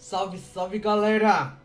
Salve, salve, galera!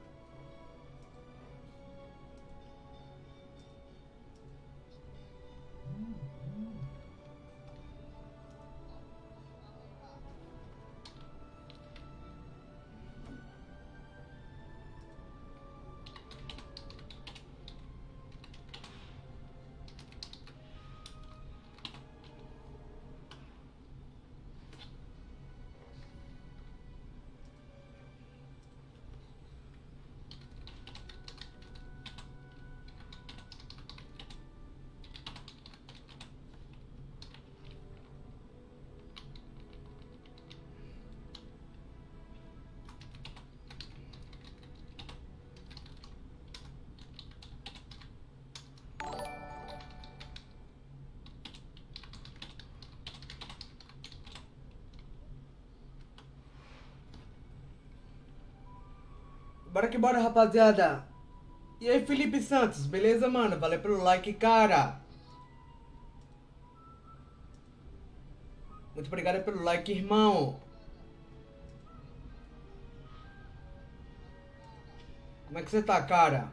Bora que bora, rapaziada. E aí, Felipe Santos, beleza, mano? Valeu pelo like, cara. Muito obrigado pelo like, irmão. Como é que você tá, cara?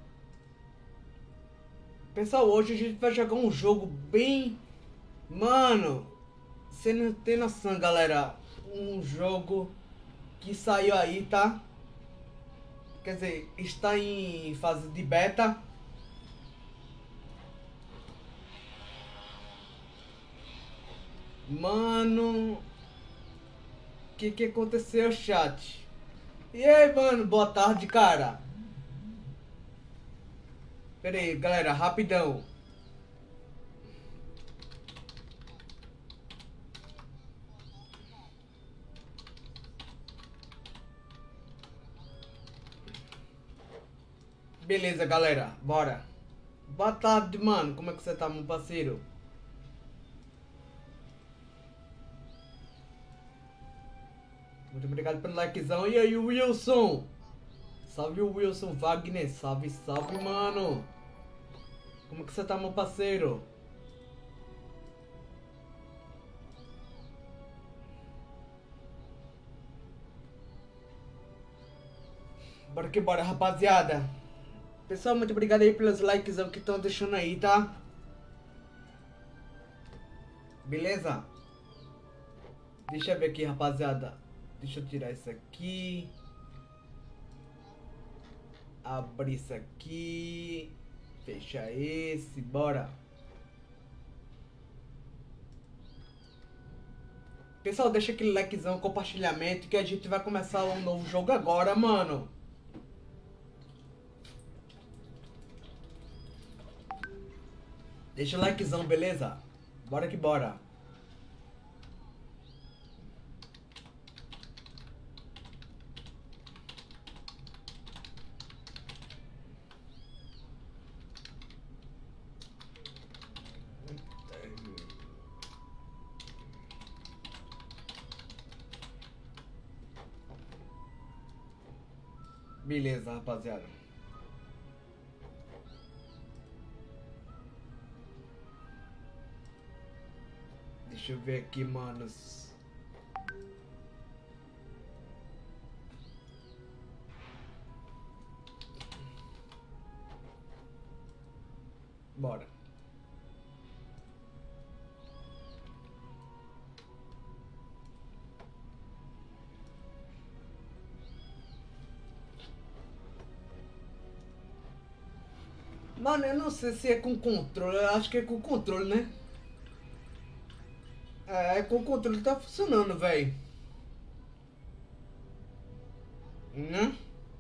Pessoal, hoje a gente vai jogar um jogo bem... Mano, você não tem noção, galera. Um jogo que saiu aí, tá? Quer dizer, está em fase de beta. Mano, o que aconteceu, chat? E aí, mano, boa tarde, cara. Pera aí, galera, rapidão. Beleza, galera, bora. Boa tarde, mano, como é que você tá, meu parceiro? Muito obrigado pelo likezão. E aí, Wilson? Salve o Wilson Wagner, salve, salve, mano. Como que você tá, meu parceiro? Bora que bora, rapaziada. Pessoal, muito obrigado aí pelos likes que estão deixando aí, tá? Beleza? Deixa eu ver aqui, rapaziada. Deixa eu tirar isso aqui. Abrir isso aqui. Fecha esse, bora. Pessoal, deixa aquele likezão, compartilhamento, que a gente vai começar um novo jogo agora, mano. Deixa o likezão, beleza? Bora que bora. Beleza, rapaziada. Deixa eu ver aqui, manos. Bora. Mano, eu não sei se é com controle, eu acho que é com controle, né? É com controle, tá funcionando, velho. Né?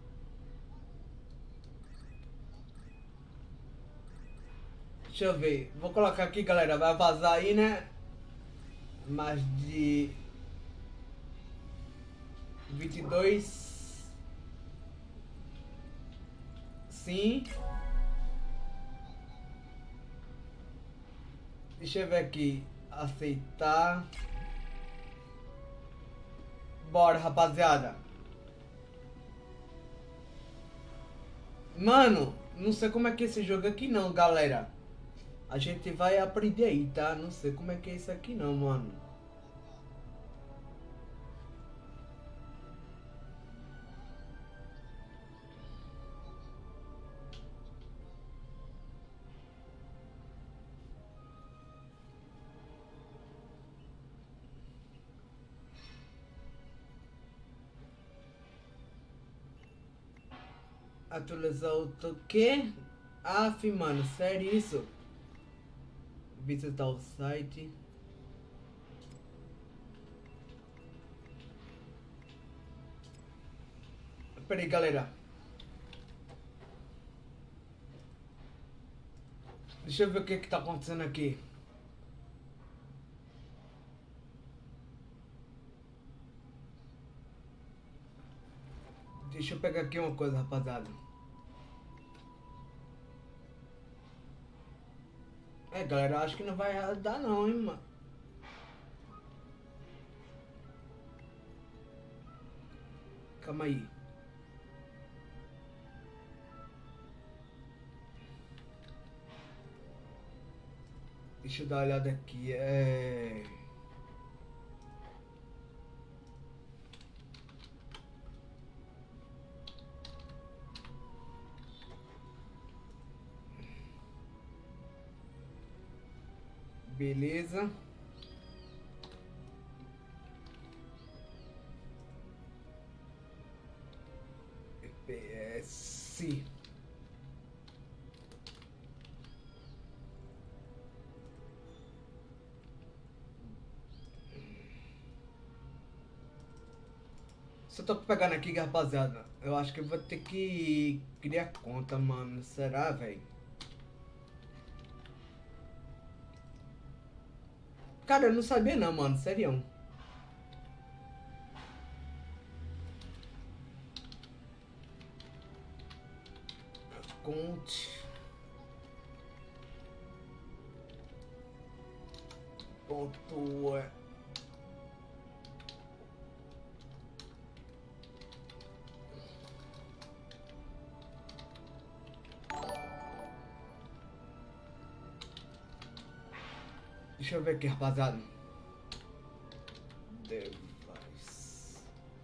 Deixa eu ver. Vou colocar aqui, galera. Vai vazar aí, né? Mais de 22. Sim. Deixa eu ver aqui. Aceitar. Bora, rapaziada. Mano, não sei como é que é esse jogo aqui não, galera. A gente vai aprender aí, tá? Não sei como é que é isso aqui não, mano. Atualizar o quê? Aff, mano, sério isso? Visitar o site. Pera aí, galera. Deixa eu ver o que tá acontecendo aqui. Deixa eu pegar aqui uma coisa, rapaziada. É, galera, acho que não vai dar não, hein, mano. Calma aí. Deixa eu dar uma olhada aqui. Beleza. FPS. Só tô pegando aqui, rapaziada. Eu acho que eu vou ter que criar conta, mano. Será, velho? Cara, eu não sabia não, mano. Sério. Conte. Ponto. Deixa eu ver aqui, rapaziada. Device.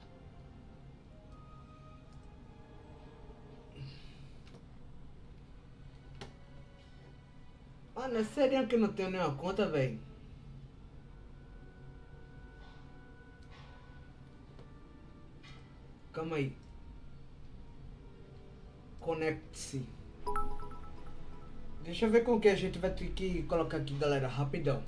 Ah, não é sério que eu não tenho nenhuma conta, velho? Calma aí. Conecte-se. Deixa eu ver com o que a gente vai ter que colocar aqui, galera, rapidão.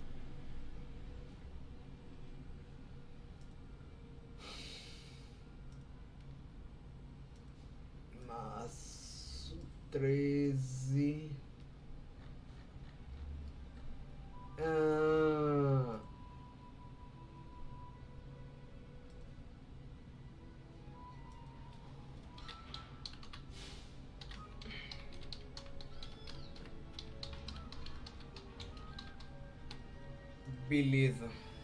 Março 13. Ah, beleza.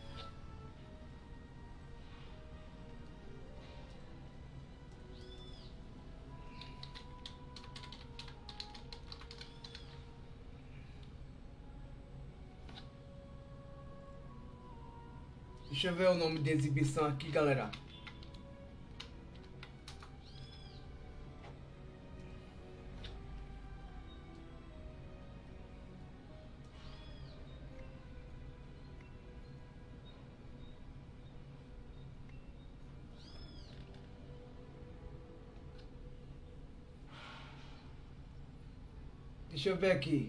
Deixa eu ver o nome de exibição aqui, galera. Deixa eu ver aqui.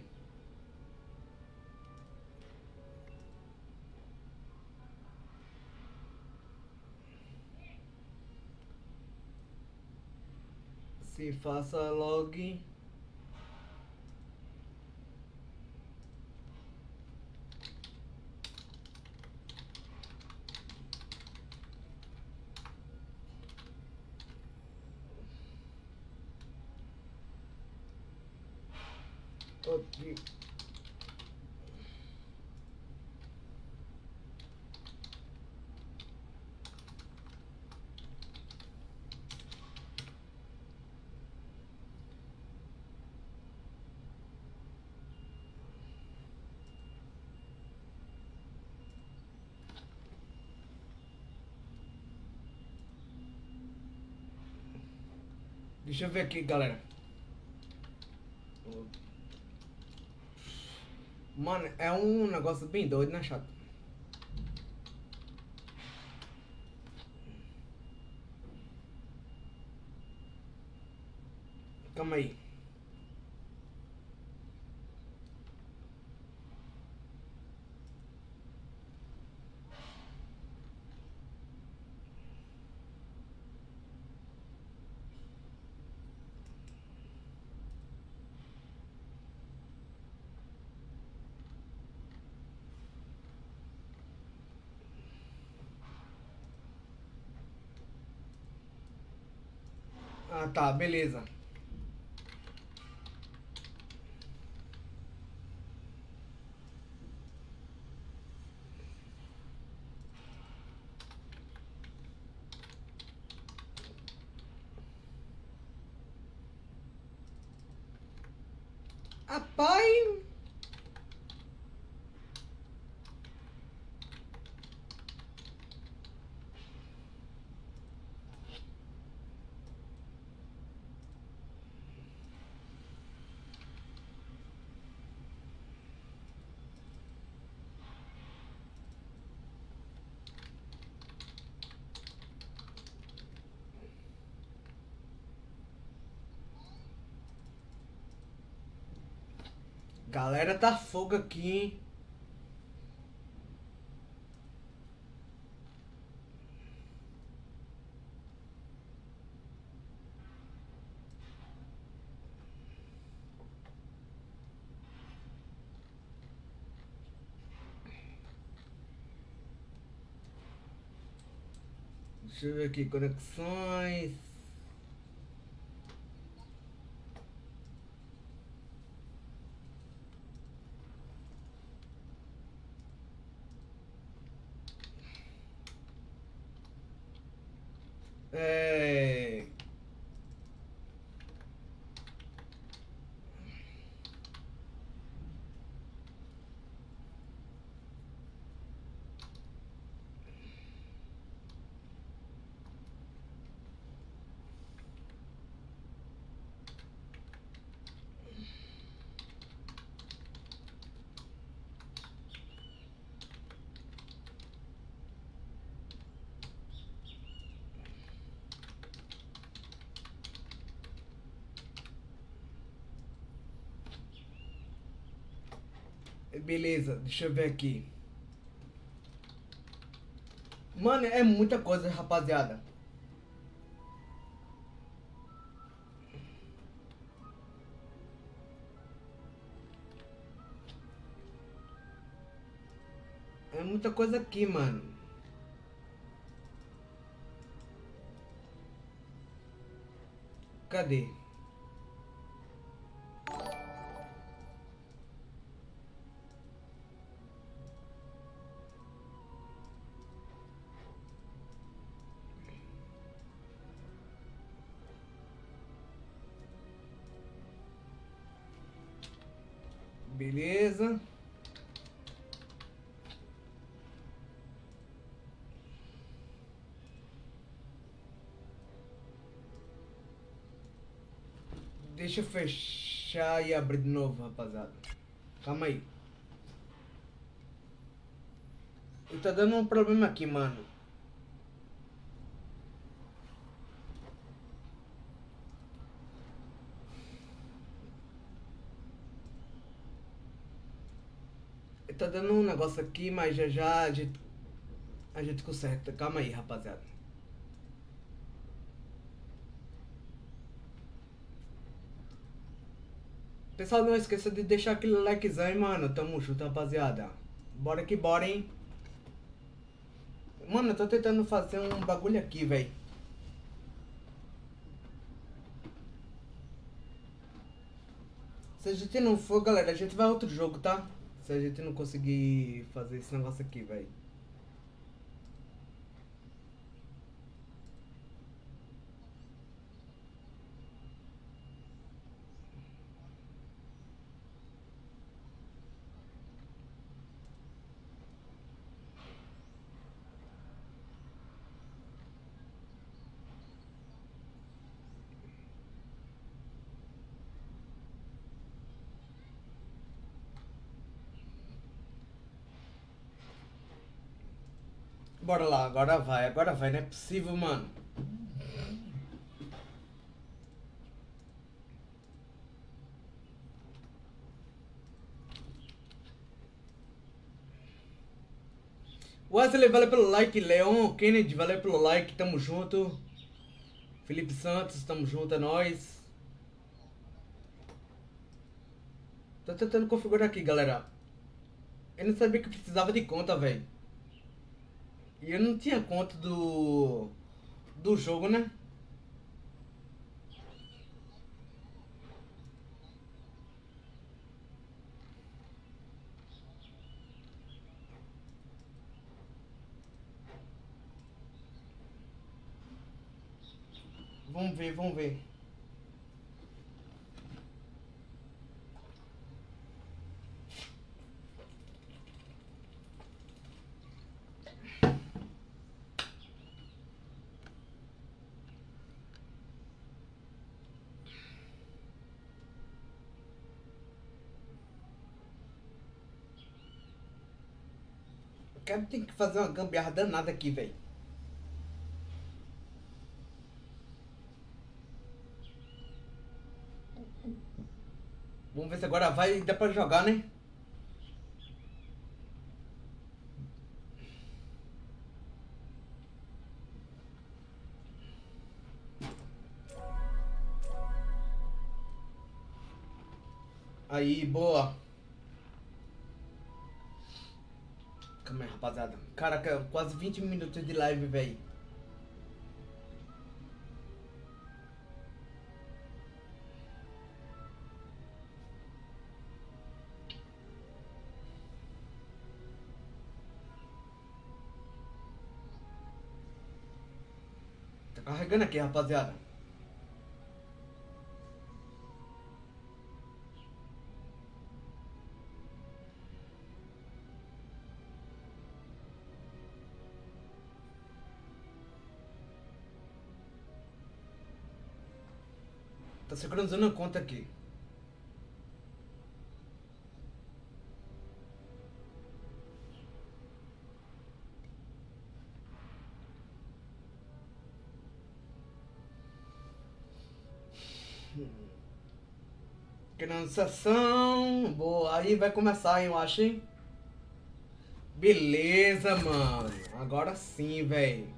Se faça login. Ok. Deixa eu ver aqui, galera. Mano, é um negócio bem doido, né, chato? Calma aí. Ah, tá, beleza. Rapaz, galera tá fogo aqui, hein? Deixa eu ver aqui, conexões. É... Beleza, deixa eu ver aqui. Mano, é muita coisa, rapaziada. É muita coisa aqui, mano. Cadê? Beleza. Deixa eu fechar e abrir de novo, rapaziada. Calma aí. E tá dando um problema aqui, mano. Tá dando um negócio aqui, mas já já a gente conserta. Calma aí, rapaziada. Pessoal, não esqueça de deixar aquele likezão, hein, mano. Tamo junto, rapaziada. Bora que bora, hein. Mano, eu tô tentando fazer um bagulho aqui, velho. Se a gente não for, galera, a gente vai a outro jogo, tá? Se a gente não conseguir fazer esse negócio aqui, velho. Bora lá, agora vai, não é possível, mano. Wesley, valeu pelo like. Leon, Kennedy, valeu pelo like. Tamo junto. Felipe Santos, tamo junto, é nóis. Tô tentando configurar aqui, galera. Eu não sabia que precisava de conta, velho. E eu não tinha conta do jogo, né? Vamos ver, vamos ver. O cara tem que fazer uma gambiarra danada aqui, velho. Vamos ver se agora vai e dá pra jogar, né? Aí, boa. Calma aí, rapaziada. Caraca, quase 20 minutos de live, velho. Tá carregando aqui, rapaziada. Tá sincronizando a conta aqui. Criançação. Boa, aí vai começar, eu acho, hein? Beleza, mano. Agora sim, velho.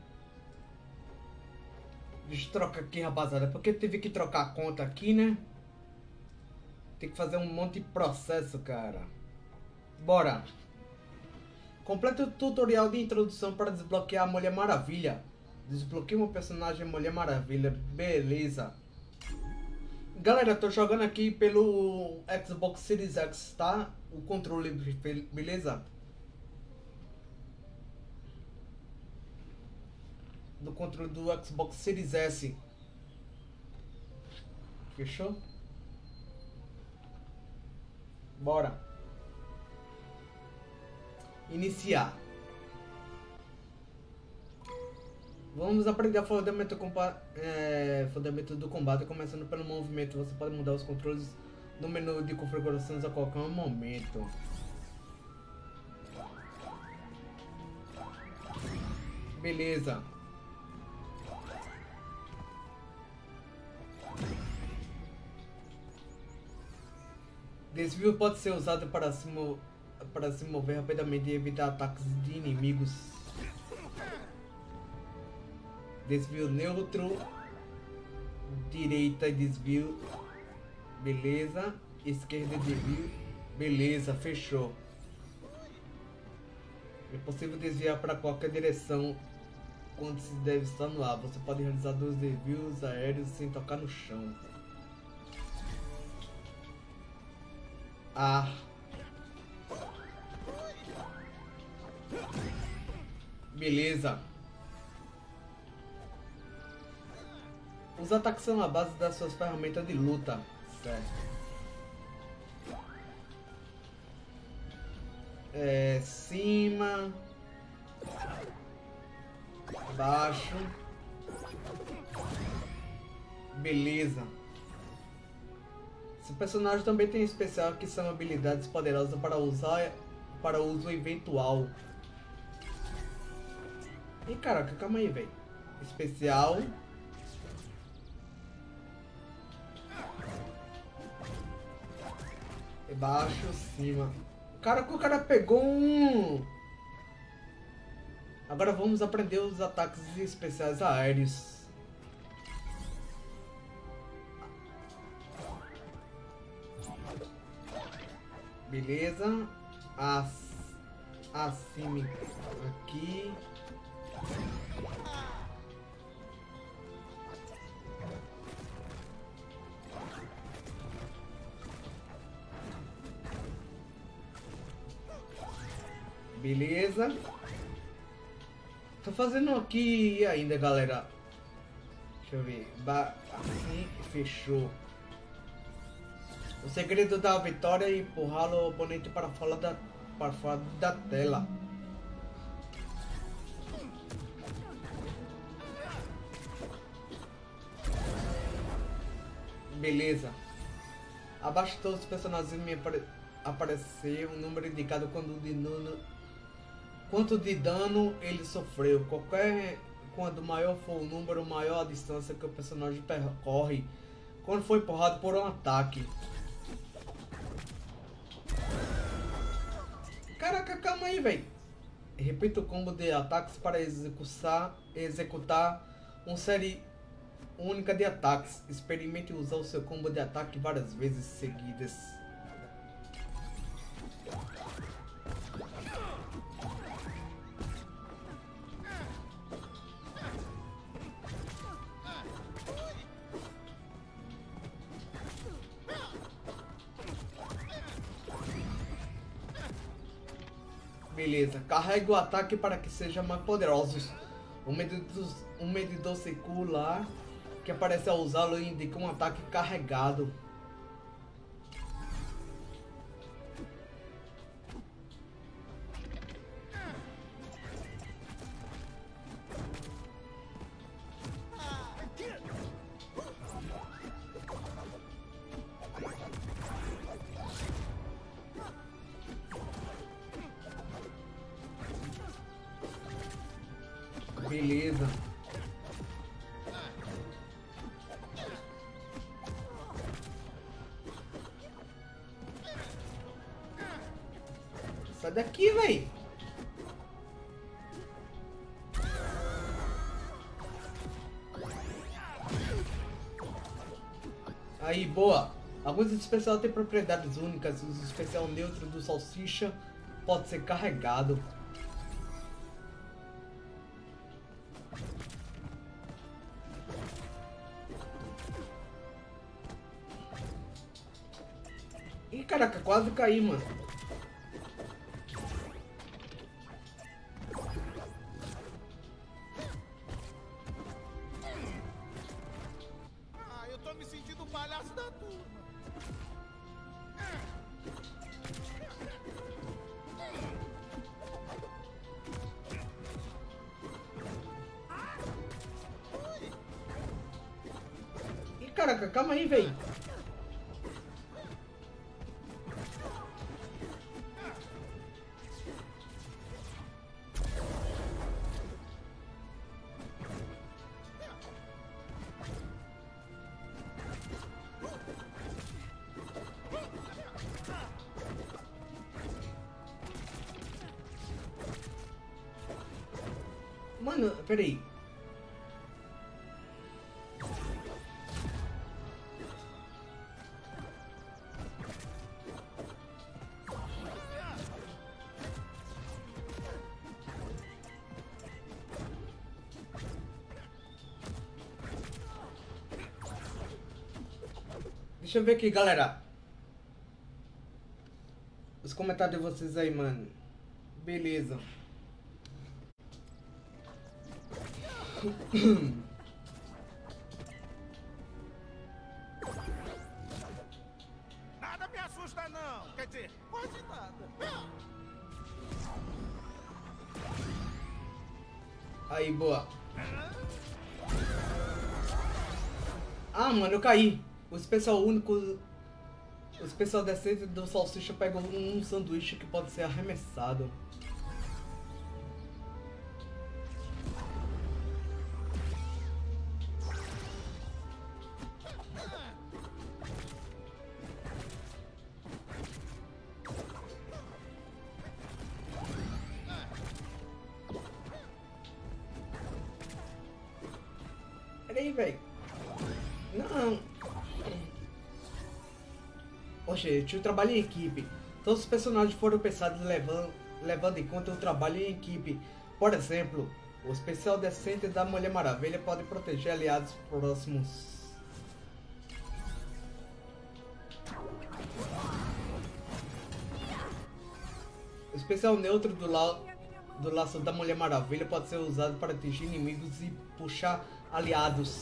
Deixa eu trocar aqui, rapaziada. Porque eu tive que trocar a conta aqui, né? Tem que fazer um monte de processo, cara. Bora. Completa o tutorial de introdução para desbloquear a Mulher Maravilha. Desbloqueia um personagem Mulher Maravilha. Beleza. Galera, eu tô jogando aqui pelo Xbox Series X, tá? O controle, beleza? Do controle do Xbox Series S. Fechou? Bora. Iniciar. Vamos aprender o fundamento do combate, começando pelo movimento. Você pode mudar os controles no menu de configurações a qualquer momento. Beleza. Desvio pode ser usado para se mover rapidamente e evitar ataques de inimigos. Desvio neutro, direita e desvio, beleza, esquerda e desvio, beleza, fechou. É possível desviar para qualquer direção quando se deve estar no ar. Você pode realizar 2 desvios aéreos sem tocar no chão. Ah. Beleza. Os ataques são a base das suas ferramentas de luta. Certo. Cima. Baixo. Beleza. Esse personagem também tem especial que são habilidades poderosas para uso eventual. Ih, caraca, calma aí, velho. Especial. Baixo, cima. Cara, o cara pegou um... Agora vamos aprender os ataques especiais aéreos. Beleza. Assim aqui. Beleza. Tô fazendo aqui ainda, galera. Deixa eu ver. Assim, fechou. O segredo da vitória é empurrar o oponente para fora da tela. Beleza. Abaixo de todos os personagens me apareceu um número indicado quanto de dano ele sofreu. Quando maior for o número, maior a distância que o personagem percorre quando foi empurrado por um ataque. Caraca, calma aí, velho. Repita o combo de ataques para executar uma série única de ataques. Experimente usar o seu combo de ataque várias vezes seguidas. Beleza, carrega o ataque para que sejam mais poderosos. Um medidor circular que aparece ao usá-lo indica um ataque carregado. Beleza. Sai daqui, véi. Aí, boa. Alguns especiais têm propriedades únicas. O especial neutro do salsicha pode ser carregado. Ih, caraca, quase caí, mano. Ah, eu tô me sentindo o palhaço da turma. Ih, caraca, calma aí, velho. Mano, peraí. Deixa eu ver aqui, galera. Os comentários de vocês aí, mano. Beleza. Nada me assusta, não. Quer dizer, quase nada. Aí, boa. Ah, mano, eu caí. O especial único... O especial decente do salsicha pega um sanduíche que pode ser arremessado. Pera aí, velho. Não. Oxe, eu trabalho em equipe. Todos os personagens foram pensados levando em conta o trabalho em equipe. Por exemplo, o especial decente da Mulher Maravilha pode proteger aliados próximos. O especial neutro do laço da Mulher Maravilha pode ser usado para atingir inimigos e puxar aliados.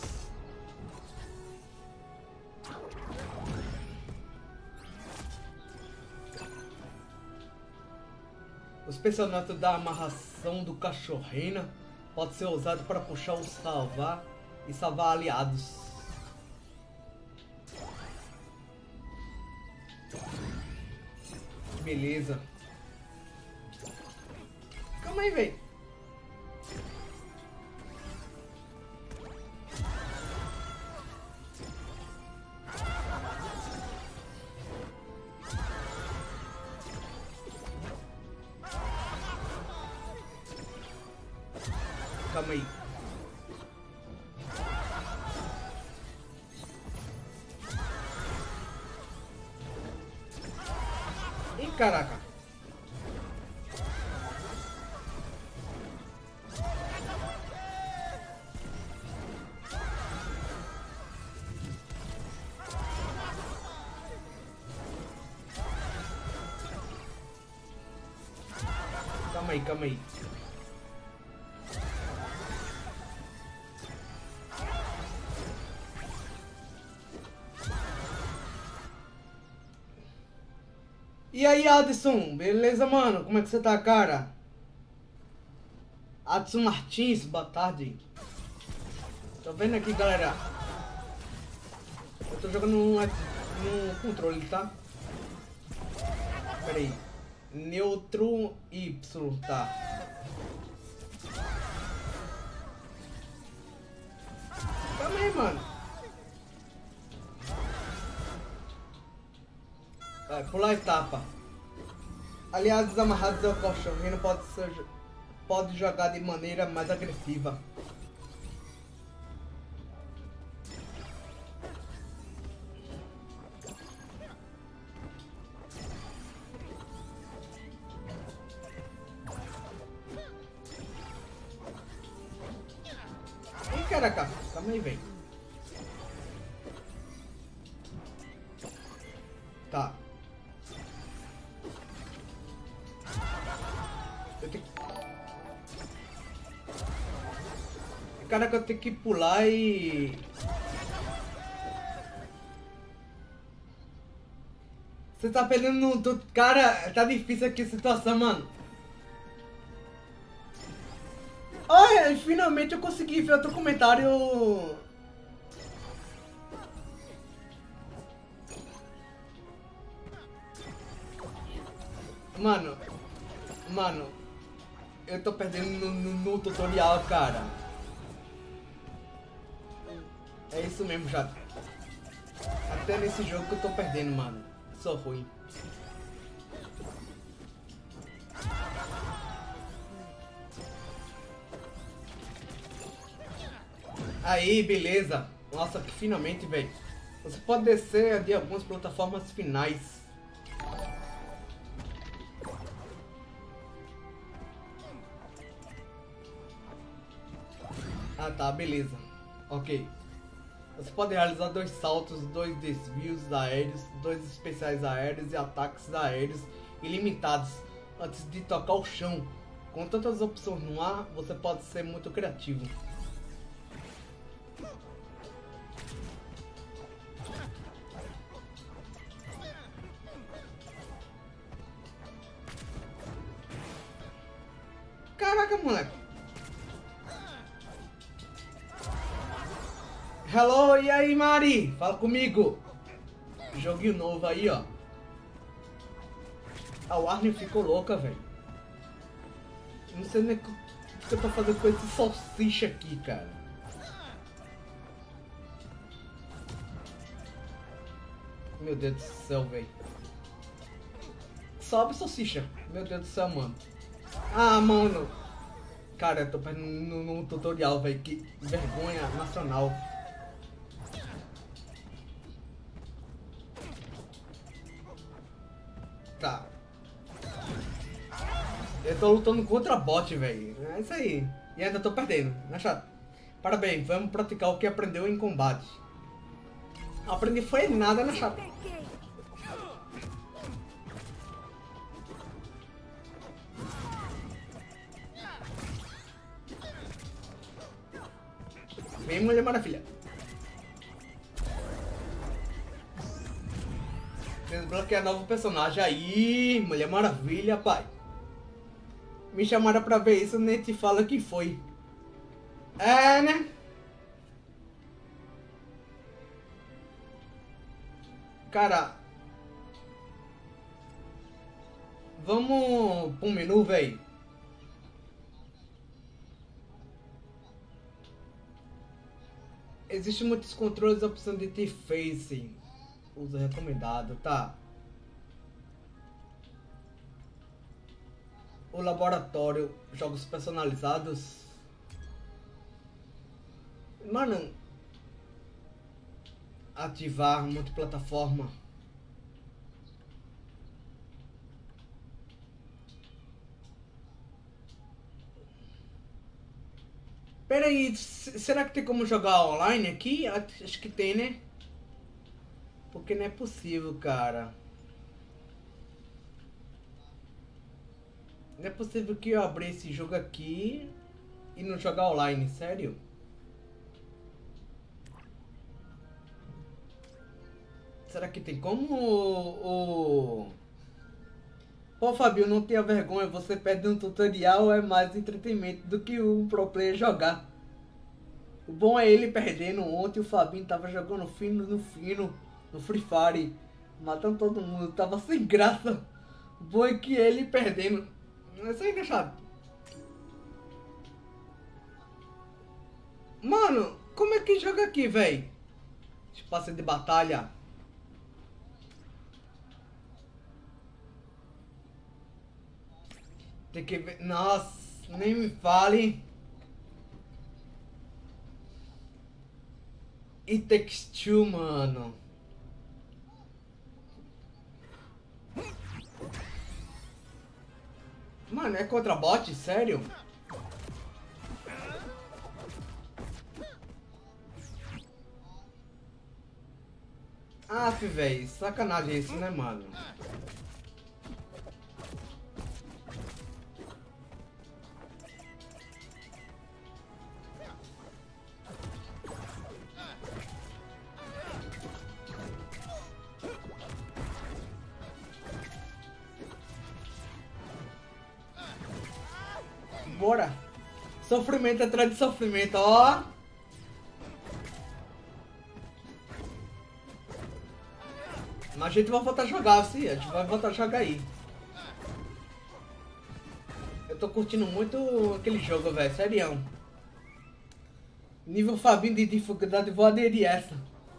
O especial neutro da amarração do cachorrina pode ser usado para puxar ou salvar e salvar aliados. Beleza. Calma aí, velho. Calma aí. Ih, caraca. Calma aí. E aí, Adson, beleza, mano? Como é que você tá, cara? Adson Martins, boa tarde. Tô vendo aqui, galera. Eu tô jogando no controle, tá? Pera aí. Neutro Y, tá? Calma aí, mano. Vai, pular a etapa. Aliados amarrados ao cachorrinho pode jogar de maneira mais agressiva. Ih, caraca, calma aí, velho. Tá. Eu tenho que... Caraca, eu tenho que pular e... Você tá perdendo no... Cara, tá difícil aqui a situação, mano. Olha, finalmente eu consegui ver outro comentário... Mano, eu tô perdendo no tutorial, cara. É isso mesmo, já. Até nesse jogo que eu tô perdendo, mano. Sou ruim. Aí, beleza. Nossa, que finalmente, velho. Você pode descer de algumas plataformas finais. Ah, tá, beleza. Ok. Você pode realizar 2 saltos, 2 desvios aéreos, 2 especiais aéreos e ataques aéreos ilimitados antes de tocar o chão. Com tantas opções no ar, você pode ser muito criativo. Caraca, moleque. Hello, e aí, Mari? Fala comigo. Joguinho novo aí, ó. A Warner ficou louca, velho. Não sei nem o que eu tô fazendo com esse salsicha aqui, cara. Meu Deus do céu, velho. Sobe, salsicha. Meu Deus do céu, mano. Ah, mano. Cara, eu tô perdendo no tutorial, velho. Que vergonha nacional. Tá. Eu tô lutando contra bot, velho. É isso aí. E ainda tô perdendo. Não é chato? Parabéns, vamos praticar o que aprendeu em combate. Aprendi foi nada, né, chato? Vem, Mulher Maravilha. Desbloquear novo personagem. Aí, Mulher Maravilha, pai. Me chamaram pra ver isso, nem te fala que foi. É, né? Cara. Vamos pro menu, velho. Existem muitos controles, a opção de interface. Uso recomendado, tá? O laboratório, jogos personalizados. Mano, ativar multiplataforma. Pera aí, será que tem como jogar online aqui? Acho que tem, né? Porque não é possível, cara. Não é possível que eu abra esse jogo aqui e não jogar online, sério? Será que tem como o... Pô, Fabio, não tenha vergonha, você perde um tutorial é mais entretenimento do que um pro player jogar. O bom é ele perdendo. Ontem o Fabinho tava jogando fino no Free Fire, matando todo mundo, tava sem graça. O bom é que ele perdendo. Isso aí, engraçado. Mano, como é que joga aqui, velho? Espaço de batalha. Tem que ver. Nossa, nem me fale. It Takes Two, mano. Mano, é contra bot? Sério? Aff, véi, sacanagem isso, né, mano? Bora! Sofrimento atrás de sofrimento, ó! Mas a gente vai voltar a jogar, sim, a gente vai voltar a jogar aí. Eu tô curtindo muito aquele jogo, velho, serião. Nível Fabinho de dificuldade, vou aderir essa.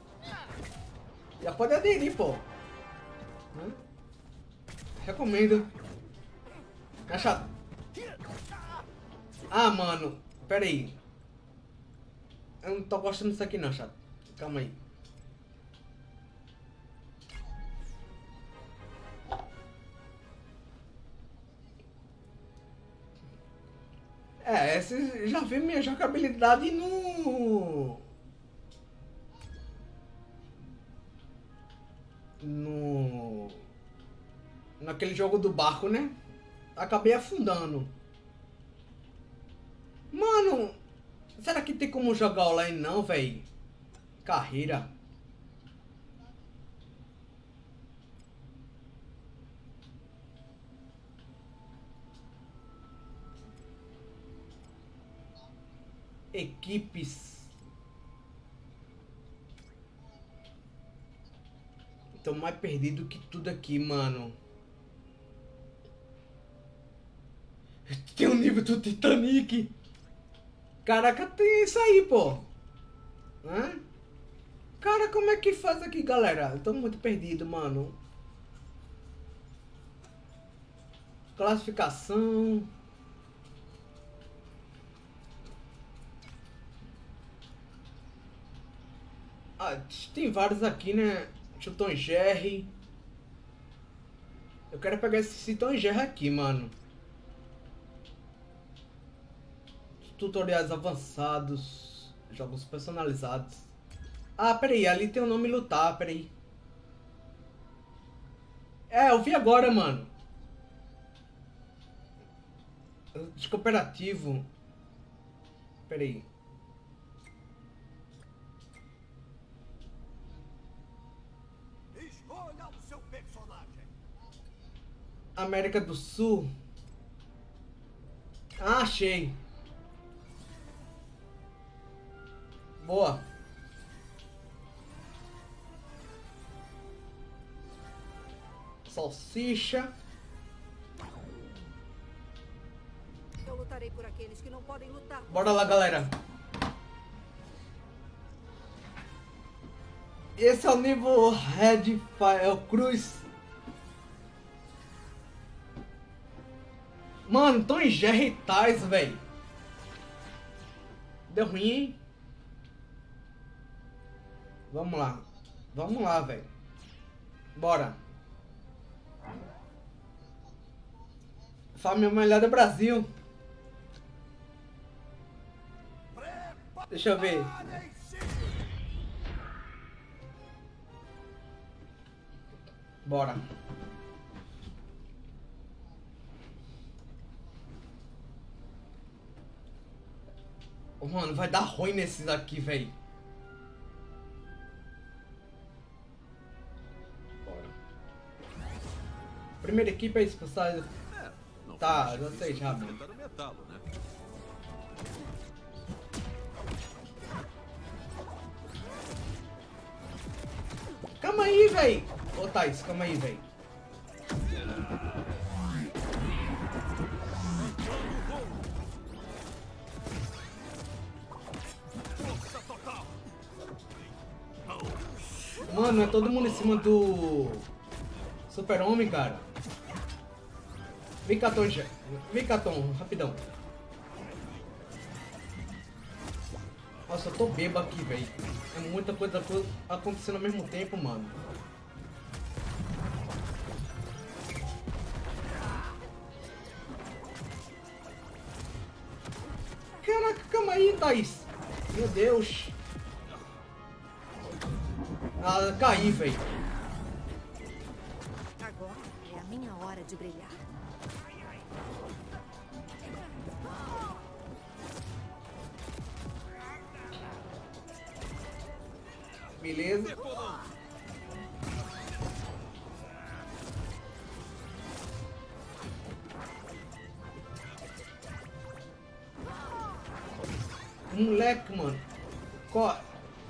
Já pode aderir, pô. Recomendo. É chato. Ah, mano, pera aí. Eu não tô gostando disso aqui não, chato. Calma aí. É, você já viu minha jogabilidade naquele jogo do barco, né? Acabei afundando. Mano, será que tem como jogar online não, velho? Carreira. Equipes. Tô mais perdido que tudo aqui, mano. Tem um nível do Titanic. Caraca, tem isso aí, pô. Hã? Cara, como é que faz aqui, galera? Eu tô muito perdido, mano. Classificação. Ah, tem vários aqui, né? Deixa o Tom e Jerry. Eu quero pegar esse Tom e Jerry aqui, mano. Tutoriais avançados. Jogos personalizados. Ah, peraí, ali tem o nome lutar, peraí. É, eu vi agora, mano. De cooperativo. Peraí. Escolha o seu personagem. América do Sul. Ah, achei. Boa. Salsicha. Eu lutarei por aqueles que não podem lutar. Bora lá, galera. Esse é o nível Red Fire, Cruz. Mano, Tom e Jerry Tais, velho. Deu ruim, hein? Vamos lá. Vamos lá, velho. Bora. Família Melhor do Brasil. Deixa eu ver. Bora. Oh, mano, vai dar ruim nesses aqui, velho. Bora. Primeira equipe é expulsada. Tá, já sei já, mano. Né? Calma aí, véi. Ô, Thais, calma aí, véi. Mano, é todo mundo em cima do Super-Homem, cara. Vem cá, Tom, vem cá, Tom, rapidão. Nossa, eu tô bêbado aqui, velho. É muita coisa acontecendo ao mesmo tempo, mano. Caraca, calma aí, Thaís. Meu Deus. Ah, caí, velho. Agora é a minha hora de brilhar. Beleza. Moleque, mano. Corre.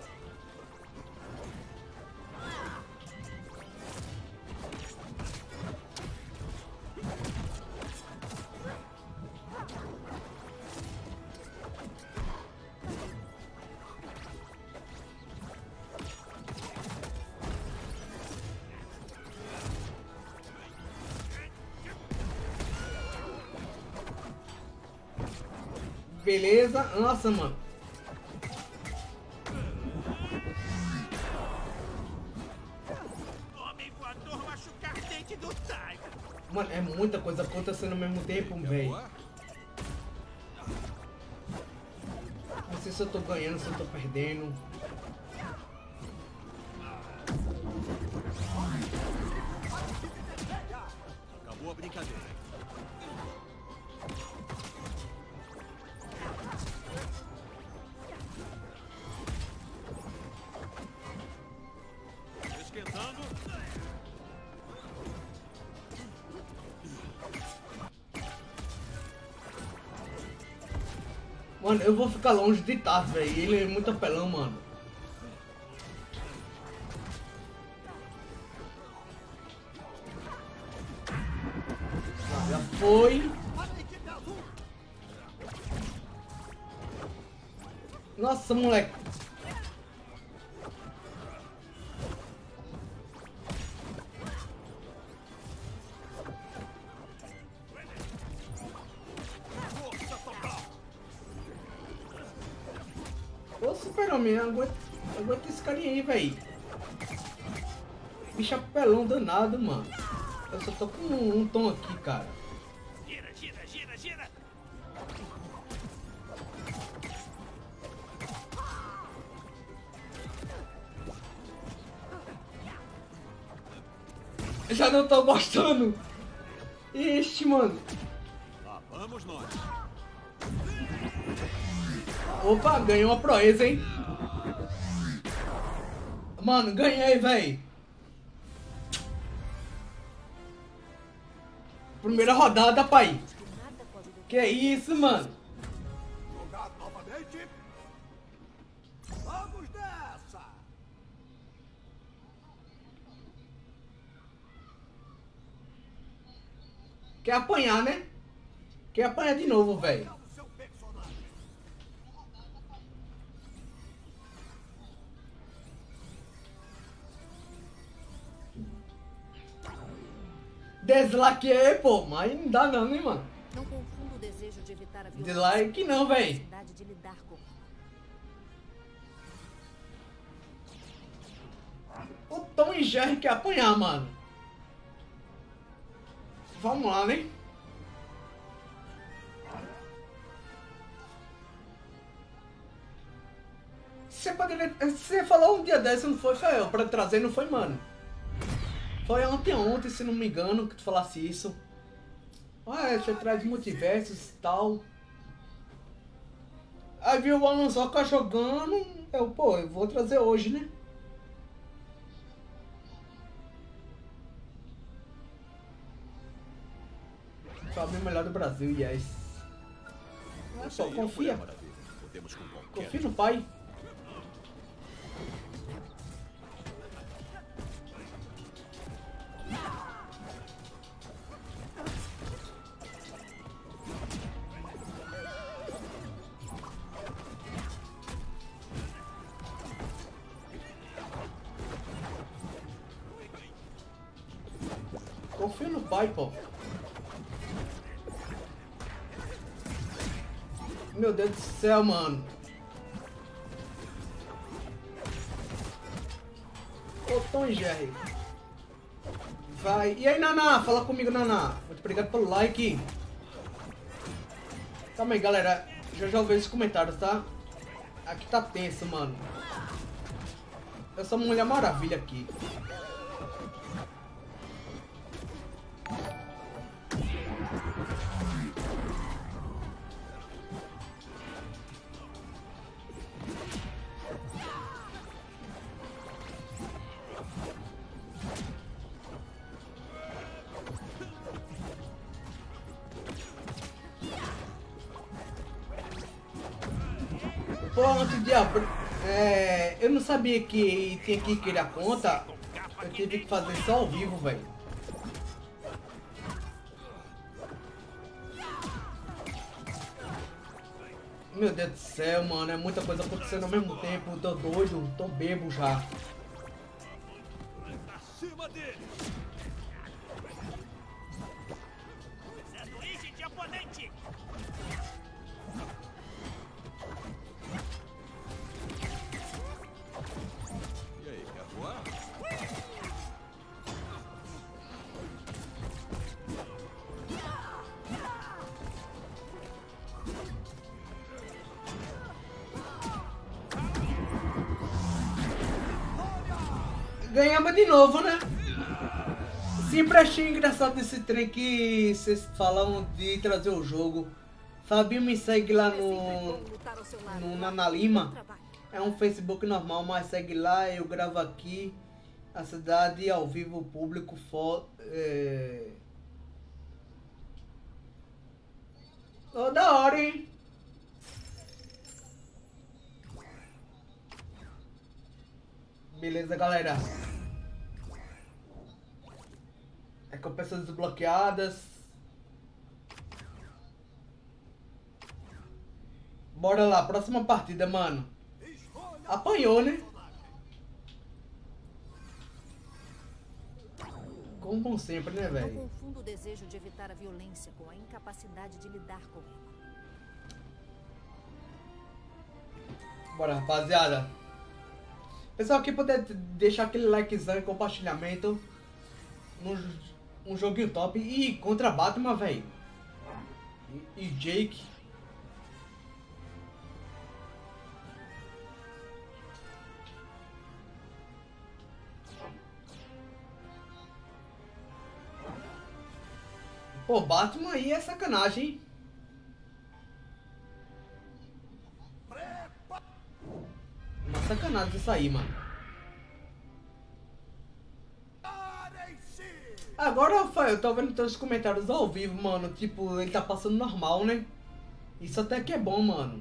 Beleza. Nossa, mano. Homem voador machucar dente do Tiger. Mano, é muita coisa acontecendo ao mesmo tempo, velho. Não sei se eu tô ganhando, se eu tô perdendo. Acabou a brincadeira. Esquentando. Mano, eu vou ficar longe de Taz, velho. Ele é muito apelão, mano. Ah, já foi. Nossa, moleque. Ô, Super-Homem, aguenta esse carinha aí, velho. Bicho apelão danado, mano. Eu só tô com um tom aqui, cara. Gira, gira, gira, gira. Já não tô gostando. Ixi, mano. Lá vamos nós. Opa, ganhei uma proeza, hein? Mano, ganhei, velho. Primeira rodada, pai. Que é isso, mano? Jogar novamente. Vamos nessa. Quer apanhar, né? Quer apanhar de novo, velho. O seu personagem. Deslaqueei, pô. Mas não dá não, hein, mano? Não confunda o desejo de evitar a violência Dislike não, com a velho. capacidade de lidar com ela. O Tom e Jerry quer apanhar, mano. Vamos lá, né? Você falou um dia desse, não foi, Fael? Pra trazer, não foi, mano? Foi ontem, se não me engano, que tu falasse isso. Ah, você traz multiversos e tal. Aí viu o Alan Zoca jogando. Eu vou trazer hoje, né? Fábio melhor do Brasil, yes. Pô, confia. Podemos com qualquer. Confia no pai. Confia no pai, pô. Meu Deus do céu, mano. Ô, Tom e Jerry. Vai. E aí, Naná? Fala comigo, Naná. Muito obrigado pelo like. Calma aí, galera. Já ouvi esses comentários, tá? Aqui tá tenso, mano. Eu sou Mulher Maravilha aqui. Pô, antes de abrir... eu não sabia que tinha que criar conta. Eu tive que fazer só ao vivo, velho. Meu Deus do céu, mano. É muita coisa acontecendo ao mesmo tempo. Tô doido, tô bebo já. Acima dele. Sanduíche de oponente. E aí, quer voar? Ganhamos de novo, né? Sempre achei engraçado esse trem que vocês falam de trazer o jogo. Fabinho me segue lá no Nana Lima. É um Facebook normal, mas segue lá. Eu gravo aqui a cidade ao vivo, público, Oh, da hora, hein? Beleza, galera. Recompensas desbloqueadas. Bora lá, próxima partida, mano. Apanhou, né? Como sempre, né, Não velho? confunda o desejo de evitar a violência com a incapacidade de lidar com ela. Bora, rapaziada. Pessoal, aqui poder deixar aquele likezão e compartilhamento. Um joguinho top. E contra Batman, velho. E Jake. Pô, Batman aí é sacanagem, hein? Uma sacanagem isso aí, mano. Agora, Rafael, eu tô vendo todos os comentários ao vivo, mano. Tipo, ele tá passando normal, né? Isso até que é bom, mano.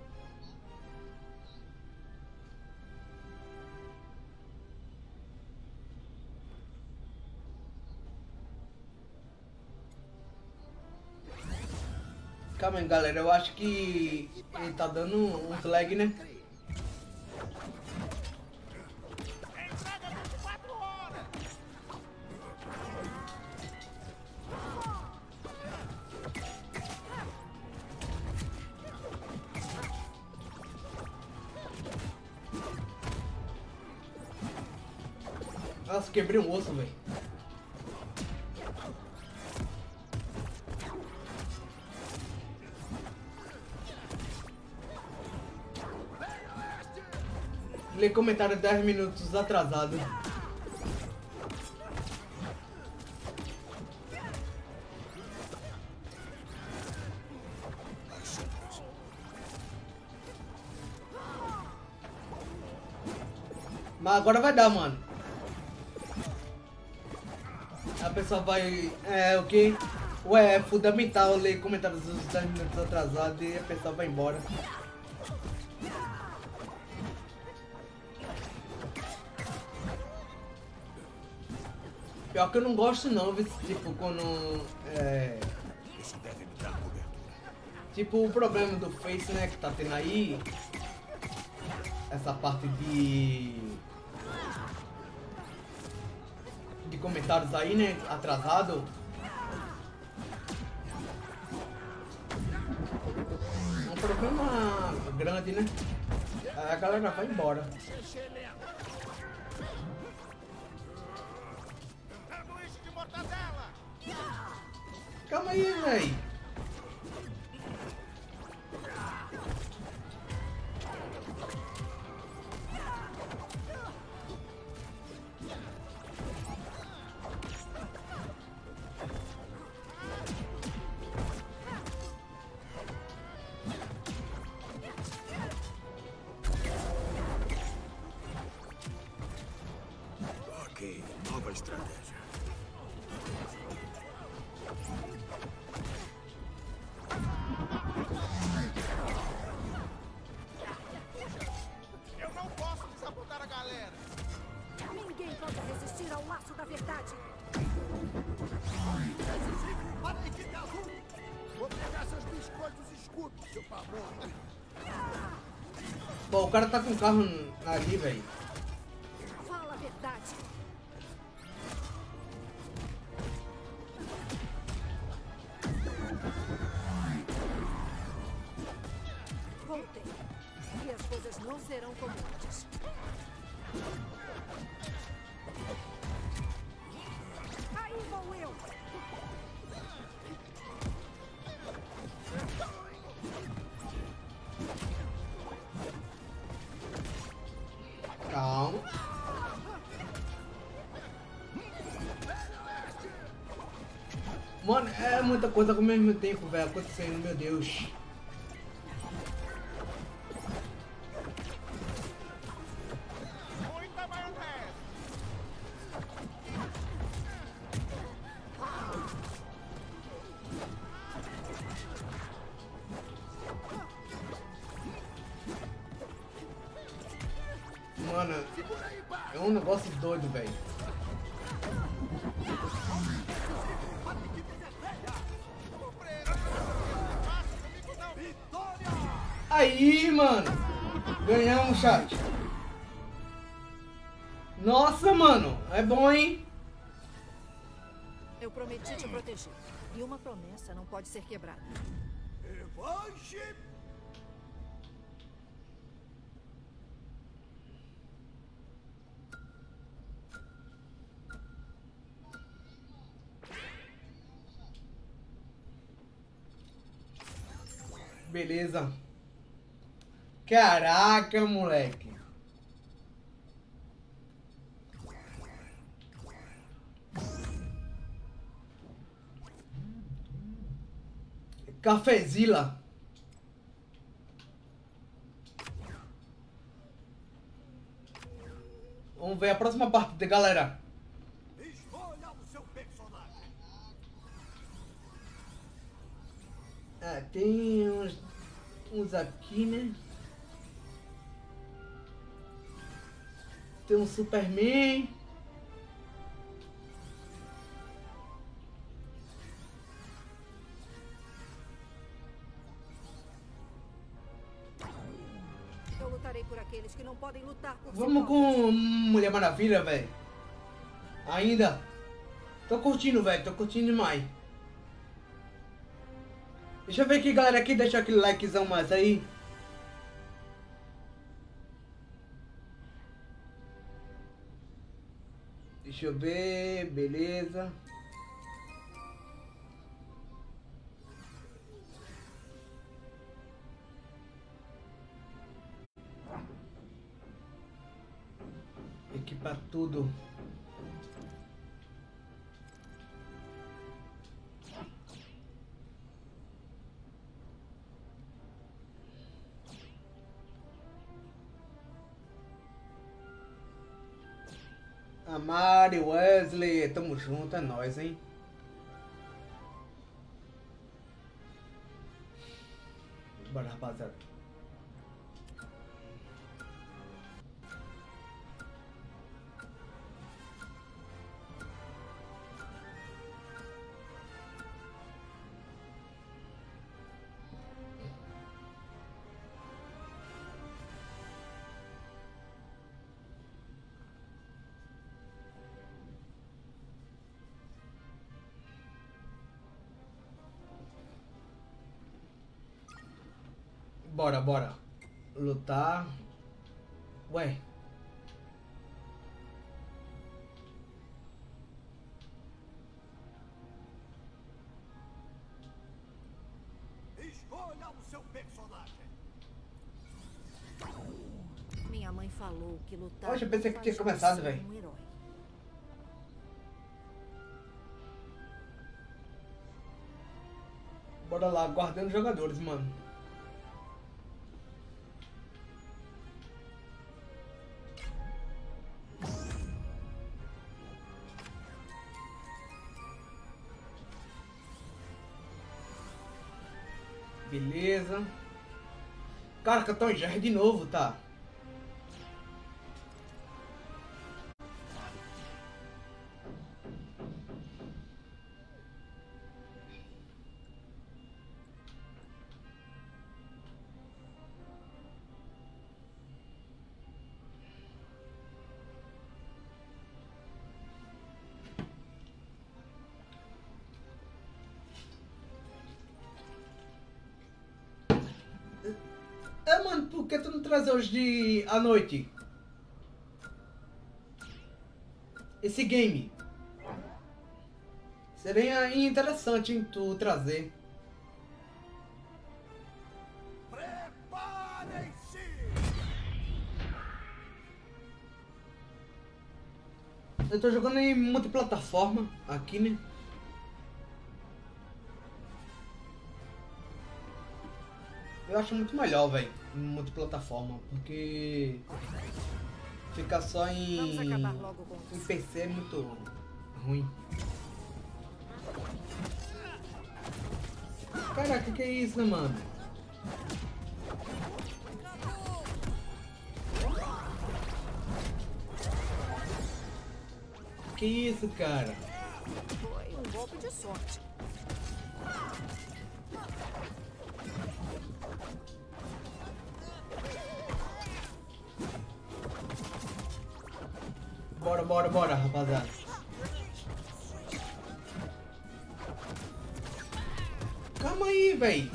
Calma aí, galera. Eu acho que ele tá dando uns lag, né? Entrega 24 horas. Nossa, quebrei um osso, velho. Lê comentário 10 minutos atrasado. Mas agora vai dar, mano. A pessoa vai... o que? Ué, é fundamental ler comentários dos 10 minutos atrasados e a pessoa vai embora. Pior que eu não gosto não, tipo, quando... Isso deve me dar cobertura. Tipo, o problema do Face, né, que tá tendo aí... Essa parte de comentários aí, né, atrasado. É um problema grande, né? Aí a galera vai embora. Sanduíche de mortadela. Calma aí, véi. Ok, nova estratégia. Eu não posso desapontar a galera. Ninguém pode resistir ao laço da verdade. Vou pegar seus biscoitos escuros, seu pavor. Pô, o cara tá com o carro ali, velho. Fala a verdade. Voltei. E as coisas não serão como antes. Aí vou eu. Calma. Mano, é muita coisa ao mesmo tempo, velho, acontecendo, meu Deus. Muita maionese. Mano, é um negócio doido, velho. Aí, mano. Ganhamos, chat. Nossa, mano. É bom, hein? Eu prometi te proteger. E uma promessa não pode ser quebrada. Revanche. Beleza. Caraca, moleque. Cafezila. Vamos ver a próxima partida, galera. Escolha o seu personagem. Ah, tem uns aqui, né? Tem um Superman. Eu lutarei por aqueles que não podem lutar por si Vamos próprios. com Mulher Maravilha, velho. Ainda. Tô curtindo, velho. Tô curtindo demais. Deixa eu ver aqui, galera. Aqui, deixa aquele likezão mais aí. Deixa eu ver. Beleza. Equipar tudo. A Mari, Wesley, tamo junto, é nóis, hein? Bora, rapaziada. Bora, bora. Lutar. Ué. Escolha o seu personagem. Minha mãe falou que lutar. Poxa, eu pensei que faz tinha você começado, ser velho. um herói. Bora lá, guardando jogadores, mano. Beleza. Cara, Capitão Jerry de novo, tá? É, mano, por que tu não traz hoje à noite? Esse game. Seria interessante em tu trazer. Preparem-se. Eu tô jogando em multiplataforma aqui, né? Eu acho muito melhor, velho, em multiplataforma, porque ficar só Vamos acabar logo com em isso. PC é muito ruim. Caraca, que é isso, né, mano? Que isso, cara? Foi um golpe de sorte. Bora, bora, bora, rapaziada. Calma aí, velho.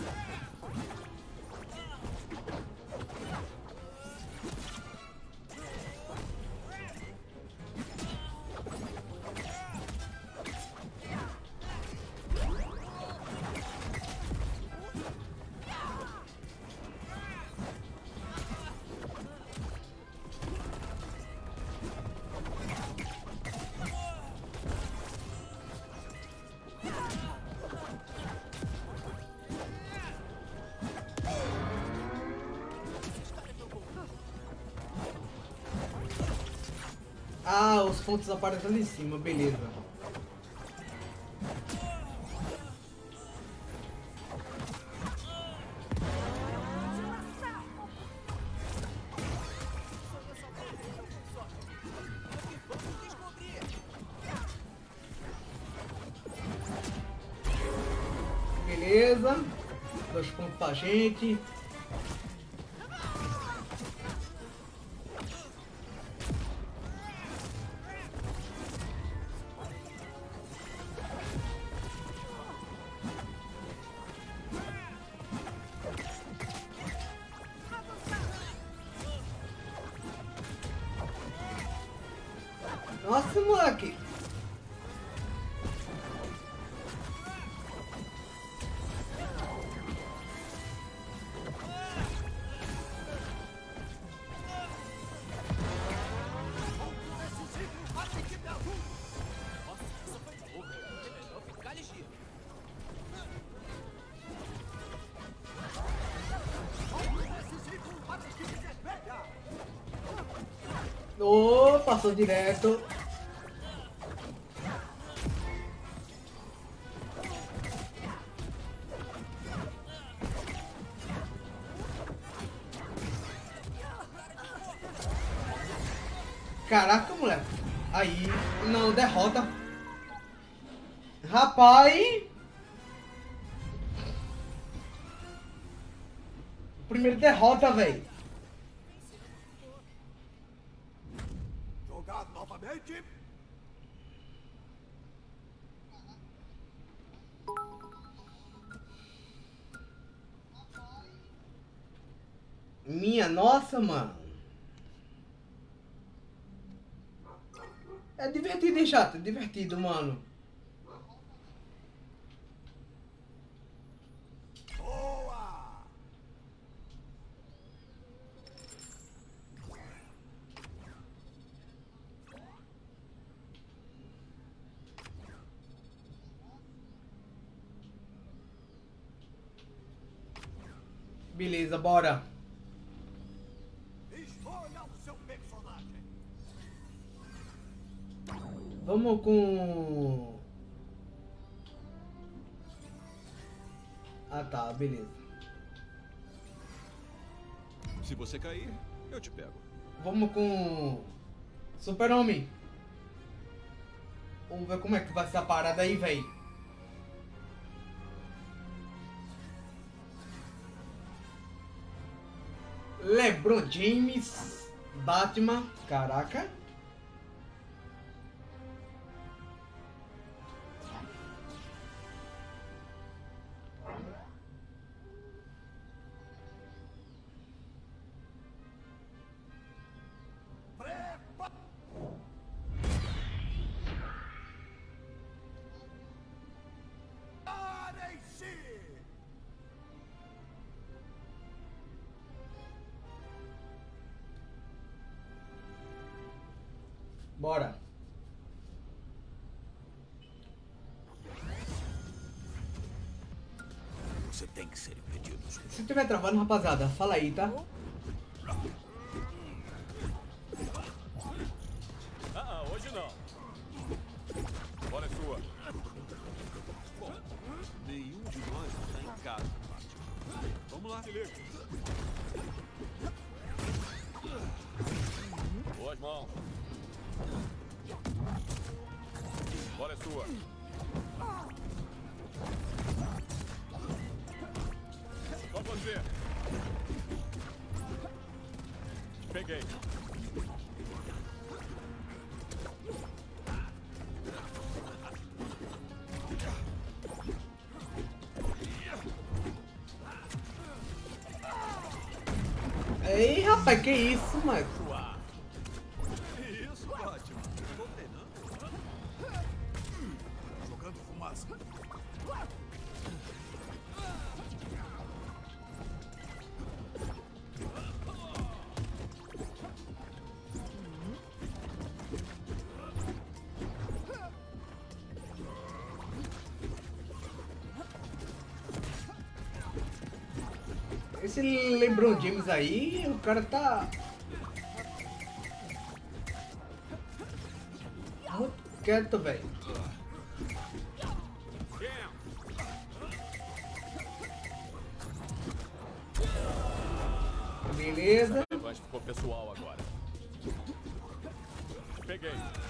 Ah, os pontos aparecem ali em cima, beleza. Beleza. 2 pontos pra gente. Nossa, moleque. Oh, passou direto. Caraca, moleque. Aí, não, derrota. Rapaz. Primeiro derrota, velho. Jogar novamente. Minha nossa, mano. É divertido, hein, chato? É divertido, mano. Boa! Beleza, bora. Escolha o seu personagem. Vamos com... Ah, tá, beleza. Se você cair, eu te pego. Vamos com... Super-Homem. Vamos ver como é que vai ser a parada aí, velho. LeBron James, Batman, caraca. Preparem-se! Bora. Você tem que ser impedido. Se tiver travando, rapaziada, fala aí, tá? Hoje não. Bola é sua. Bom, nenhum de nós está em casa, Batman. Vamos lá. Se liga. Boas mãos. Bola é sua. Com você. Peguei. Ei, rapaz, que isso, mano? Isso, Batman. Estou treinando. Jogando fumaça. Esse LeBron James aí, o cara tá... quieto, velho. Beleza. Mas ficou pessoal agora. Peguei.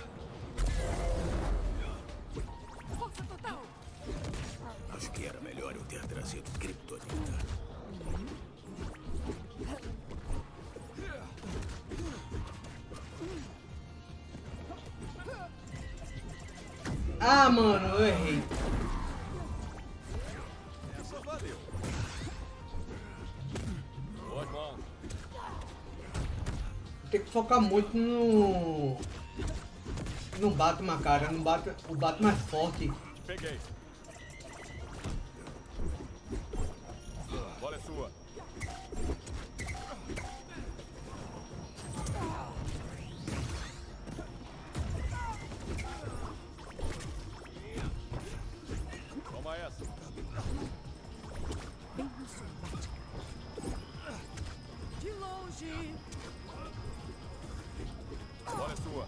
Força total! Acho que era melhor eu ter trazido Kryptonita. Ah, mano, eu errei. Essa valeu. Boas mãos. Tem que focar muito no... No Batman, cara. No Batman, o Batman é forte. Peguei. Bola é sua. Toma essa. Bem na sua prática. De longe! Bola é sua.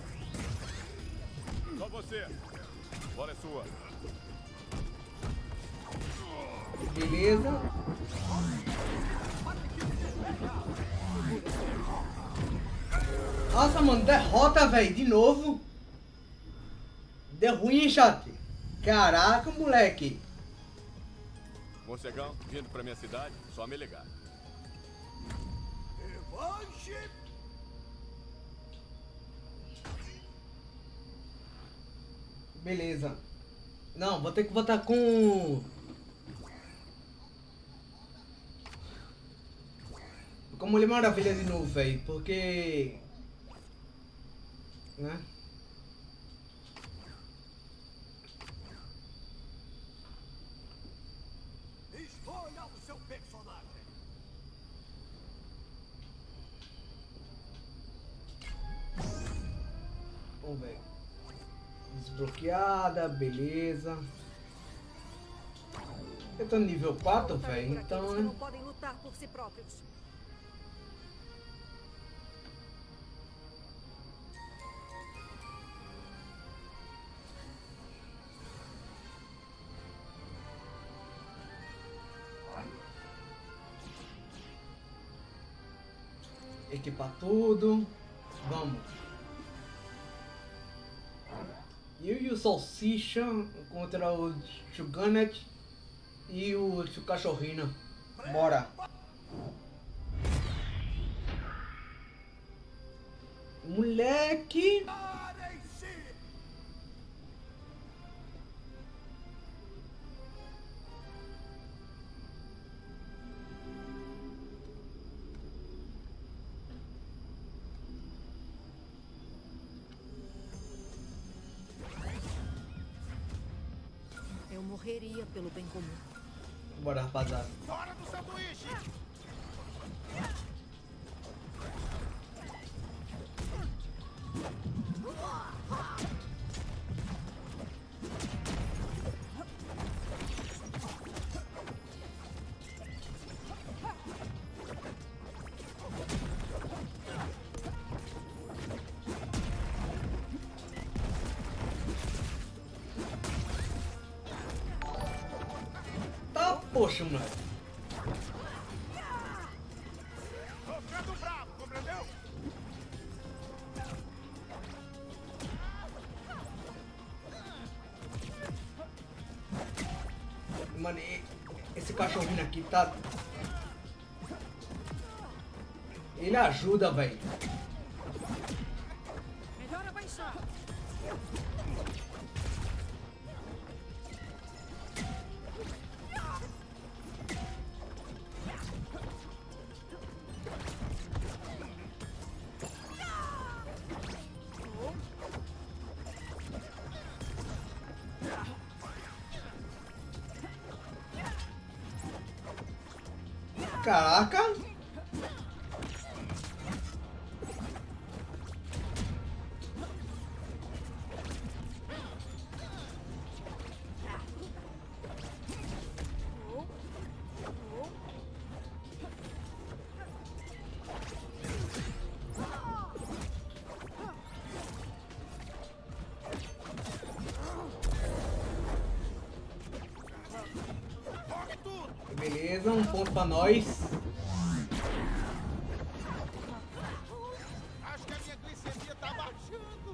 Só você. Bola é sua. Beleza. Nossa, mano, derrota, velho, de novo. Deu ruim, hein, chat? Caraca, moleque. Morcegão, vindo pra minha cidade, só me ligar. Beleza. Não, vou ter que votar com... Com Mulher Maravilha de novo, velho. Porque... Né? Escolha o seu personagem. Vamos ver. Desbloqueada, beleza. Eu tô no nível 4, Lutarem velho, por então, aqueles que né? não podem lutar por si próprios. Equipar tudo. Vamos. Eu e o Salsicha contra o Chuganet e o Cachorrino. Bora. Moleque. Eu morreria pelo bem comum. Bora, rapaziada. Hora do sanduíche! Tá, poxa, moleque. Tô ficando bravo, compreendeu? Mano, esse cachorrinho aqui tá... Ele ajuda, velho. Melhor abaixar! Caraca. Beleza, um ponto pra nós. Acho que a minha glicemia tá baixando.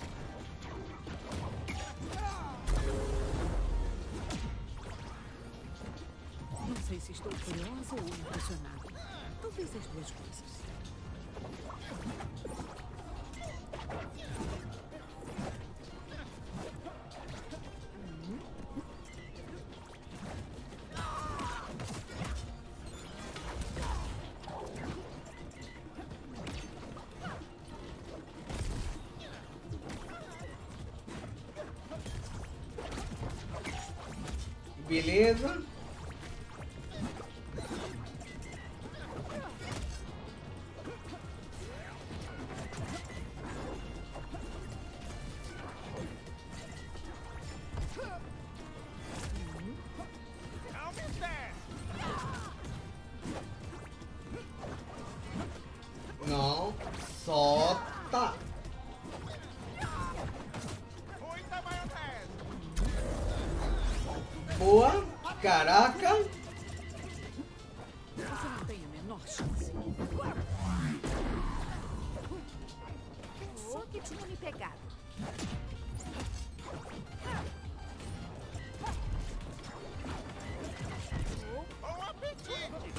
Não sei se estou curiosa ou impressionada. Talvez as duas coisas. Beleza. Não, solta. Muita maionese. Boa. Caraca. Você não tem a menor chance. Só que tinha me pegado. Bom apetite.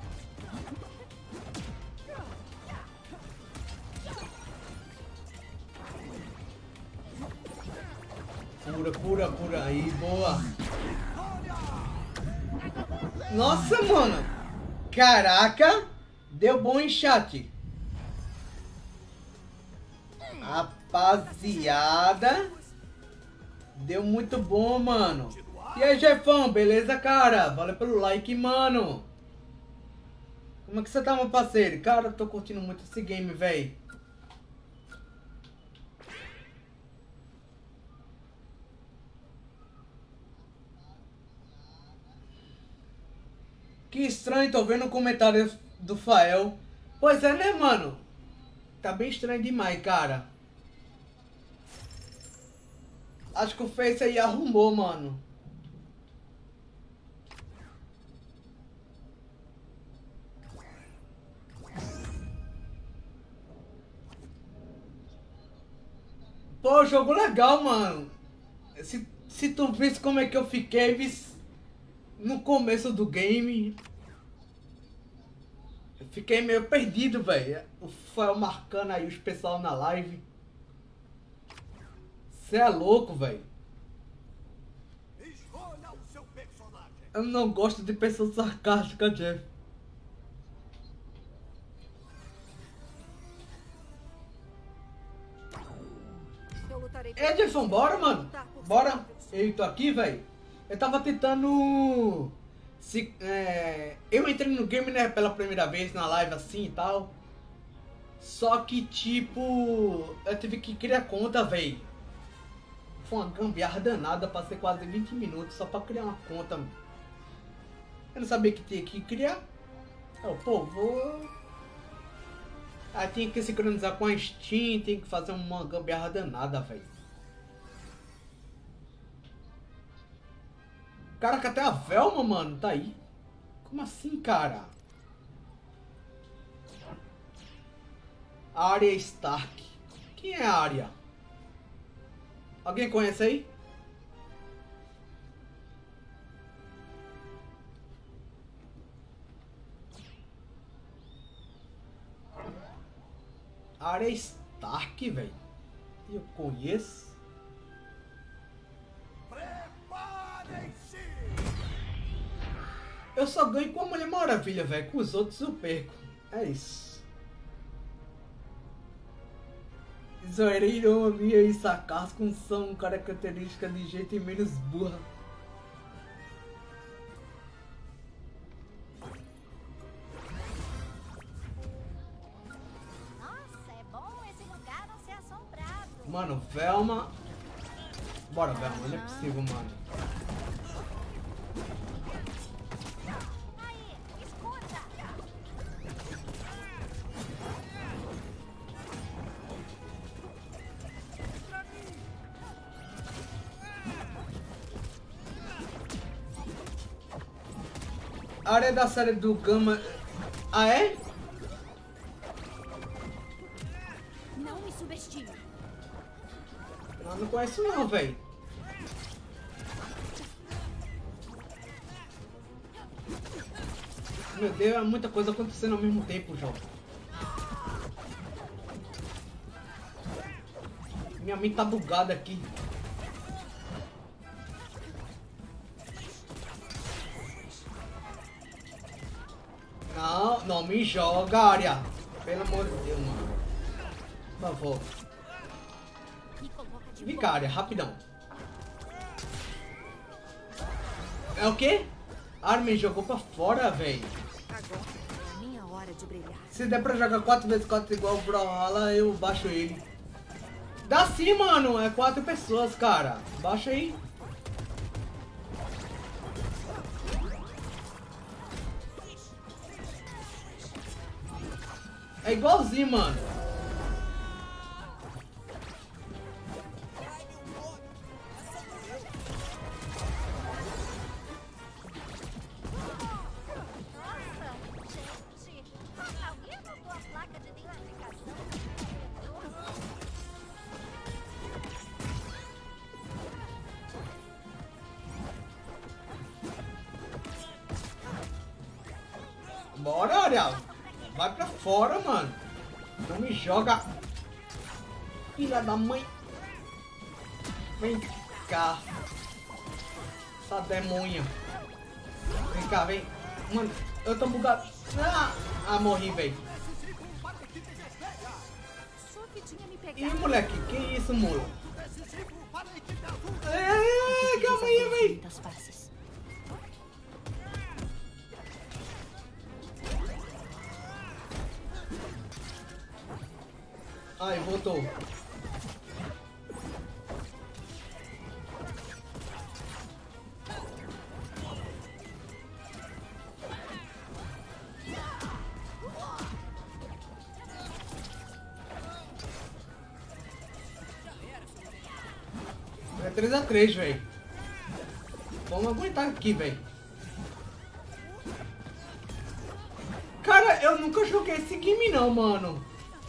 Cura. Aí, boa. Nossa, mano. Caraca. Deu bom em chat. Rapaziada. Deu muito bom, mano. E aí, Jefão, beleza, cara? Valeu pelo like, mano. Como é que você tá, meu parceiro? Cara, eu tô curtindo muito esse game, velho. Que estranho, tô vendo o comentário do Fael. Pois é, né, mano? Tá bem estranho demais, cara. Acho que o Face aí arrumou, mano. Pô, jogo legal, mano. Se tu visse como é que eu fiquei, no começo do game, eu fiquei meio perdido, velho. O Fael marcando aí os pessoal na live. Cê é louco, velho. Escolha o seu personagem. Eu não gosto de pessoas sarcásticas, Jeff. Eu lutarei por Edson, bora, mano. Bora. Eu tô aqui, velho. Eu tava tentando... eu entrei no game, né, pela primeira vez na live assim e tal. Só que, tipo... eu tive que criar conta, velho. Foi uma gambiarra danada. Passei quase 20 minutos só pra criar uma conta. Eu não sabia que tinha que criar. Eu, pô, vou... Aí tinha que sincronizar com a Steam. Tem que fazer uma gambiarra danada, velho. Caraca, até a Velma, mano, tá aí. Como assim, cara? Arya Stark. Quem é a Arya? Alguém conhece aí? Arya Stark, velho. Eu conheço. Preparem-se! Eu só ganho com a Mulher Maravilha, velho. Com os outros eu perco. É isso. Zoeira, ironia e sarcasmo são características de jeito e menos burra. Nossa, é bom esse lugar não ser assombrado. Mano, Velma. Bora, Velma. Não é possível, mano. Aí, escuta. A área da série do Gama... Ah, é? Não me subestime. Eu não conheço não, velho. Meu Deus, é muita coisa acontecendo ao mesmo tempo, João. Minha mente tá bugada aqui. Não, não me joga, área. Pelo amor de Deus, mano. Por favor. Me coloca de Vem cá, área, rapidão. É o quê? A área me jogou pra fora, velho. Agora é a minha hora de brilhar. Se der pra jogar 4x4 igual o Brawlhalla, eu baixo ele. Dá sim, mano. É 4 pessoas, cara. Baixa aí. É igualzinho, mano. Nossa, gente. Alguém anotou a placa de identificação? Bora, Ariel. Vai pra fora, mano. Não me joga. Filha da mãe. Vem cá. Essa demônia. Vem cá, vem. Mano, eu tô bugado. Ah, morri, velho. Só que tinha me Ih, pegado. moleque, que isso, mula? Calma aí, velho. Muitas faces. Ai, voltou. É 3x3, velho. Vamos aguentar aqui, velho. Cara, eu nunca joguei esse game não, mano.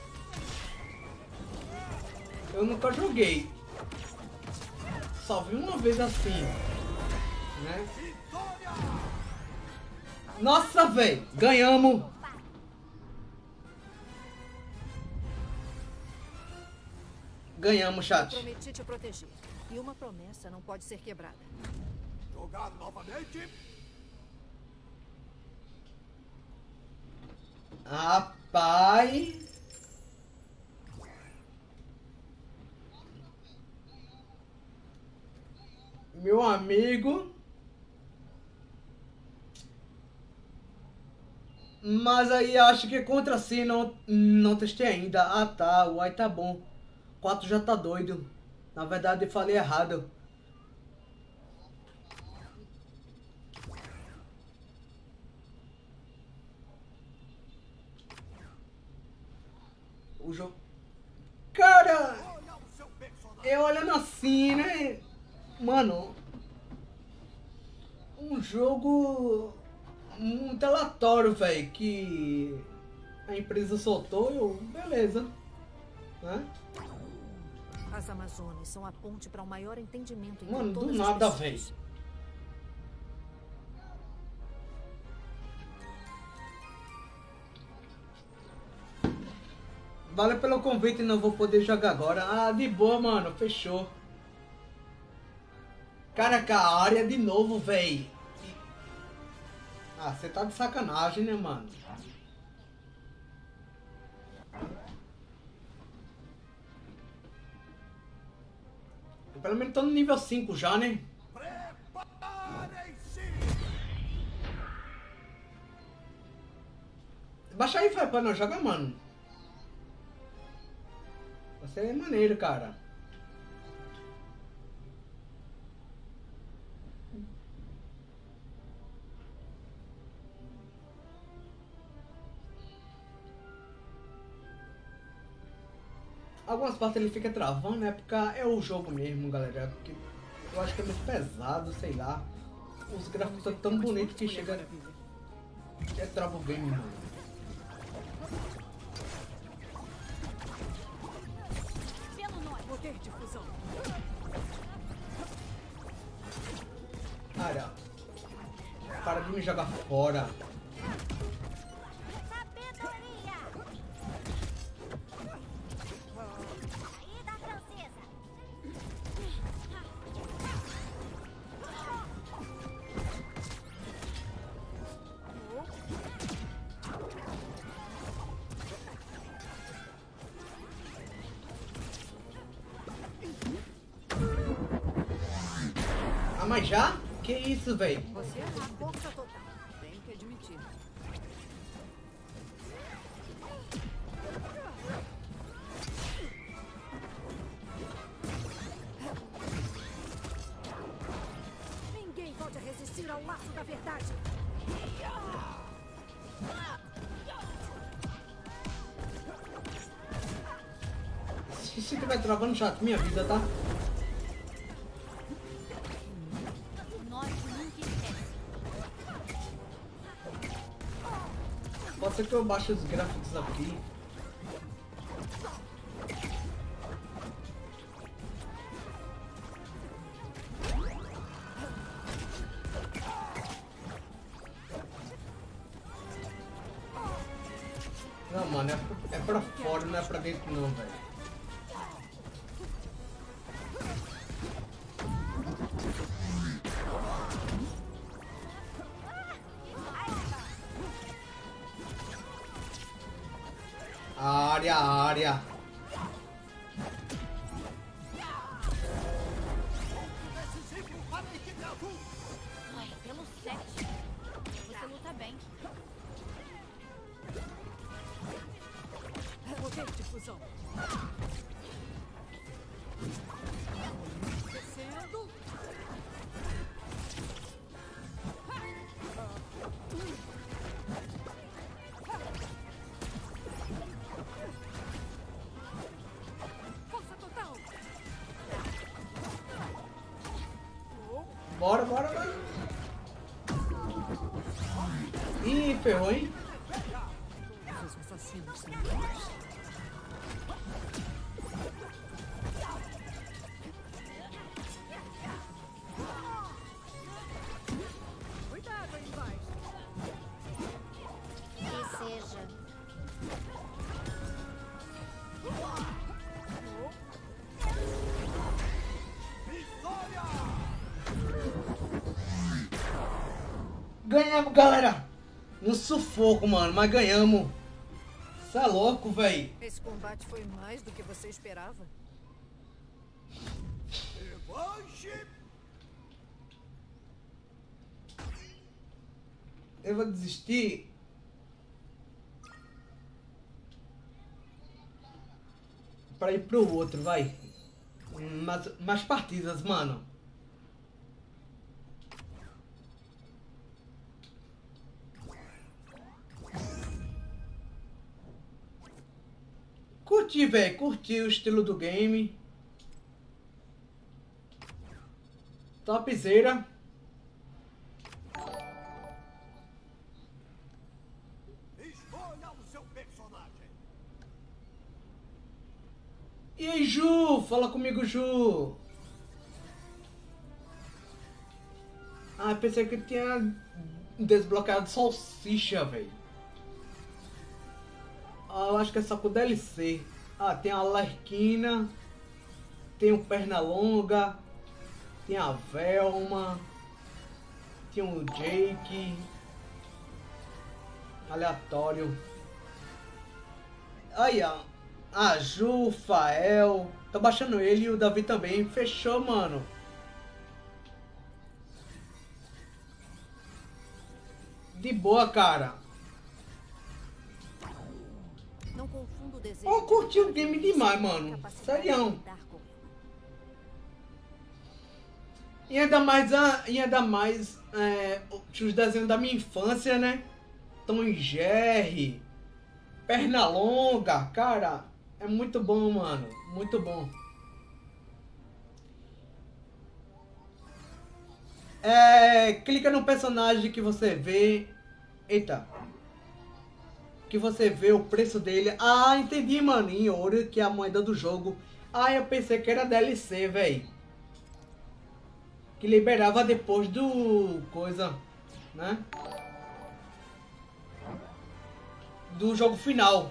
Eu nunca joguei. Só vi uma vez assim, né? Nossa, velho, ganhamos. Ganhamos, chat. Prometi te proteger. E uma promessa não pode ser quebrada. Jogar novamente? Rapaz. Meu amigo. Mas aí acho que contra si não testei ainda. Ah tá, o AI tá bom. 4 já tá doido. Na verdade eu falei errado. O jogo... Cara, eu olhando assim, né? Mano, um jogo muito aleatório, velho, que a empresa soltou e eu, beleza, né? As Amazonas são a ponte para um maior entendimento entre Mano, do todas as nada, pessoas. velho. Valeu pelo convite, não vou poder jogar agora. Ah, de boa, mano, fechou. Caraca, a área de novo, véi. Ah, você tá de sacanagem, né, mano? Eu, pelo menos tô no nível 5 já, né? Baixa aí, vai, pra nós jogar, mano. Você é maneiro, cara. Algumas partes ele fica travando, né? Porque é o jogo mesmo, galera. Porque eu acho que é muito pesado, sei lá. Os gráficos estão tão bonitos que chega É trava o game, mano. Pelo norte. Poder de fusão. Cara, para de me jogar fora. Sabedoria! Saída francesa! Ah, mas já? Que isso, velho? Você é uma força total. Tenho que admitir. Ninguém pode resistir ao laço da verdade. Se tiver travando chato, minha vida, tá? O norte nunca esquece. Pode ser que eu baixe os gráficos aqui. Não, mano, é pra fora, não é pra dentro não, velho. Área. Ai, pelo 7. Você luta bem. Poder de fusão. Descendo. Força total. Bora. Ih, ferrou, hein? Os assassinos são meus. Cuidado aí embaixo. Que seja. Ganhamos, galera! No sufoco, mano, mas ganhamos. Cê é louco, véi. Esse combate foi mais do que você esperava? Eu vou desistir. Pra ir pro outro, vai. Mais partidas, mano. Curti, velho. Curti o estilo do game. Topzera. Escolha o seu personagem. E aí, Ju? Fala comigo, Ju. Ah, pensei que tinha desbloqueado salsicha, velho. Ah, eu acho que é só com DLC. Ah, tem a Lerquina. Tem o Pernalonga. Tem a Velma. Tem o Jake. Aleatório. Aí, ó. A Ju, o Fael. Tô baixando ele e o Davi também. Fechou, mano. De boa, cara. Não confunda o desejo. Eu curti o game demais, mano. Serião. E ainda mais os desenhos da minha infância, né? Tom e Jerry, Pernalonga, cara, é muito bom, mano, muito bom. Clica no personagem que você vê, Eita. Que você vê o preço dele. Ah, entendi, mano. Em ouro, que é a moeda do jogo. Ah, eu pensei que era DLC, velho. Que liberava depois do... coisa, né? Do jogo final.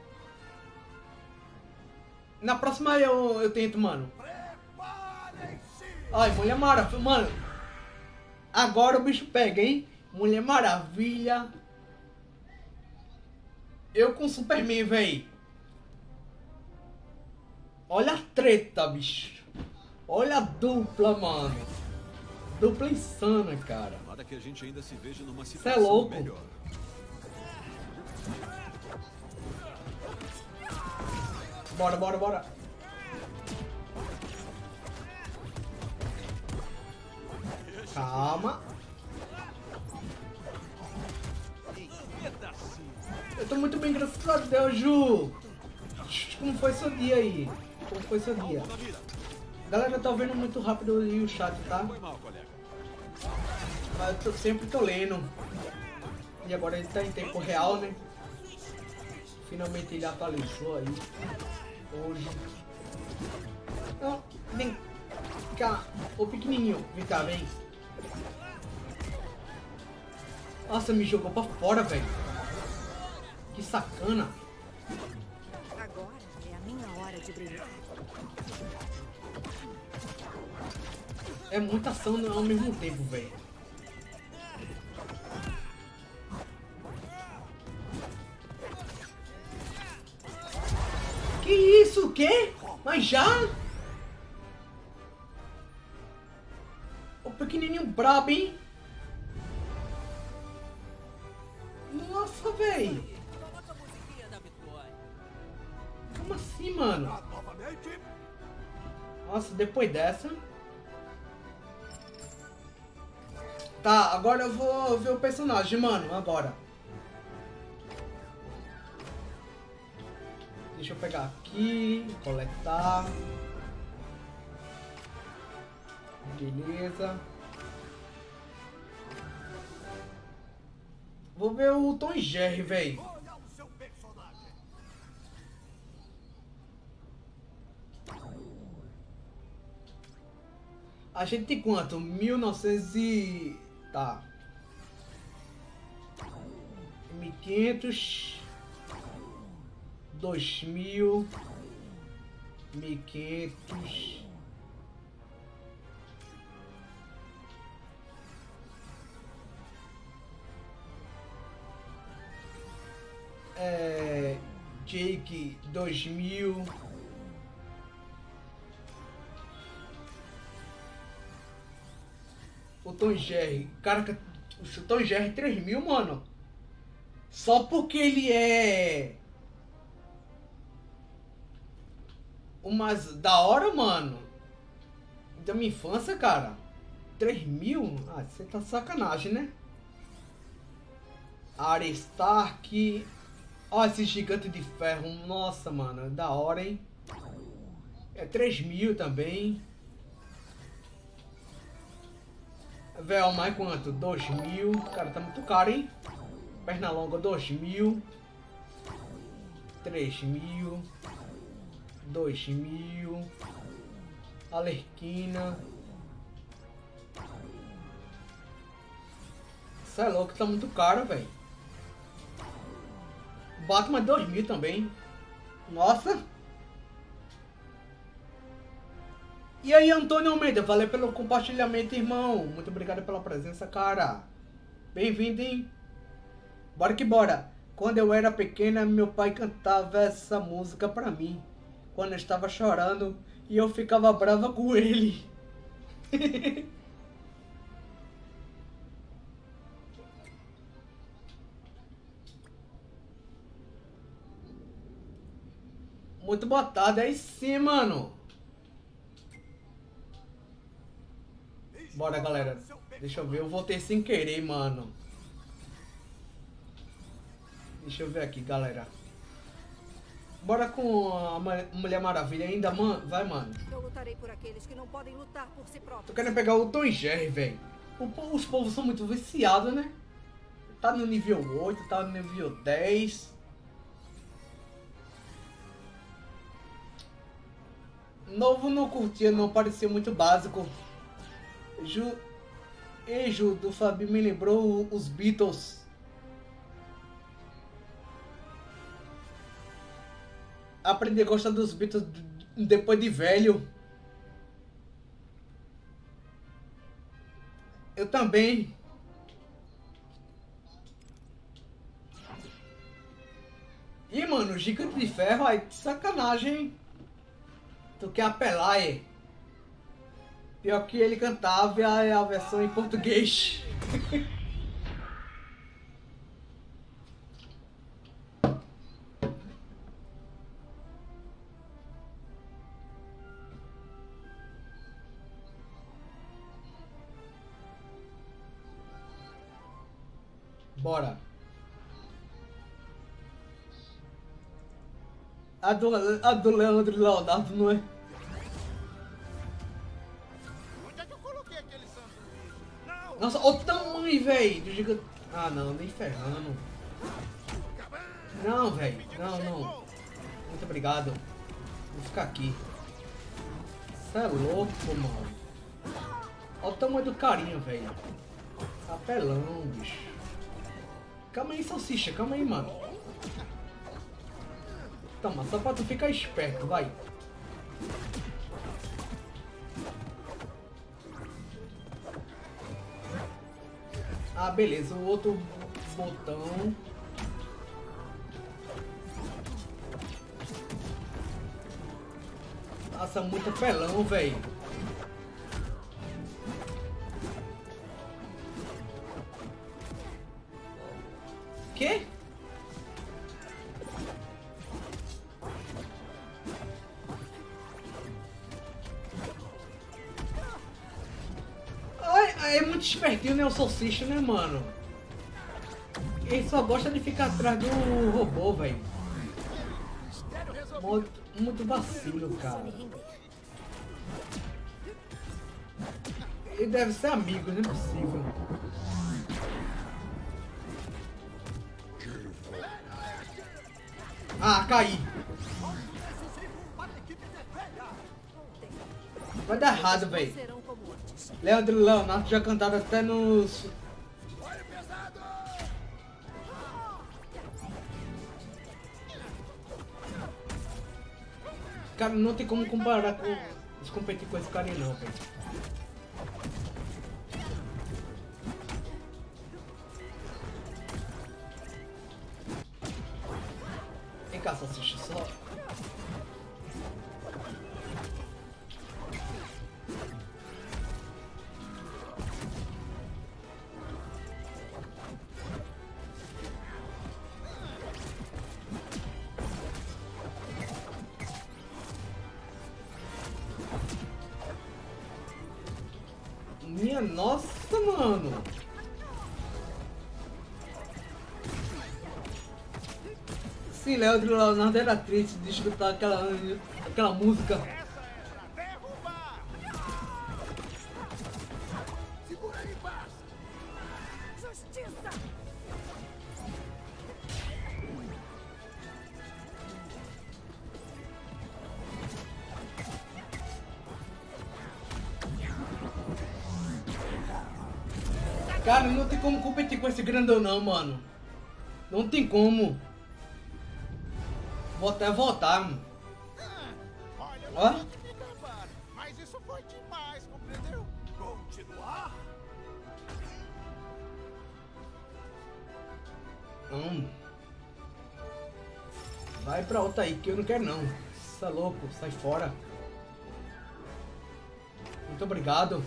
Na próxima eu tento, mano. Ai, Mulher Maravilha, mano. Agora o bicho pega, hein? Mulher Maravilha. Eu com Superman, véi. Olha a treta, bicho. Olha a dupla, mano. Dupla insana, cara. Nada que a gente ainda se veja numa Cê é situação louco. melhor. Bora, bora, bora. Calma. Eu tô muito bem, graças a Deus, Ju. Como foi seu dia aí? Como foi seu dia? Galera, eu tô vendo muito rápido aí o chat, tá? Foi mal, colega. Mas eu sempre tô lendo. E agora ele tá em tempo real, né? Finalmente ele atualizou aí. Hoje. Não, vem cá. Ô pequenininho, vem cá, vem. Nossa, me jogou pra fora, velho. Que sacana. Agora é a minha hora de brilhar. É muita ação ao mesmo tempo, velho. Que isso? O quê? Mas já? O pequenininho brabo, hein? Nossa, velho. Como assim, mano? Nossa, depois dessa... Tá, agora eu vou ver o personagem, mano, agora. Deixa eu pegar aqui, coletar. Beleza. Vou ver o Tom e Jerry, velho. A gente tem quanto? 1900 e... Tá. 1500... 2000... 1500... Jake 2000... O Tom Jerry, cara, o Tom Jerry 3000, mano. Só porque ele é o mais da hora, mano. Da minha infância, cara. 3000? Ah, você tá de sacanagem, né? Arya Stark. Ó, esse gigante de ferro. Nossa, mano, da hora, hein? É 3000 também. Velma é quanto? 2000. Cara, tá muito caro, hein? Pernalonga 2000. 3000. 2000. Alerquina. Isso é louco, tá muito caro, velho. Batman 2000 também. Nossa. E aí, Antônio Almeida, valeu pelo compartilhamento, irmão. Muito obrigado pela presença, cara. Bem-vindo, hein? Bora que bora. Quando eu era pequena, meu pai cantava essa música pra mim. Quando eu estava chorando e eu ficava brava com ele. Muito boa tarde, aí sim, mano. Bora, galera. Deixa eu ver. Eu voltei sem querer, mano. Deixa eu ver aqui, galera. Bora com a Mulher Maravilha ainda, mano. Vai, mano. Eu lutarei por aqueles que não podem lutar por si próprios. Tô querendo pegar o Tom e Jerry, velho. Os povos são muito viciados, né? Tá no nível 8, tá no nível 10. Novo não curtia, não parecia muito básico. Ju do Fabi me lembrou os Beatles. Aprendi a gostar dos Beatles depois de velho. Eu também. Ih, mano, Gigante de Ferro, aí, que sacanagem, hein? Tu quer apelar, é? Pior que ele cantava a versão em português. Bora. A do Leandro Leonardo não é? Onde é que eu coloquei aquele sanduíche? Não! Nossa, olha o tamanho, velho. Ah, não, nem ferrando. Não, velho. Não. Muito obrigado. Vou ficar aqui. Você é louco, mano. Olha o tamanho do carinho, velho. Apelão, bicho. Calma aí, salsicha. Calma aí, mano. Toma, só pra tu ficar esperto, vai. Ah, beleza. O outro botão. Nossa, muito apelão, velho. Quê? Ai, é muito espertinho, né, o salsicha, né, mano? Ele só gosta de ficar atrás do robô, velho. Muito vacilo, cara. Ele deve ser amigo, não é possível. Ah, caí. Vai dar errado, velho. Leandro e Leonardo já cantaram até nos... Cara, não tem como comparar com... competir com esse cara aí não, velho. Vem cá, salsicha, só... Minha nossa, mano. Sim, Leandro Leonardo era triste de escutar aquela música. Derrubar! Segura aí, paz! Justiça! Cara, não tem como competir com esse grandão não, mano. Não tem como. Vou até voltar, mano. Olha, Ó. não pode me gabar, mas isso foi demais, compreendeu? Continuar? Vai pra outra aí, que eu não quero não. Você é louco, sai fora. Muito obrigado.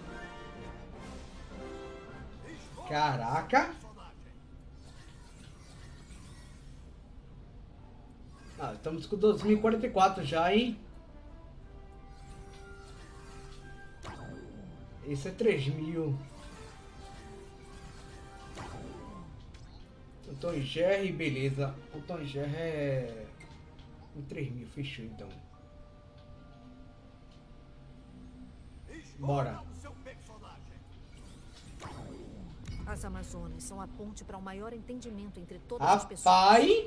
Caraca. Ah, estamos com 2044 já, hein? Esse é 3000. O Tom Jerry, beleza. O Tom Jerry é... em 3000, fechou então. Bora. As Amazonas são a ponte para um maior entendimento entre todas as pessoas. Rapaz!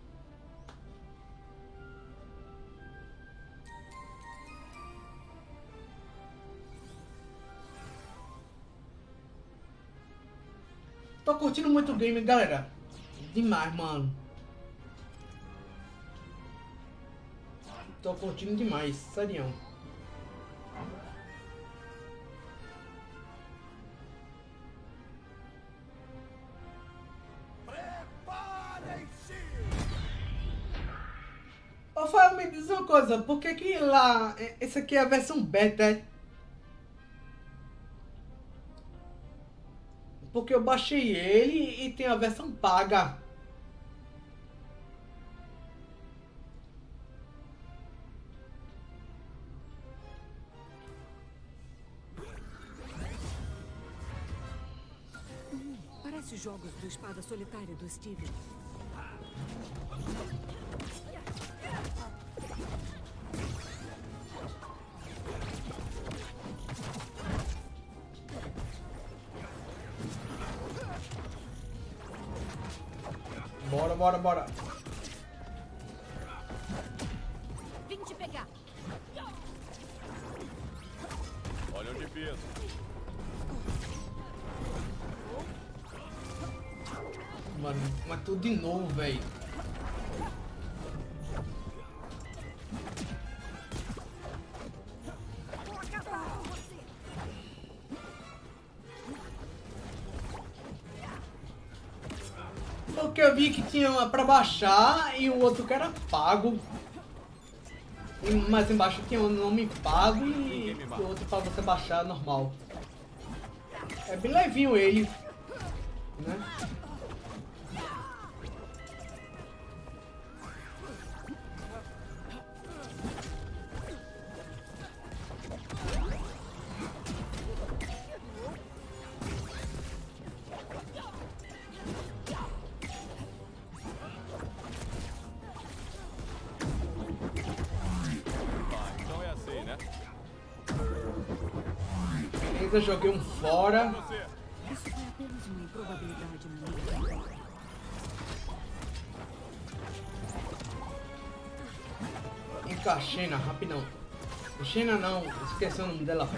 Tô curtindo muito o game, galera. Demais, mano. Tô curtindo demais, serião. Ô, Fael, me diz uma coisa, por que que lá... Esse aqui é a versão beta, é? Porque eu baixei ele e tem a versão paga. Parece jogos do Espada Solitária do Steven. Bora, bora, bora. Vim te pegar. Olha onde pisa. Mano, mas tudo de novo, velho. Vou acabar com você. Porque eu vi que tinha uma pra baixar e o outro que era pago. E mais embaixo tinha um nome pago e o outro pra você baixar normal. É bem levinho ele, né? Então é assim, né? Beleza, joguei um fora. Você. Isso foi apenas uma improbabilidade na minha vida. Vem cá, Xena, rapidão. Xena não, esqueci o nome dela.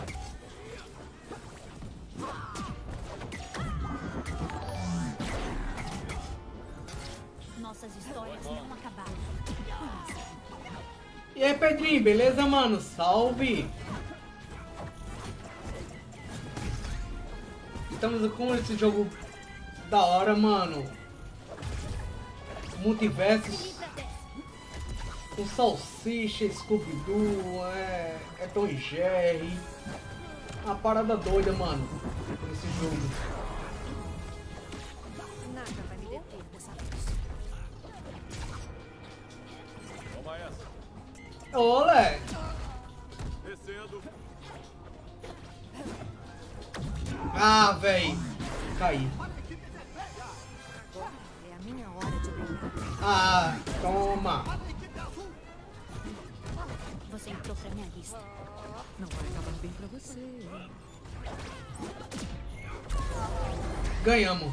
Nossas histórias não acabaram. E aí, Pedrinho, beleza, mano? Salve! Estamos com esse jogo da hora, mano. Multiversos. Com Salsicha, Scooby-Doo, é Tom e Jerry. Uma parada doida, mano. Esse jogo. Nada vai me deter dessa vez. Toma essa. Olé! Descendo. Ah, véi. Caí. É a minha hora de brilhar. Ah, toma. Você entrou pra minha lista. Não vai acabar bem pra você. Ganhamos.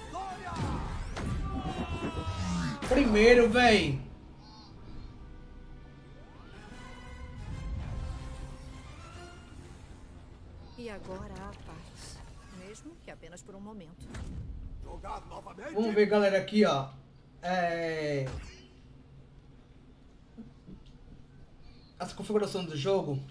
Primeiro, véi. E agora a paz. Mesmo que apenas por um momento. Jogar novamente? Vamos ver, galera, aqui, ó. As configurações do jogo.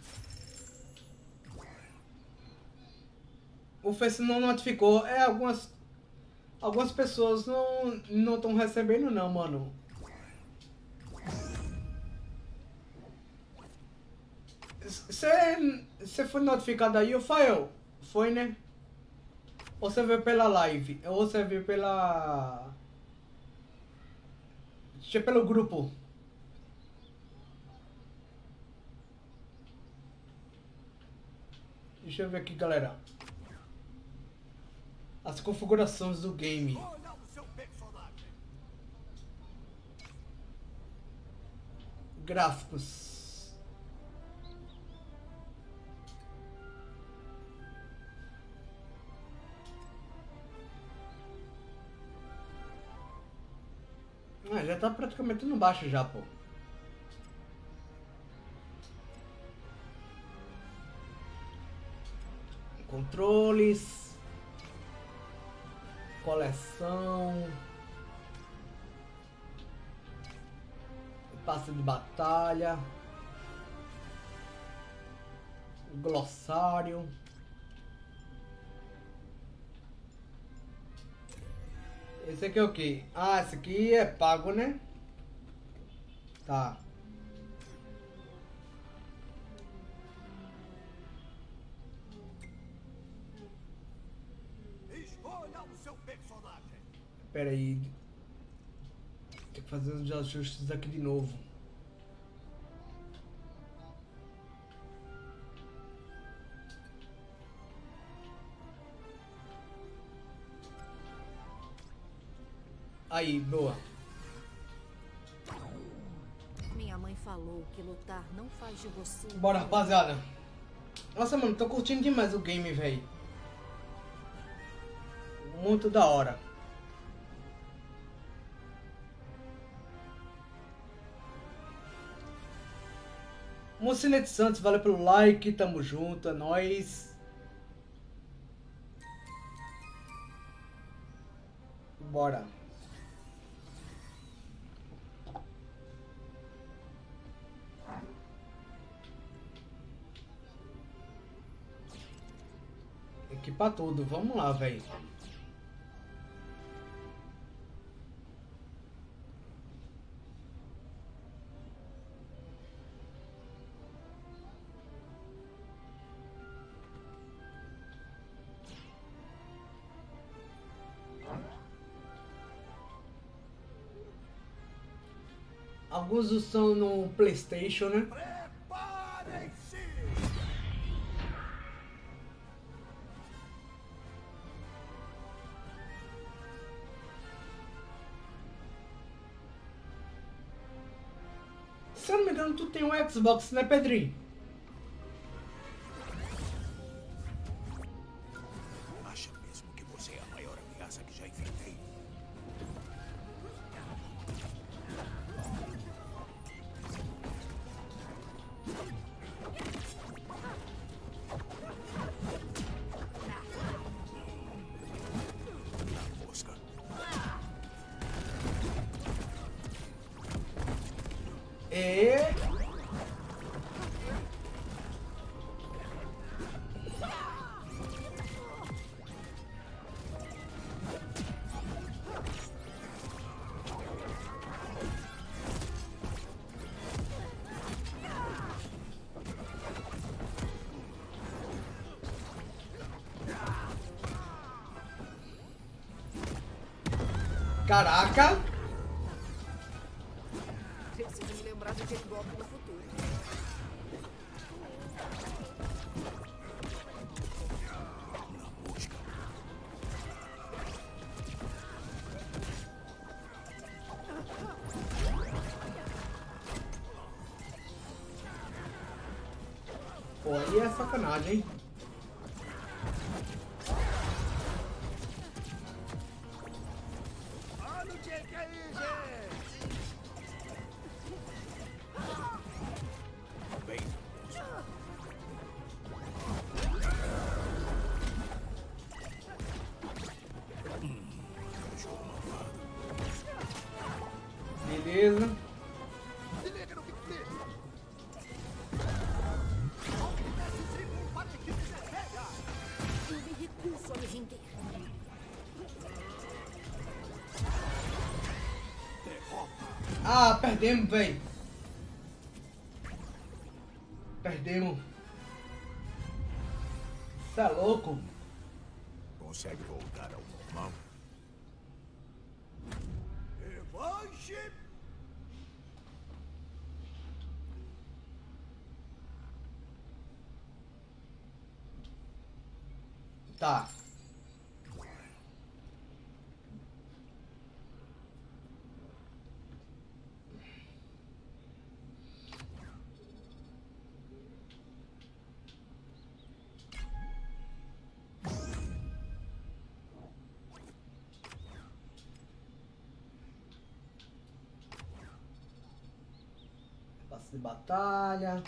O Face não notificou. Algumas pessoas não estão recebendo não, mano. Você foi notificado aí, Fael? Foi, né? Ou você veio pela live? Ou você veio pela... Deixa eu pelo grupo. Deixa eu ver aqui, galera. As configurações do game. Olha o seu personagem. Gráficos. já tá praticamente no baixo já, pô. Controles. Coleção. Passe de batalha. Glossário. Esse aqui é o que? Ah, esse aqui é pago, né? Tá. Escolha o seu personagem. Pera aí. Tem que fazer os ajustes aqui de novo. Aí, boa. Minha mãe falou que lutar não faz de você. Bora, rapaziada. Nossa, mano, tô curtindo demais o game, velho. Muito da hora. Mocinete Santos, valeu pelo like, tamo junto, é nóis. Bora. Equipar tudo, vamos lá, velho. Alguns são no PlayStation, né? Preparem-se! Se eu não me engano, tu tem um Xbox, né, Pedrinho? Acha mesmo que você é a maior ameaça que já enfrentei? Mosca. E... Caraca! Preciso me lembrar de ter golpe no futuro. Na mosca. Pô, aí é sacanagem, hein? Olha o Jake aí, gente! Bem, Beleza. Se liga no que fiz! Eu me recuso a me render. Ah, perdemos, velho. Perdemos. Você é louco? consegue voltar ao normal? Revanche! Tá. passe de batalha.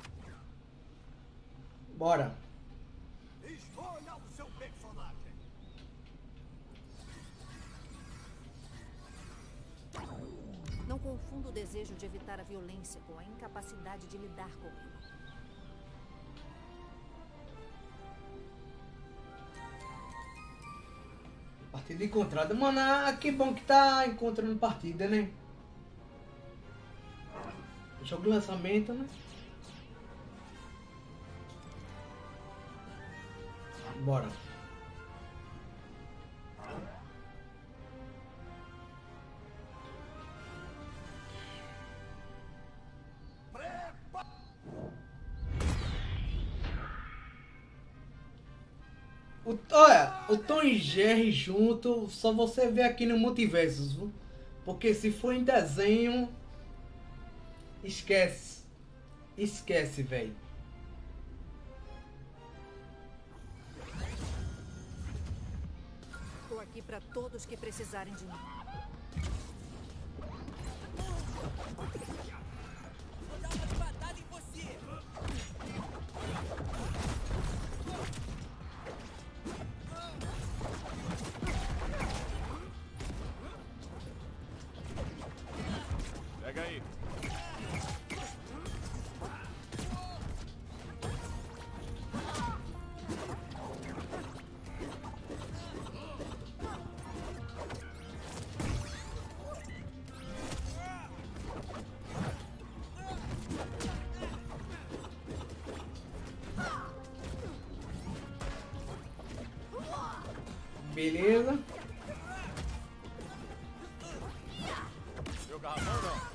Bora. Escolha o seu personagem. Não confunda o desejo de evitar a violência com a incapacidade de lidar com ele. Partida encontrada. Mano, que bom que tá encontrando partida, né? Jogo de lançamento, né? Bora. Olha, o Tom e Jerry junto, só você vê aqui no Multiversos, viu? Porque se for em desenho, esquece. Esquece, velho. Estou aqui para todos que precisarem de mim. Vou dar uma espadada em você. Pega aí. Beleza. Meu garrafão não.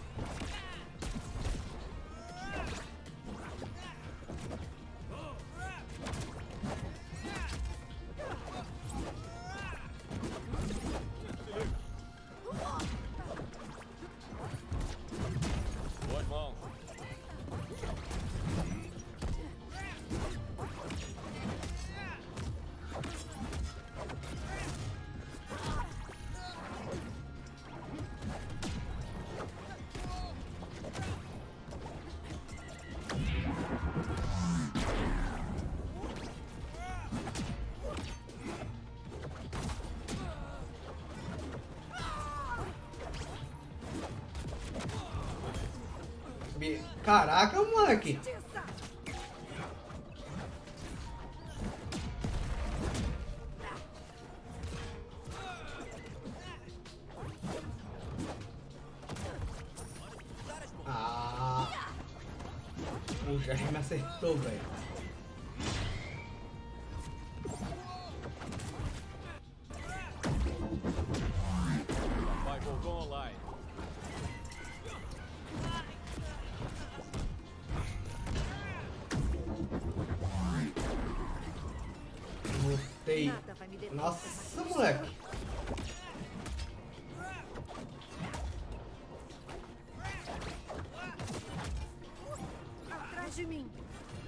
Boas mãos. Caraca, moleque. Ah, o Jerry me acertou, velho. Vai, voltou online. Voltei. Nada vai me deter. Nossa, moleque. Atrás de mim.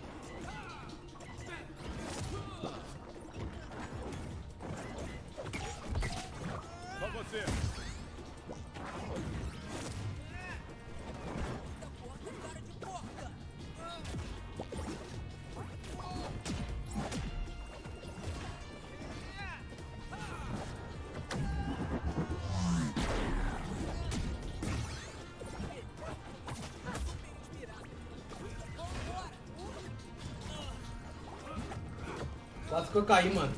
Só você. Cara de porca. Quase que eu caí, mano.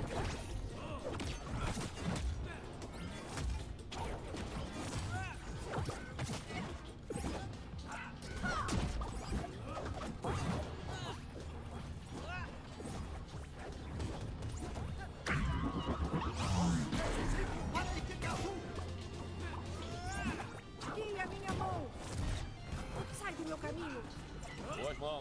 Aqui a minha mão. Sai do meu caminho. Boas mãos.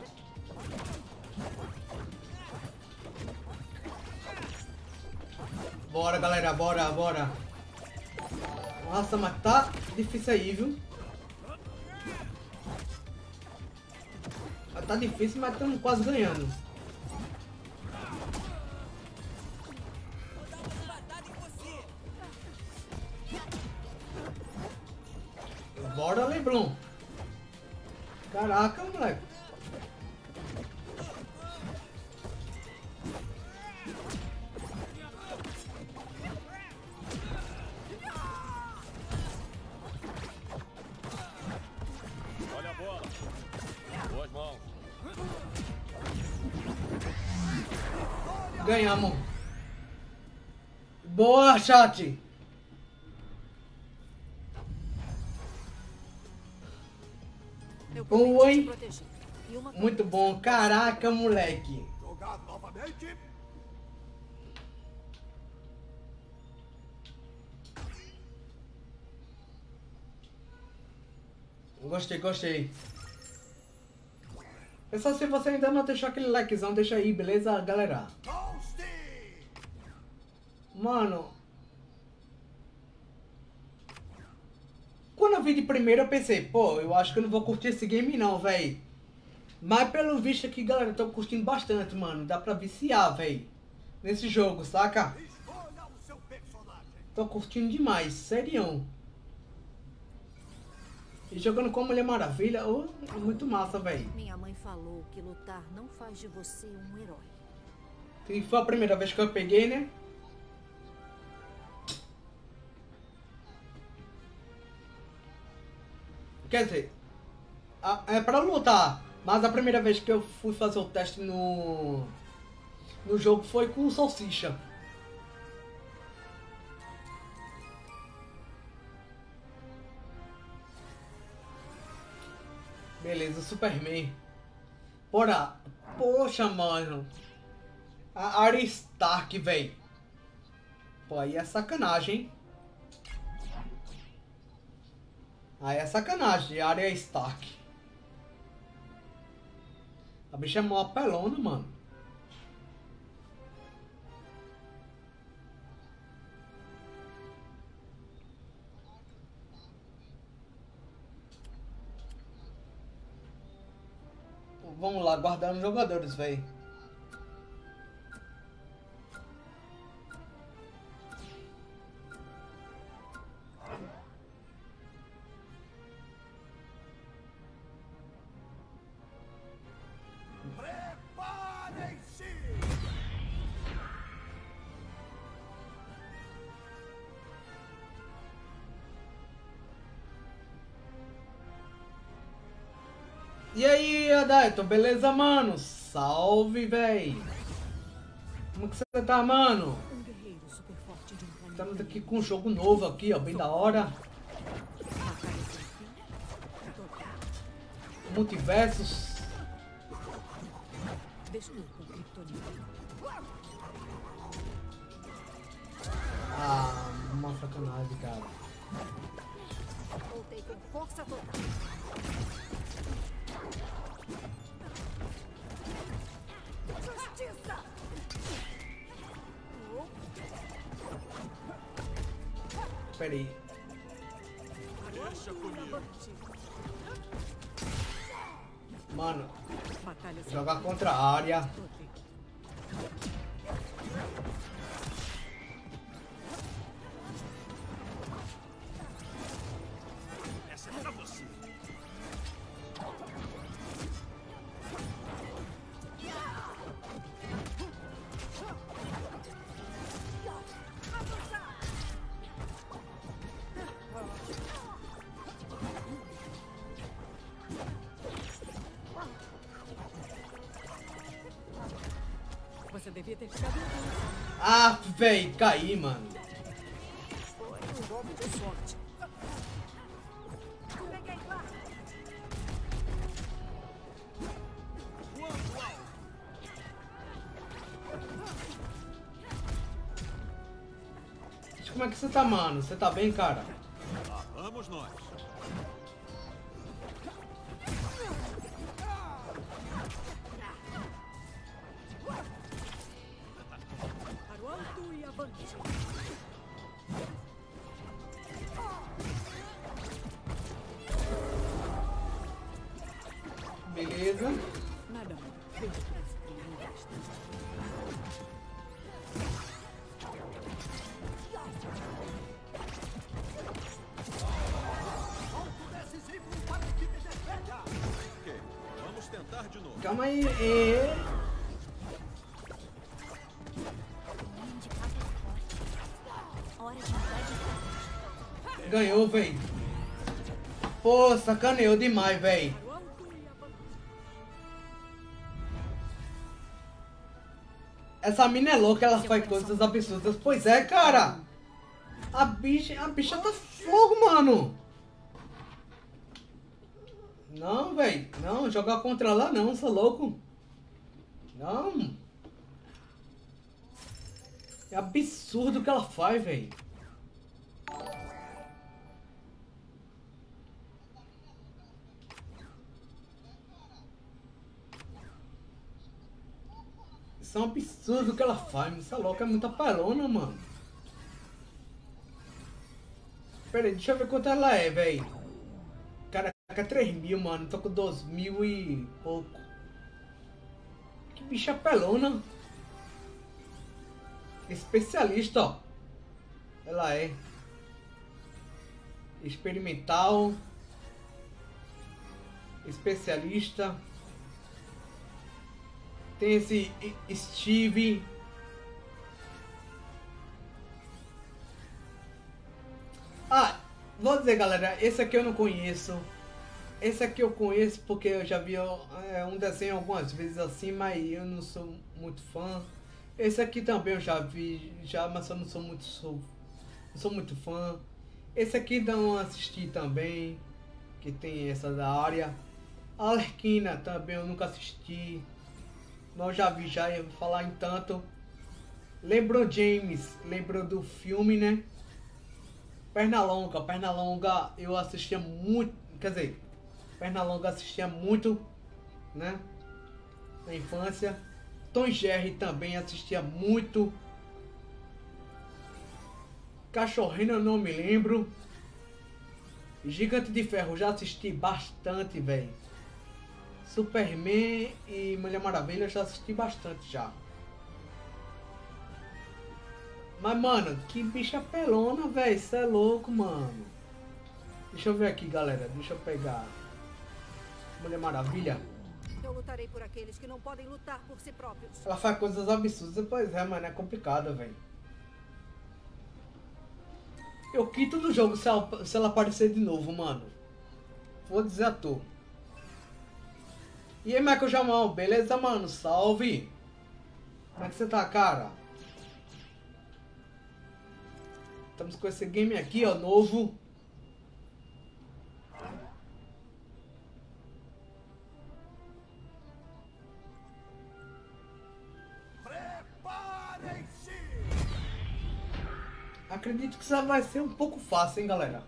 Bora, galera, bora, bora. Nossa, mas tá difícil aí, viu? Tá difícil, mas estamos quase ganhando. Vou dar uma espadada em você. Bora, Leblon. Caraca, Ganhamos. Boa, chat. Eu Bom, prometi hein? te proteger. E uma Muito bom. Caraca, moleque. Jogar novamente? Gostei, gostei. Pessoal, se você ainda não deixou aquele likezão, deixa aí, beleza, galera? Mano, quando eu vi de primeiro eu pensei, pô, eu acho que eu não vou curtir esse game não, véi. Mas pelo visto aqui, galera, eu tô curtindo bastante, mano. Dá pra viciar, véi, nesse jogo, saca? Tô curtindo demais, serião. E jogando com a Mulher Maravilha, oh, é muito massa, véi. Minha mãe falou que lutar não faz de você um herói. E foi a primeira vez que eu peguei, né? Quer dizer, é pra lutar, mas a primeira vez que eu fui fazer o teste no jogo foi com o Salsicha. Beleza, Superman. Bora. Poxa, mano. A Arya Stark, véi. Pô, aí é sacanagem, hein? Aí é sacanagem, Arya Stark. A bicha é mó apelona, mano. Vamos lá, guardando jogadores, velho. Preparem-se! E aí, Adaito, beleza, mano? Salve, véi. Como que você tá, mano? Um guerreiro super forte de um planeta. Estamos aqui com um jogo novo aqui, ó, bem da hora. Multiversos. Destrua com Kryptonita. Ah, uma sacanagem, cara. Voltei com força total. Justiça! Pera aí. Deixa comigo. Mano, Batalha sem jogar contra a área. proteger. Essa é pra você. Você devia ter ficado em casa. Ah, véi, caí, mano. Foi um golpe de sorte. Peguei lá. Como é que você tá, mano? Você tá bem, cara? Lá vamos nós. Para o alto e avante. Beleza. Nada muito. Bem depressa que não basta. Ok, vamos tentar de novo. Calma aí. De papo forte. Hora de mudar de Ganhou, véi. Pô, sacaneou demais, véi. Para o alto e avante. Essa mina é louca, ela faz coisas absurdas. Pois é, cara. A bicha tá fogo, mano. Não, velho. Não, jogar contra ela não, sou louco. Não. É absurdo o que ela faz, velho. Isso é um absurdo o que ela faz. Isso é louco, é muita pelona, mano. Pera aí, deixa eu ver quanto ela é, velho. Caraca, 3.000, mano. Tô com 2.000 e pouco. Que bicha pelona. Especialista, ó. Ela é. Experimental. Especialista. Tem esse Steve. Ah, vou dizer, galera, esse aqui eu não conheço. Esse aqui eu conheço porque eu já vi um desenho algumas vezes assim, mas eu não sou muito fã. Esse aqui também eu já vi, mas eu não sou muito fã. Esse aqui não assisti também, que tem essa da área. A Arlequina também eu nunca assisti. Nós já vi, já ia falar em tanto. Lembrou James, lembrou do filme, né? Pernalonga eu assistia muito, quer dizer, Pernalonga assistia muito, né? Na infância. Tom e Jerry também assistia muito. Cachorrinho eu não me lembro. Gigante de Ferro já assisti bastante, velho. Superman e Mulher Maravilha eu já assisti bastante já. Mas, mano, que bicha pelona, velho. Isso é louco, mano. Deixa eu ver aqui, galera. Deixa eu pegar Mulher Maravilha. Eu lutarei por aqueles que não podem lutar por si próprios. Ela faz coisas absurdas. Pois é, mano. É complicado, velho. Eu quito do jogo se ela aparecer de novo, mano. Vou dizer a tu. E aí, Michael Jamal, beleza, mano? Salve! Como é que você tá, cara? Estamos com esse game aqui, ó, novo. Preparem-se! Acredito que isso vai ser um pouco fácil, hein, galera?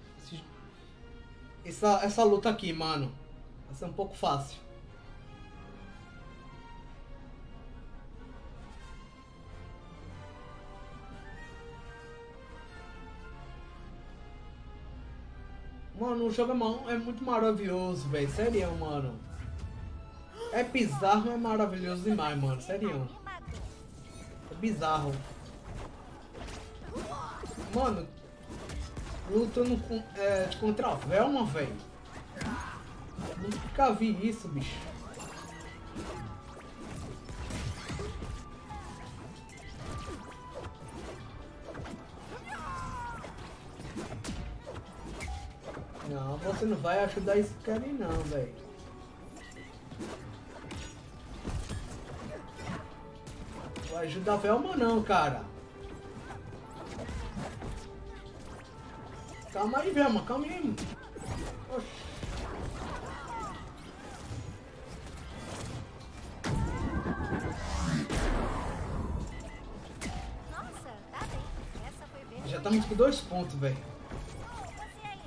Essa luta aqui, mano. Vai ser um pouco fácil. Mano, o jogo é muito maravilhoso, velho. Sério, mano. É bizarro, mas é maravilhoso demais, mano. Sério. É bizarro. Mano, lutando contra a Velma, velho. Nunca vi isso, bicho. Não, você não vai ajudar esse cara aí não, velho. Vai ajudar a Velma não, cara. Calma aí, Velma, calma aí. Oxi. Nossa, tá bem. Essa foi bem. Já estamos com 2 pontos, velho. Você aí.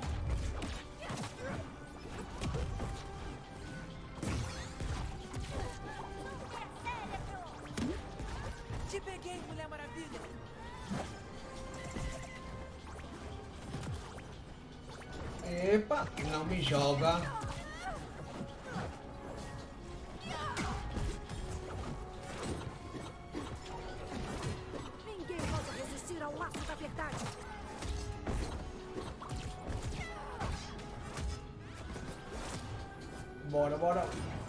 Te peguei, Mulher Maravilha. Epa, não me joga. Ninguém pode resistir ao laço da verdade. Bora, bora.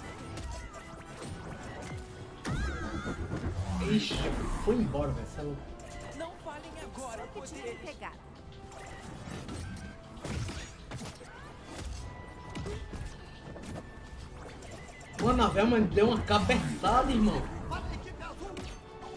Ixi, foi embora, velho. Essa louca. Não falem agora, Só que tinha me poderes. pegado. Mano, a Velma deu uma cabeçada, irmão.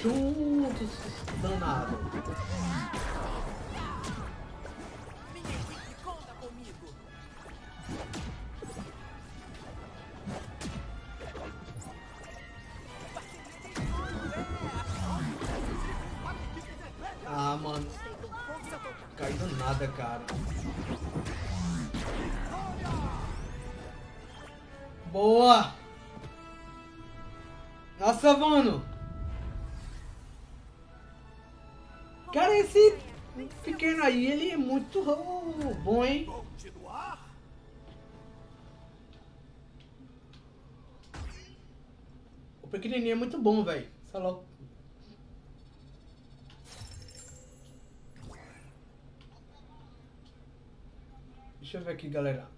juntos, danado. Minha equipe conta comigo. Ah, mano. Caiu do nada, cara. Boa! Nossa, mano! Cara, esse pequeno aí, ele é muito bom, hein? Continuar? O pequenininho é muito bom, velho. Só logo. Deixa eu ver aqui, galera.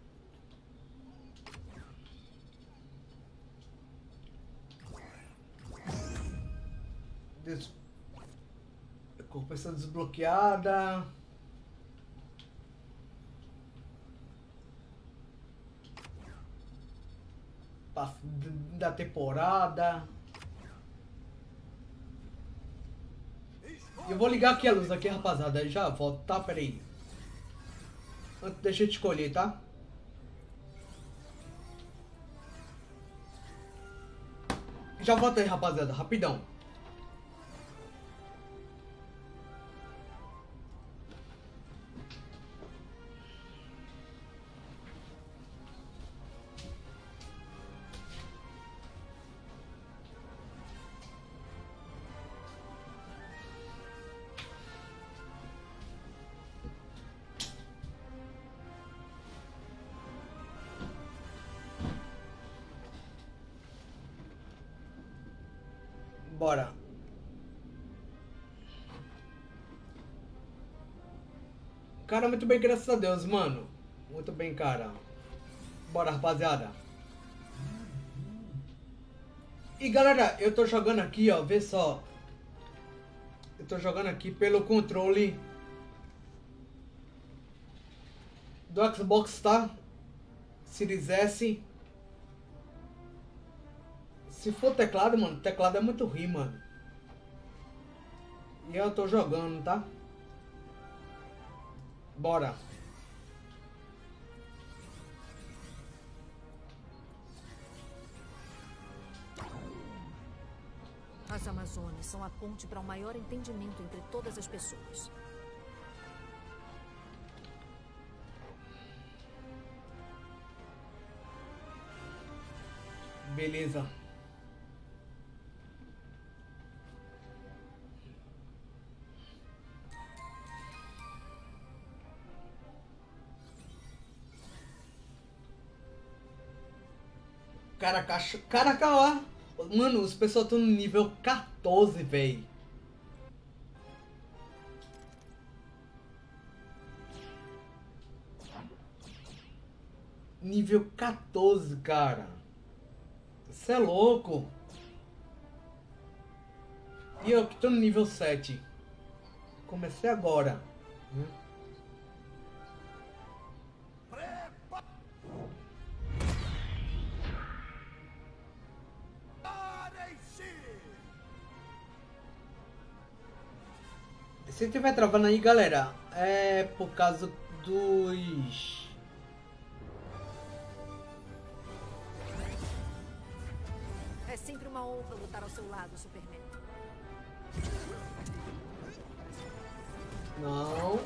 Compensação desbloqueada. Da temporada. Eu vou ligar aqui a luz aqui, rapaziada. Aí já volto, tá? Pera aí. Deixa eu te escolher, tá? Já volto aí, rapaziada. Rapidão. Bora. Cara, muito bem, graças a Deus, mano. Muito bem, cara. Bora, rapaziada. E galera, eu tô jogando aqui, ó. Vê só. Eu tô jogando aqui pelo controle do Xbox, tá? Series S. Se for teclado, mano, teclado é muito ruim, mano. E eu tô jogando, tá? Bora. As Amazonas são a ponte para um maior entendimento entre todas as pessoas. Beleza. Caraca, ó. Mano, os pessoal estão no nível 14, velho. Nível 14, cara. Isso é louco. E eu que tô no nível 7. Comecei agora. Se tiver travando aí, galera, é por causa dos... É sempre uma honra lutar ao seu lado, Superman. Não.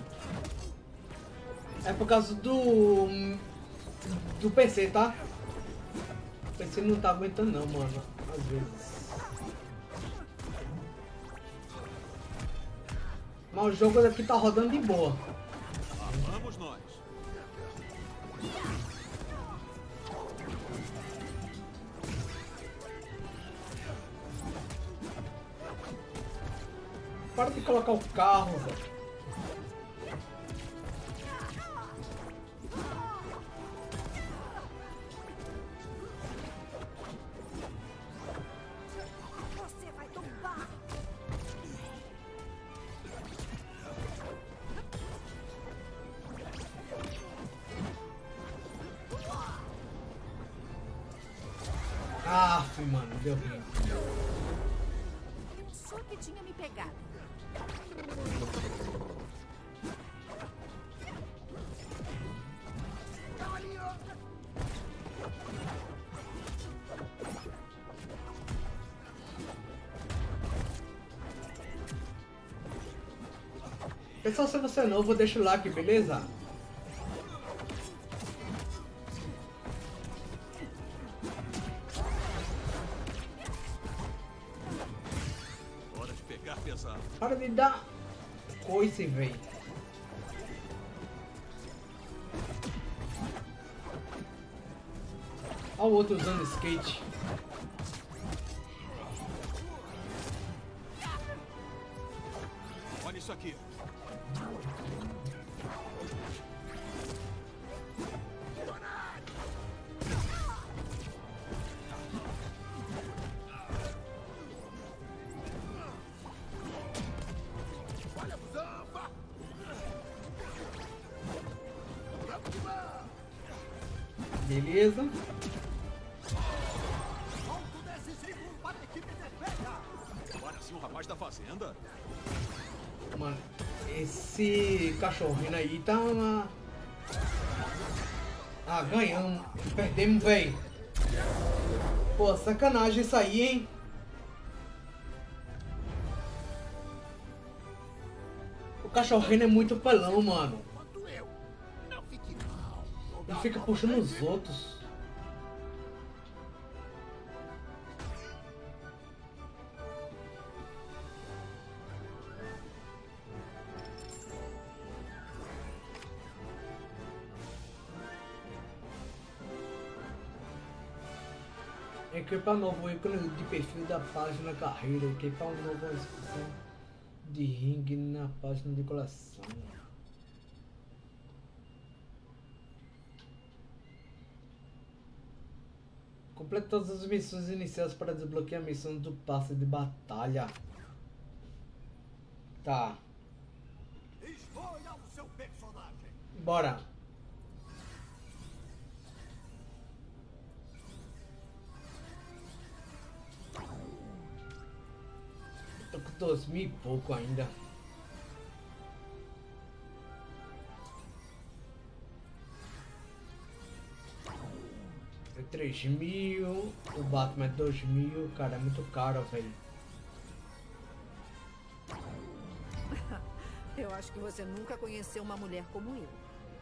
É por causa do PC, tá? O PC não tá aguentando não, mano. Às vezes. Mas o jogo aqui tá rodando de boa. Vamos nós. Para de colocar o carro, velho. Você vai tombar! Aff, mano, deu ruim. Um super que tinha me pegado. Pessoal, se você é novo, deixa o like, beleza? Hora de pegar pesado. Para de dar coice, véi. Olha o outro usando skate. Olha isso aqui. Beleza. Olha assim o rapaz da fazenda. Mano, esse cachorrinho aí tá uma... Ah, ganhamos. Perdemos, velho. Pô, sacanagem isso aí, hein? O cachorrinho é muito pelão, mano. Ele fica puxando os outros. Equipar novo ícone de perfil da página carreira. Equipar uma nova inscrição de ringue na página de coleção. Complete todas as missões iniciais para desbloquear a missão do passe de batalha. Tá. Escolha o seu personagem. Bora. Tô com 2000 e pouco ainda. É 3000, o Batman é 2000, cara, é muito caro, velho. Eu acho que você nunca conheceu uma mulher como eu.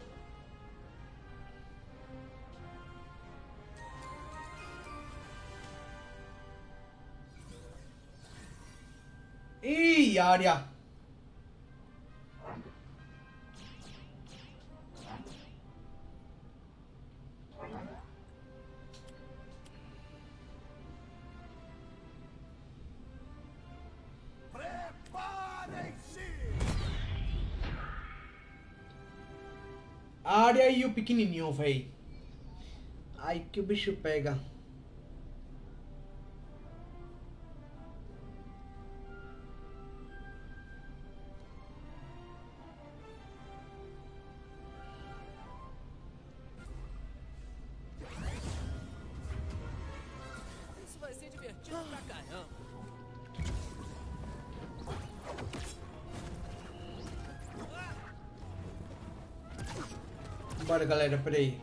Ih, área! Preparem-se! Área e o pequenininho, véi. Ai, que o bicho pega. Isso vai ser divertido pra caramba. Bora, galera, peraí.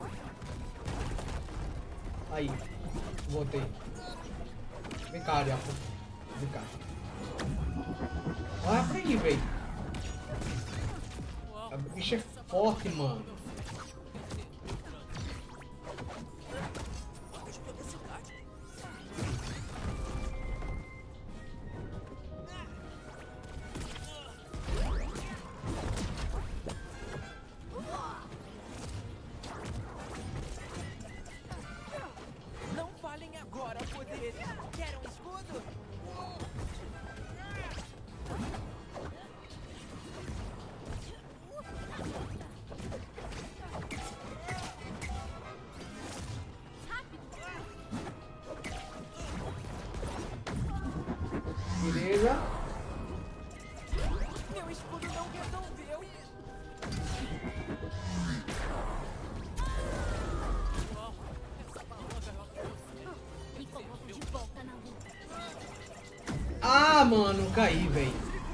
Aí, voltei. Vem cá, área. Vem cá. Olha pra aí, velho. A bicha é forte, mano. Não falem agora, poderes. Querem um escudo? Beleza. Meu escudo não resolveu. Me coloco de volta na luta. Ah, mano, caí, velho.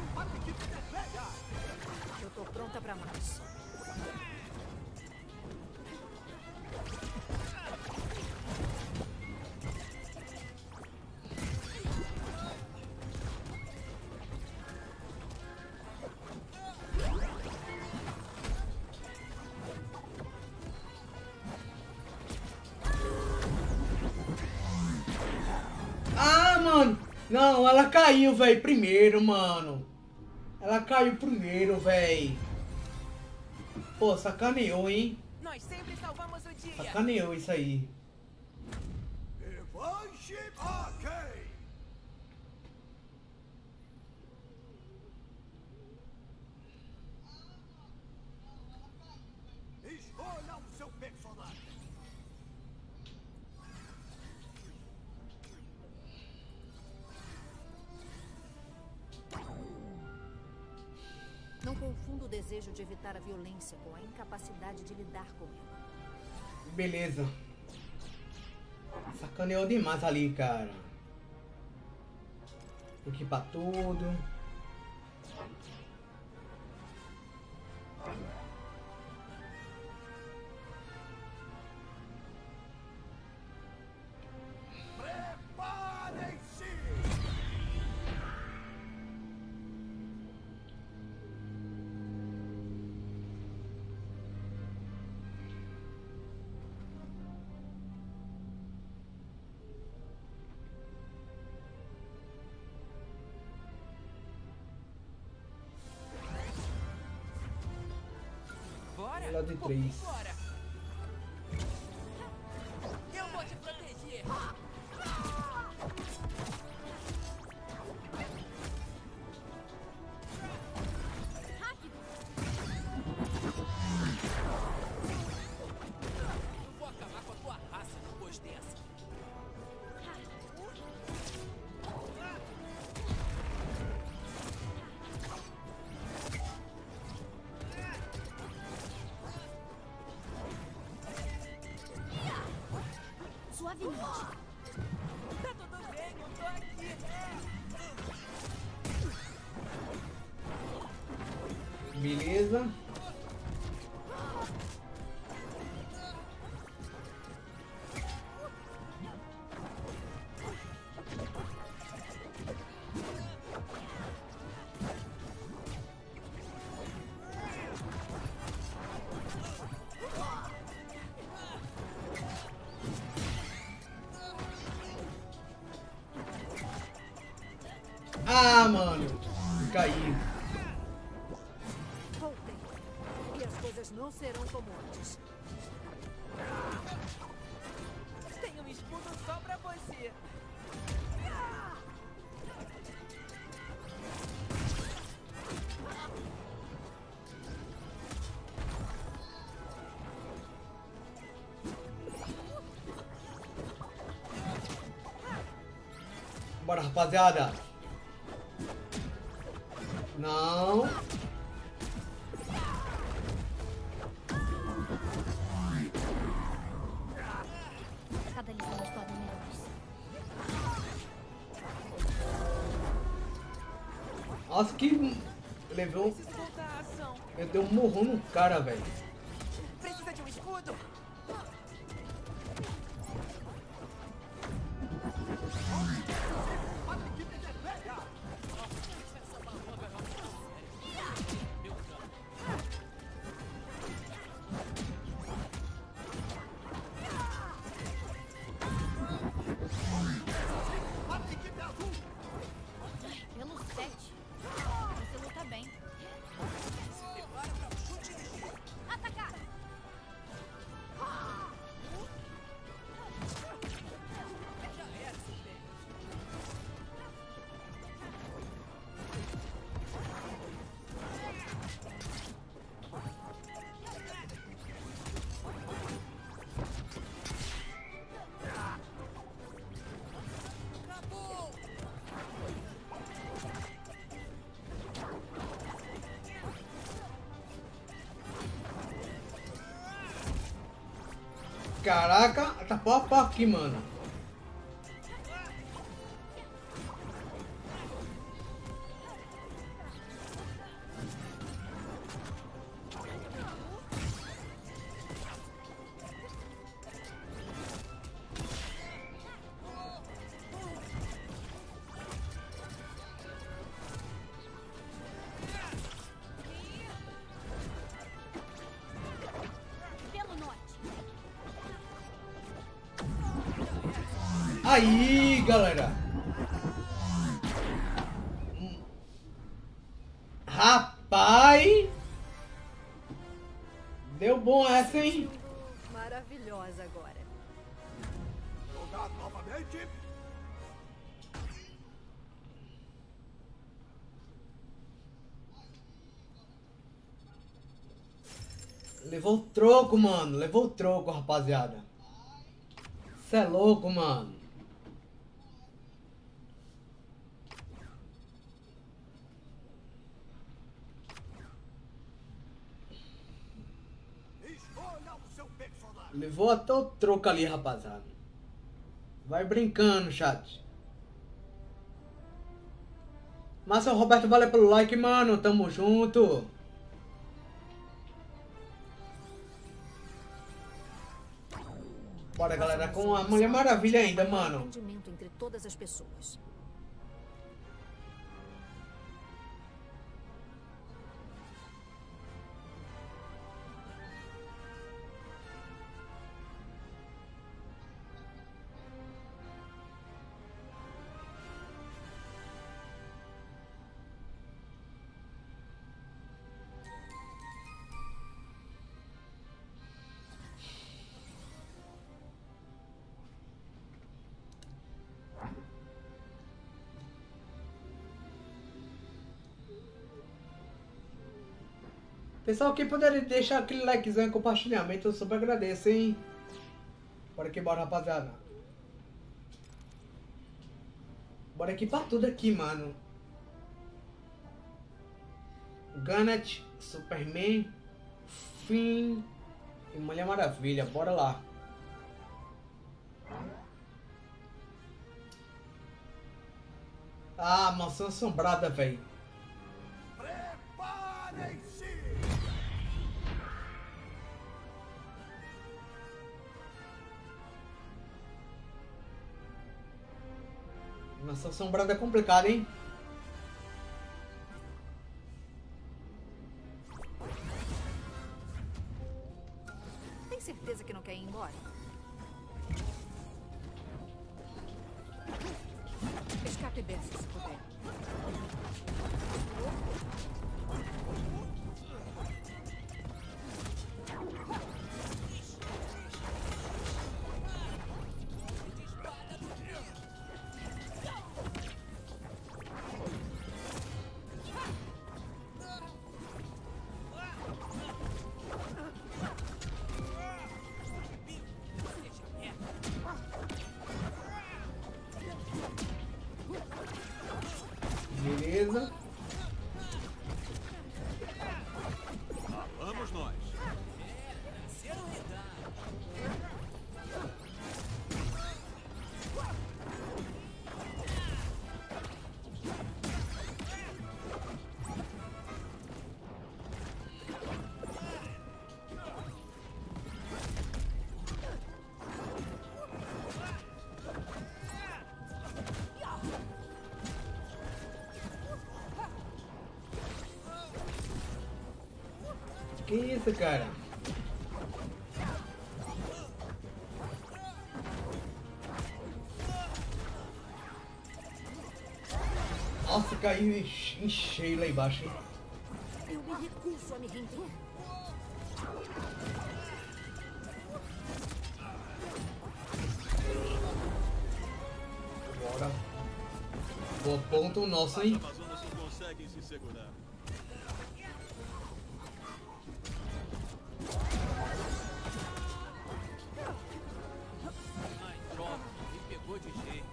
Eu tô pronta pra mais. Ah, mano. Não, ela caiu, velho, primeiro, mano. Ela caiu primeiro, velho. Pô, sacaneou, hein? Nós sempre salvamos o dia. Sacaneou isso aí. Revanche Arcade! Escolha o seu personagem. Não confunda o desejo de evitar a violência com a incapacidade de lidar com ela. Beleza. Sacaneou demais ali, cara. Equipa tudo. Preparem-se! Bora? Ela de 3. Bora. Eu vou te proteger. Eu vou acabar com a tua raça depois dessa. Suavemente. Tá tudo bem, eu tô aqui. Beleza. Ah, mano. Caí. Voltem. E as coisas não serão como antes. Tem um escudo só pra você. Bora, rapaziada. Não. Cada lição nos torna melhores. Nossa, que... Levou... Preciso voltar à ação. Eu dei um morrão no cara, velho. Precisa de um escudo? Pelo 7. Você luta bem. Atacar! Caraca, tá pau a pau aqui, mano. aí, galera. Rapaz. Deu bom essa, hein? Maravilhosa agora. Jogar novamente. Levou o troco, mano. Levou o troco, rapaziada. Cê é louco, mano. Escolha o seu personagem. Levou até o troco ali, rapaziada. Vai brincando, chat. Márcio Roberto, valeu pelo like, mano. Tamo junto. Bora, galera, com a Mulher Maravilha ainda, mano. Entendimento entre todas as pessoas. Pessoal, quem puder deixar aquele likezão e compartilhamento, eu super agradeço, hein? Bora que bora, rapaziada. Bora aqui pra tudo aqui, mano. Gannett, Superman, Finn e Mulher Maravilha. Bora lá. Ah, maçã assombrada, velho. Preparem-se. Maçã assombrada é complicado, hein? Tem certeza que não quer ir embora? Escape dessa, se puder. Beleza. Vamos nós. Que isso, cara? Nossa, caiu em cheio lá embaixo, hein? Eu me recuso a me render. Bora. Boa ponto nosso, hein? As Amazonas não conseguem se segurar. Ai, droga, me pegou de jeito.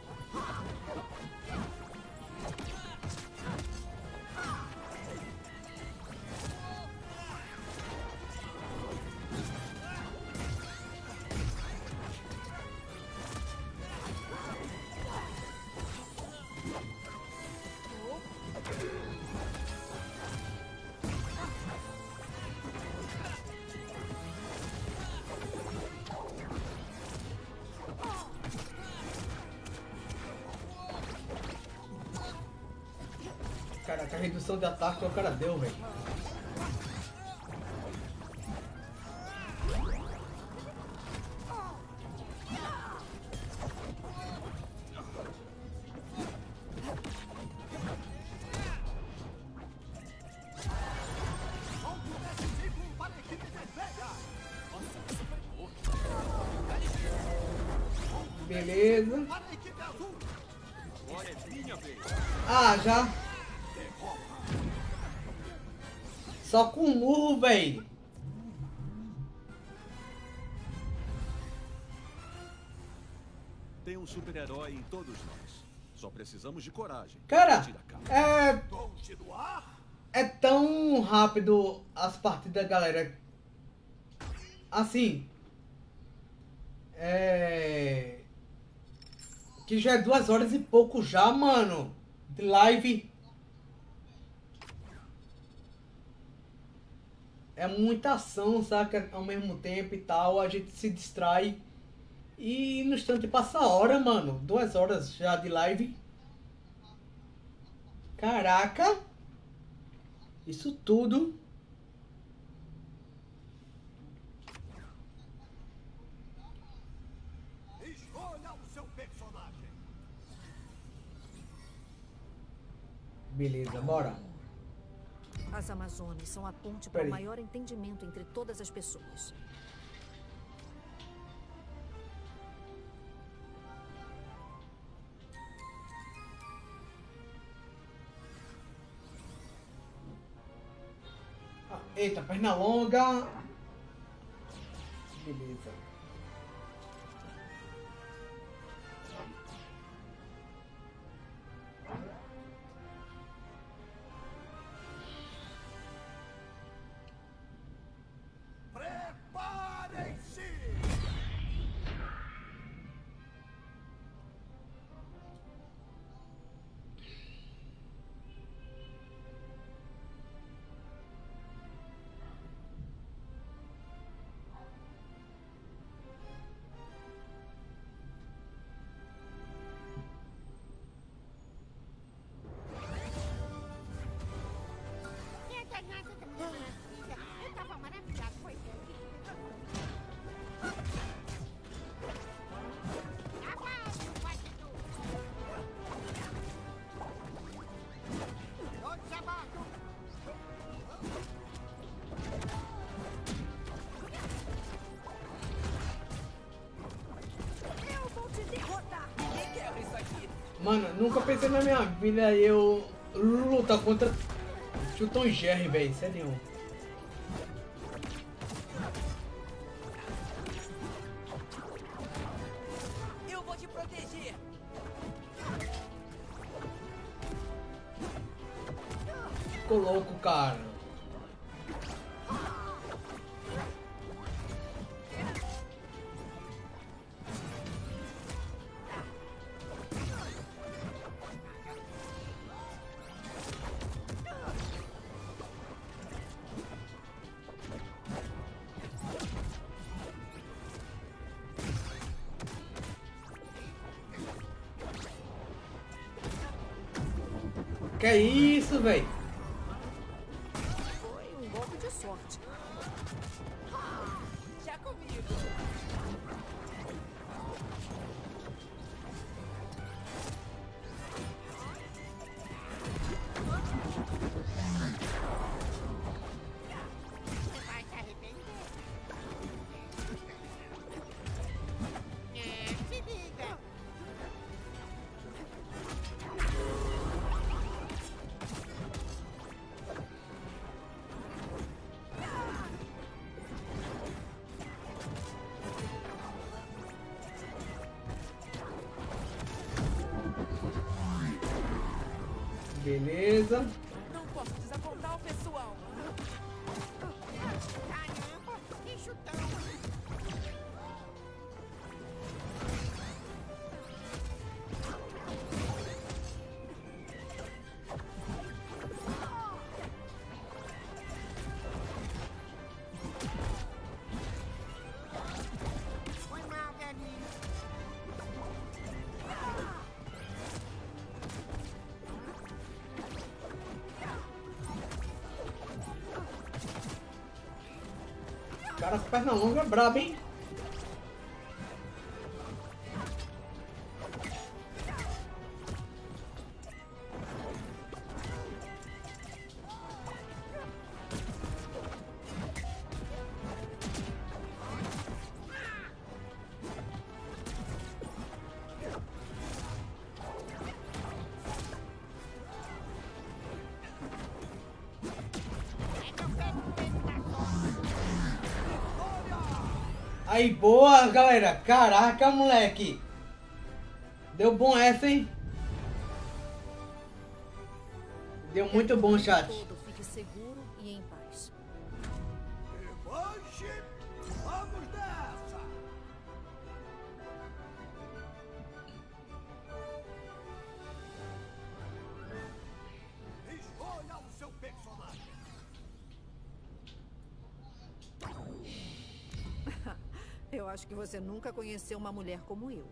Caraca, a redução de ataque que o cara deu, velho. Beleza. Para a equipe azul. Agora é minha vez. Ah, já. Só com um murro, velho. Tem um super-herói em todos nós. Só precisamos de coragem. Cara, Tira a cara. Continuar. é tão rápido as partidas, galera. Assim. Que já é 2 horas e pouco já, mano. De live. É muita ação, saca? Ao mesmo tempo e tal. A gente se distrai. E no instante passa a hora, mano. 2 horas já de live. Caraca. Isso tudo. Escolha o seu personagem. Beleza, bora. As Amazonas são a ponte para Peraí. o maior entendimento entre todas as pessoas. Eita, perna longa. Beleza. Preparem-se. Eu tava maravilhado com ele. Todos abaixo. Eu vou te derrotar! Ninguém quebra isso aqui. Mano, nunca pensei na minha vida eu lutar contra o Tom Jerry, velho. Sério. Eu vou te proteger. Ficou louco, cara. Que é isso, velho? Foi um golpe de sorte. Já comigo. Você vai se arrepender. Se liga. Beleza. Não posso desapontar o pessoal. Caramba, que chutão. Foi mal, velhinho. Cara, com perna longa é brabo, hein? Aí, boa, galera. Caraca, moleque. Deu bom essa, hein? Deu muito bom, chat. Todo fique seguro e em paz. Revanche! Vamos nessa! Escolha o seu personagem. Eu acho que você nunca conheceu uma mulher como eu.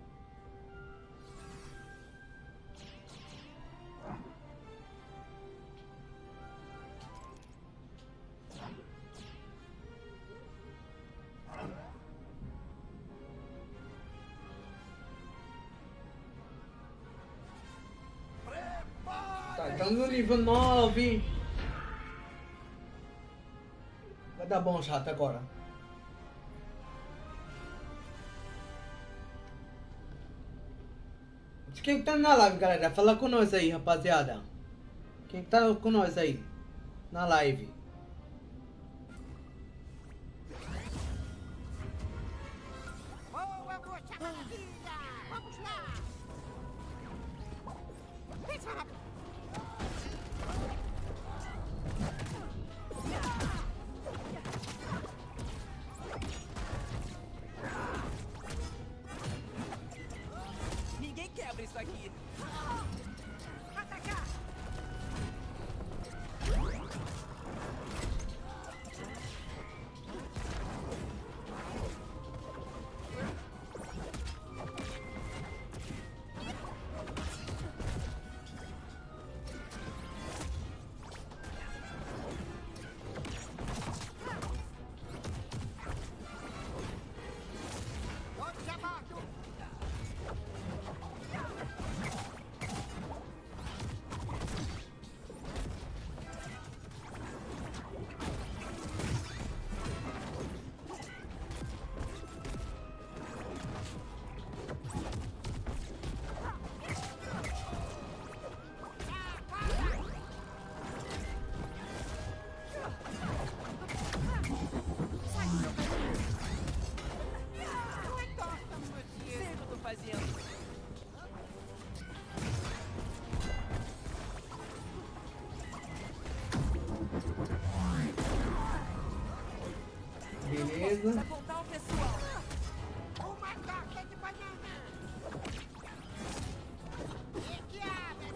Tá, estamos no nível 9. Vai dar bom, chato, agora. Quem tá na live, galera? Fala com nós aí, rapaziada. Quem tá com nós aí? Na live. Boa, moça maravilha! Vamos lá! Pensa rápido! Ninguém quebra isso aqui. Atacar! Todos abaixo! Sei o que eu tô fazendo. Beleza. Pra contar o pessoal. Uma torta de banana! Requeada!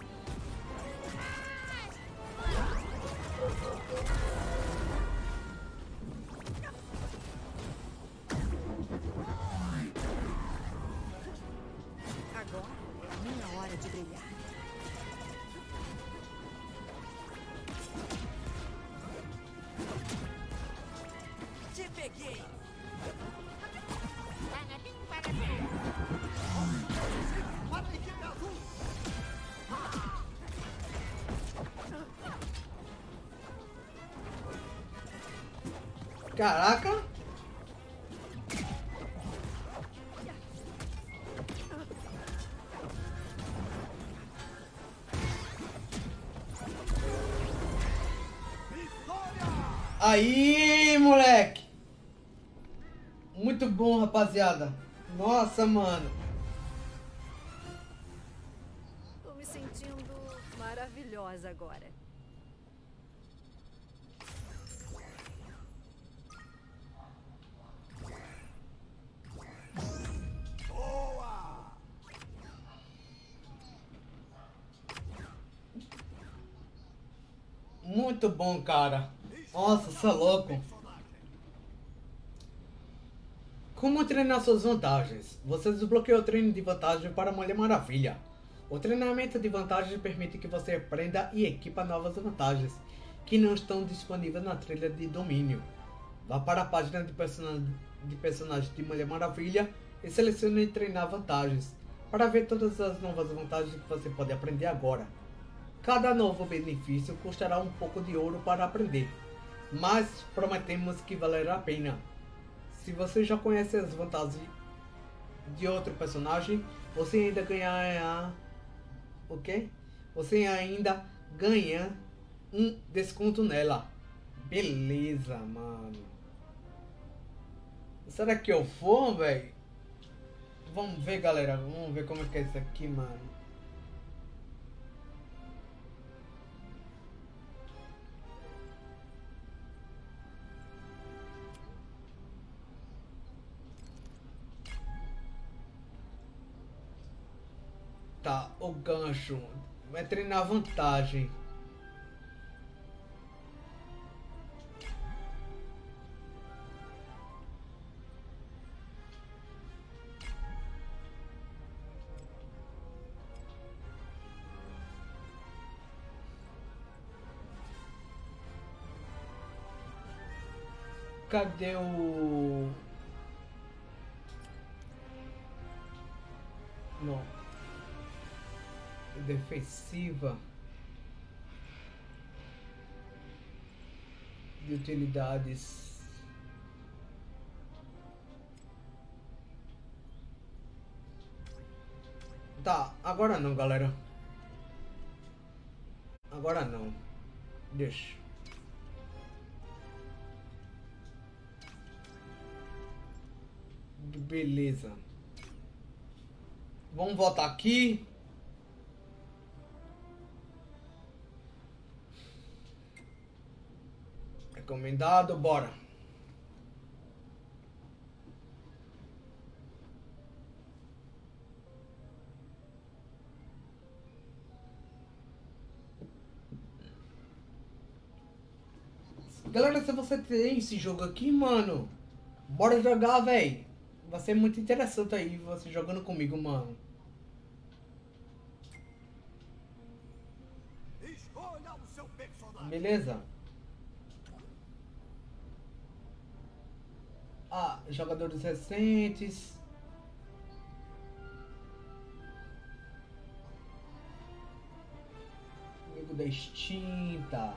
Agora é a minha hora de brilhar. Te peguei. Parabéns, parabéns! Para a equipe azul! Caraca. Aí, moleque. Muito bom, rapaziada. Nossa, mano. Tô me sentindo maravilhosa agora. Muito bom, cara. Nossa, você é louco. Como treinar suas vantagens? Você desbloqueou o treino de vantagem para Mulher Maravilha. O treinamento de vantagens permite que você aprenda e equipa novas vantagens que não estão disponíveis na trilha de domínio. Vá para a página de personagens de Mulher Maravilha e selecione treinar vantagens para ver todas as novas vantagens que você pode aprender agora. Cada novo benefício custará um pouco de ouro para aprender, mas prometemos que valerá a pena. Se você já conhece as vantagens de outro personagem, você ainda ganha o quê? Você ainda ganha um desconto nela. Beleza, mano. Será que eu for, velho? Vamos ver, galera. Vamos ver como é que é isso aqui, mano. Tá, o gancho. Vai treinar vantagem. Cadê o... Não. Defensiva. De utilidades. Tá, agora não, galera. Agora não. Deixa. Beleza. Vamos voltar aqui. Recomendado, bora. Galera, se você tem esse jogo aqui, mano, bora jogar, velho. Vai ser muito interessante aí você jogando comigo, mano. Escolha o seu personagem. Beleza? Ah, jogadores recentes. Amigo da extinta.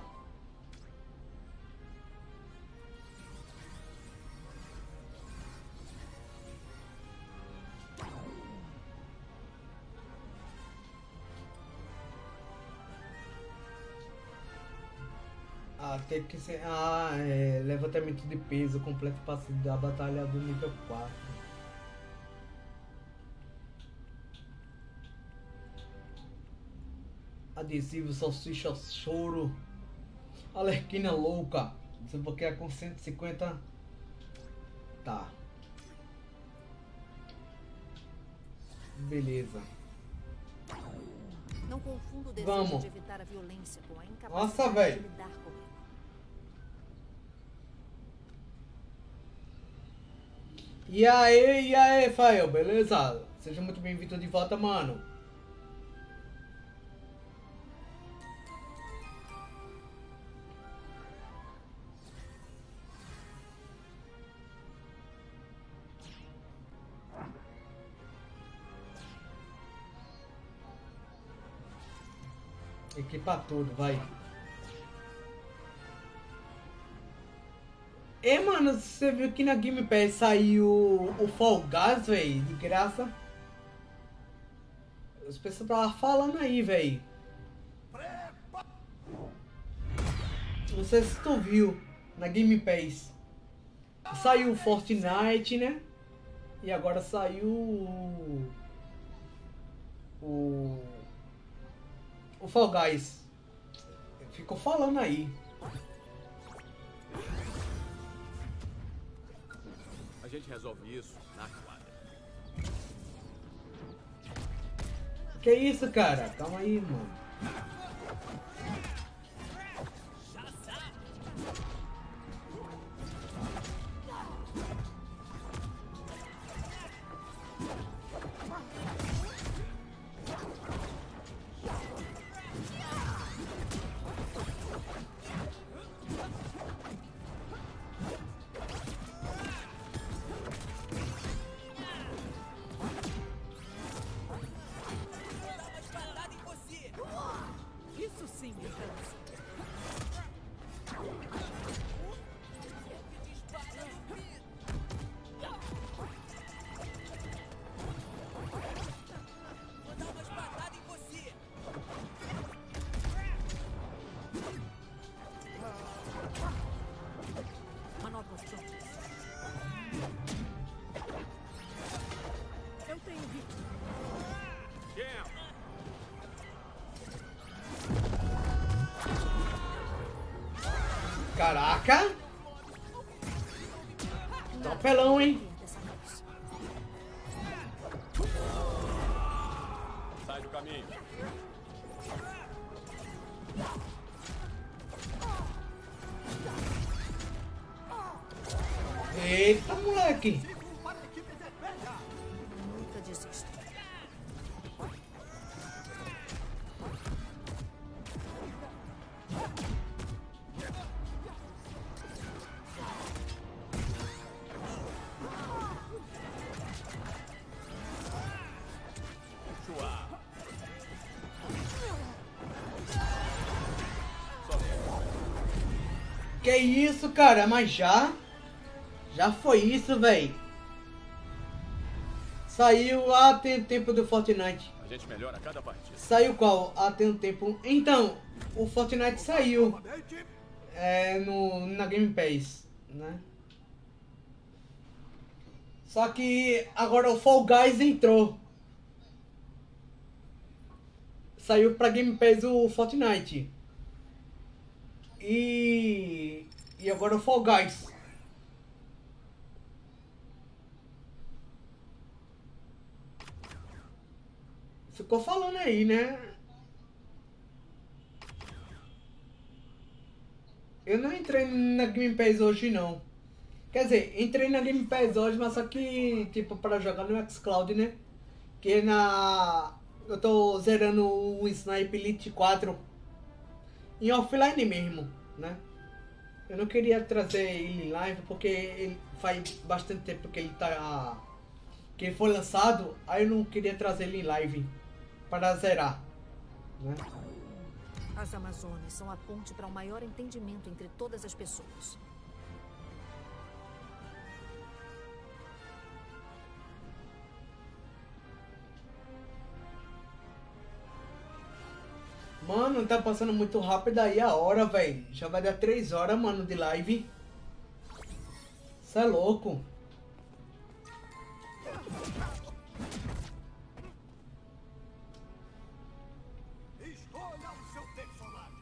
Ah, tem que ser. Ah, é. Levantamento de peso completo passivo da batalha do nível 4. Adesivo, salsicha, choro. Alerquina louca. Você bloqueia com 150. Tá. Beleza. Não confunda o desejo Vamos. de evitar a violência com a incapacidade Nossa, velho. de lidar com ela. E aí, Fael, beleza? Seja muito bem-vindo de volta, mano. Equipa tudo, vai. E, mano, você viu que na Game Pass saiu o Fall Guys, véi, de graça. As pessoas estavam falando aí, véi. Não sei se tu viu na Game Pass. Saiu o Fortnite, né? E agora saiu o Fall Guys. Ficou falando aí. A gente resolve isso na quadra. Que isso, cara? Calma aí, mano. Dá uma espadada em você! Caraca! Tá um pelão, hein? Dessa vez. Sai do caminho. Eita, moleque! Nunca desisto. Que isso, cara? Mas já? Já foi isso, véi. Saiu tem tempo do Fortnite. A gente melhora a cada partida. Saiu qual? Tem um tempo. Então, o Fortnite saiu na Game Pass, né? Só que agora o Fall Guys entrou. Saiu pra Game Pass o Fortnite. E agora o Fall Guys. Ficou falando aí, né? Eu não entrei na Game Pass hoje, não. Quer dizer, entrei na Game Pass hoje, mas só que, tipo, para jogar no xCloud, né? Que eu tô zerando o Sniper Elite 4 em offline mesmo, né? Eu não queria trazer ele em live porque ele faz bastante tempo que ele foi lançado, aí eu não queria trazer ele em live para zerar, né? As Amazonas são a ponte para um maior entendimento entre todas as pessoas. Mano, tá passando muito rápido aí a hora, velho. Já vai dar 3 horas, mano, de live. Cê é louco. Escolha o seu personagem.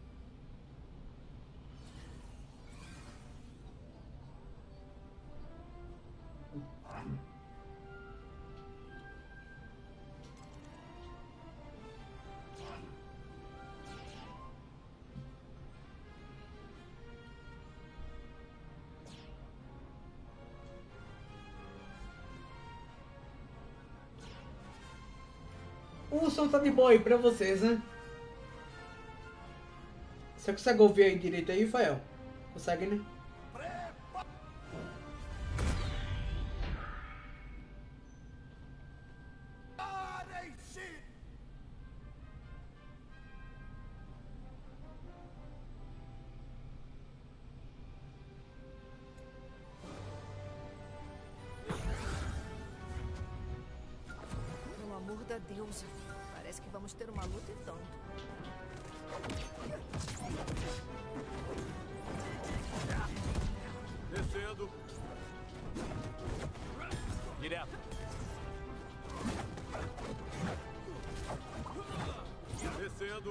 O som tá de boa aí pra vocês, né? Você consegue ouvir aí direito aí, Fael? Consegue, né? Pelo amor da deusa. Parece que vamos ter uma luta e tanto. Descendo. Direto. Descendo.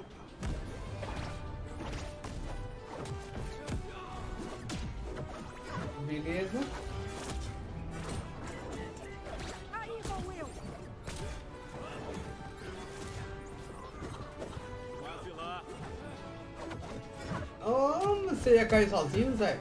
Beleza. Aí vou eu. Quase lá. Oh, você ia cair sozinho, Zé?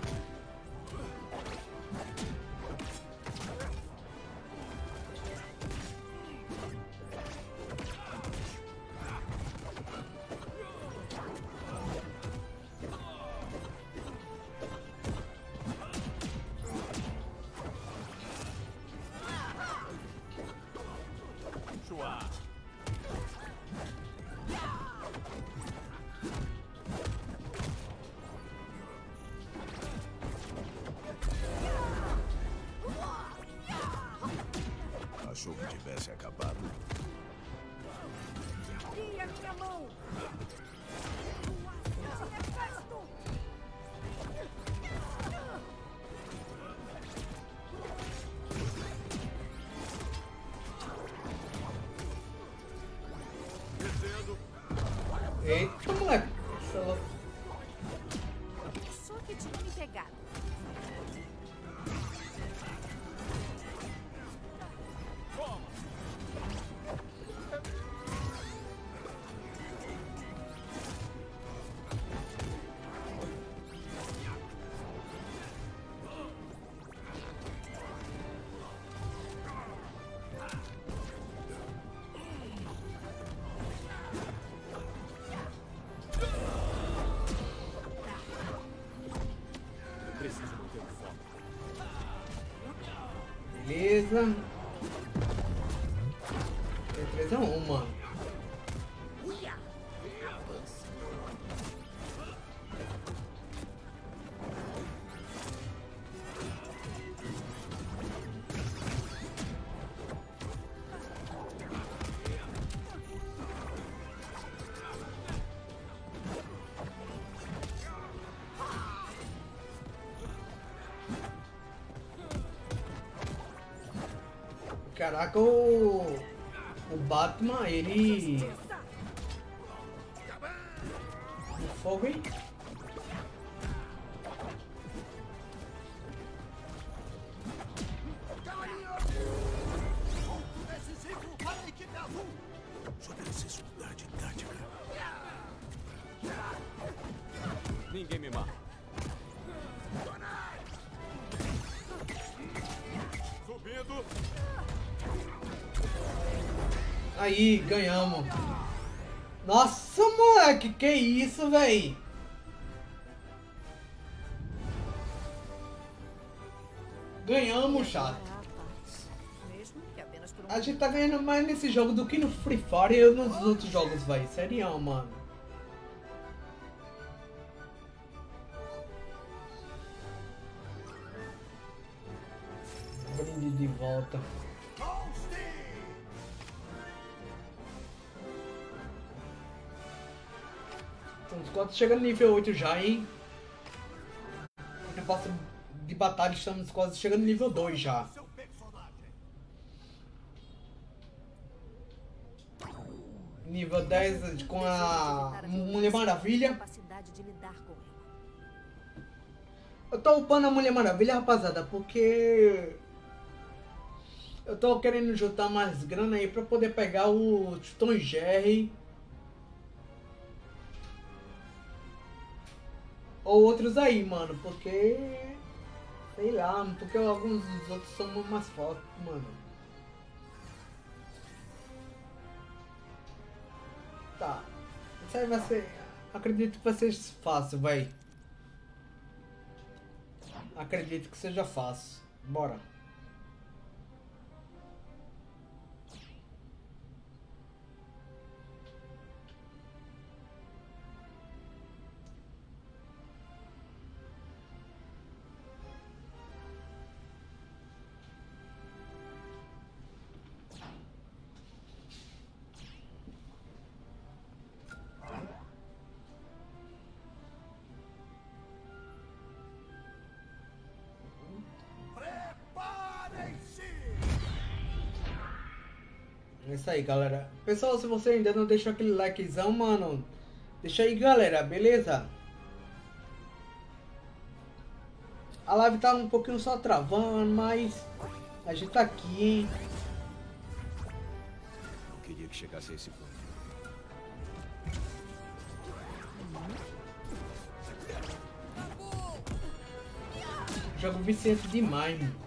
Chua. Achou que tivesse acabado? E a minha mão. Descendo. Eita, moleque. Cê é louco. Só que pegado. Beleza. 3-1, mano. Caraca, o Batman, ele... O fogo, hein? Só preciso mudar de tática. Ninguém me mata. Subindo. Aí, ganhamos. Nossa, moleque, que isso, véi? Ganhamos, chato. Mesmo que apenas por um A gente tá ganhando mais nesse jogo do que no Free Fire e nos outros jogos, véi. Sério, mano. Brinde de volta. Então, os quatro chegando no nível 8 já, hein? No passo de batalha estamos quase chegando no nível 2 já. Nível 10 com a Mulher Maravilha. capacidade de lidar com ele. Eu tô upando a Mulher Maravilha, rapaziada, porque eu tô querendo juntar mais grana aí pra poder pegar o Tom e Jerry. Ou outros aí, mano, porque... Sei lá, porque alguns dos outros são muito mais fortes, mano. Tá. Isso aí vai ser... Acredito que vai ser fácil, vai. Acredito que seja fácil. Bora. É isso aí, galera. Pessoal, se você ainda não deixou aquele likezão, mano, deixa aí, galera, beleza? A live tá um pouquinho só travando, mas a gente tá aqui, hein? Não queria que chegasse a esse ponto. Jogo viciante demais, mano.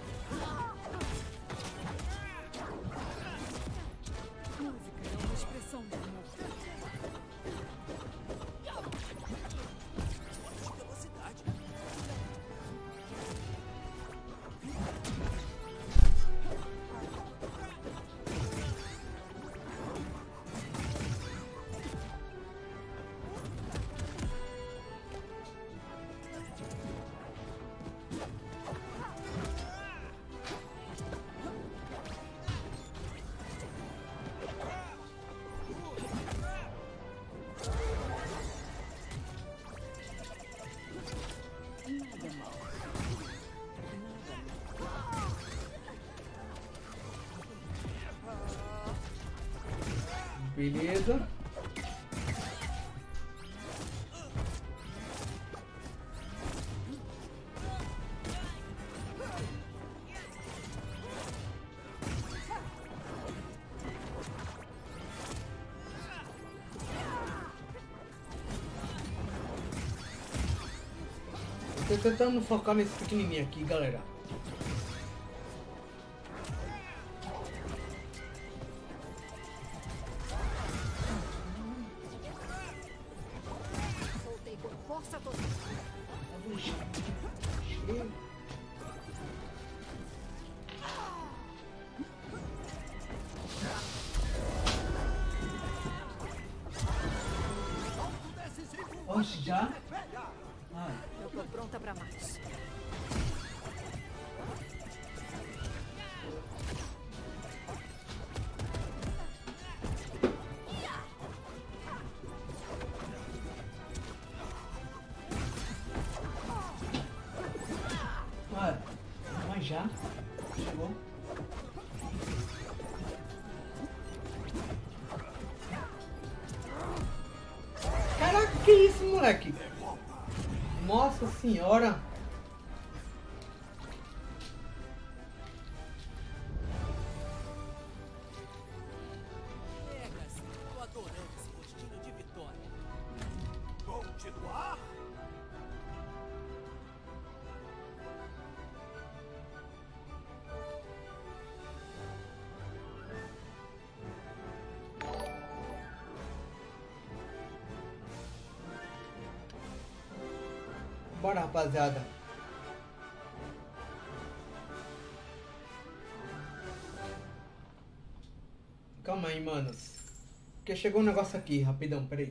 Música é uma expressão de amor. Velocidade. Beleza. Tô tentando focar nesse pequenininho aqui, galera. Soltei com força total. Oxe, já? Ai. Eu tô pronta pra mais. Ué, mas já? Chegou? Caraca, que isso, moleque? Nossa senhora! Pegas, tô adorando esse gostinho de vitória. Continuar? Bora, rapaziada. Calma aí, manos. Porque chegou um negócio aqui, rapidão, peraí.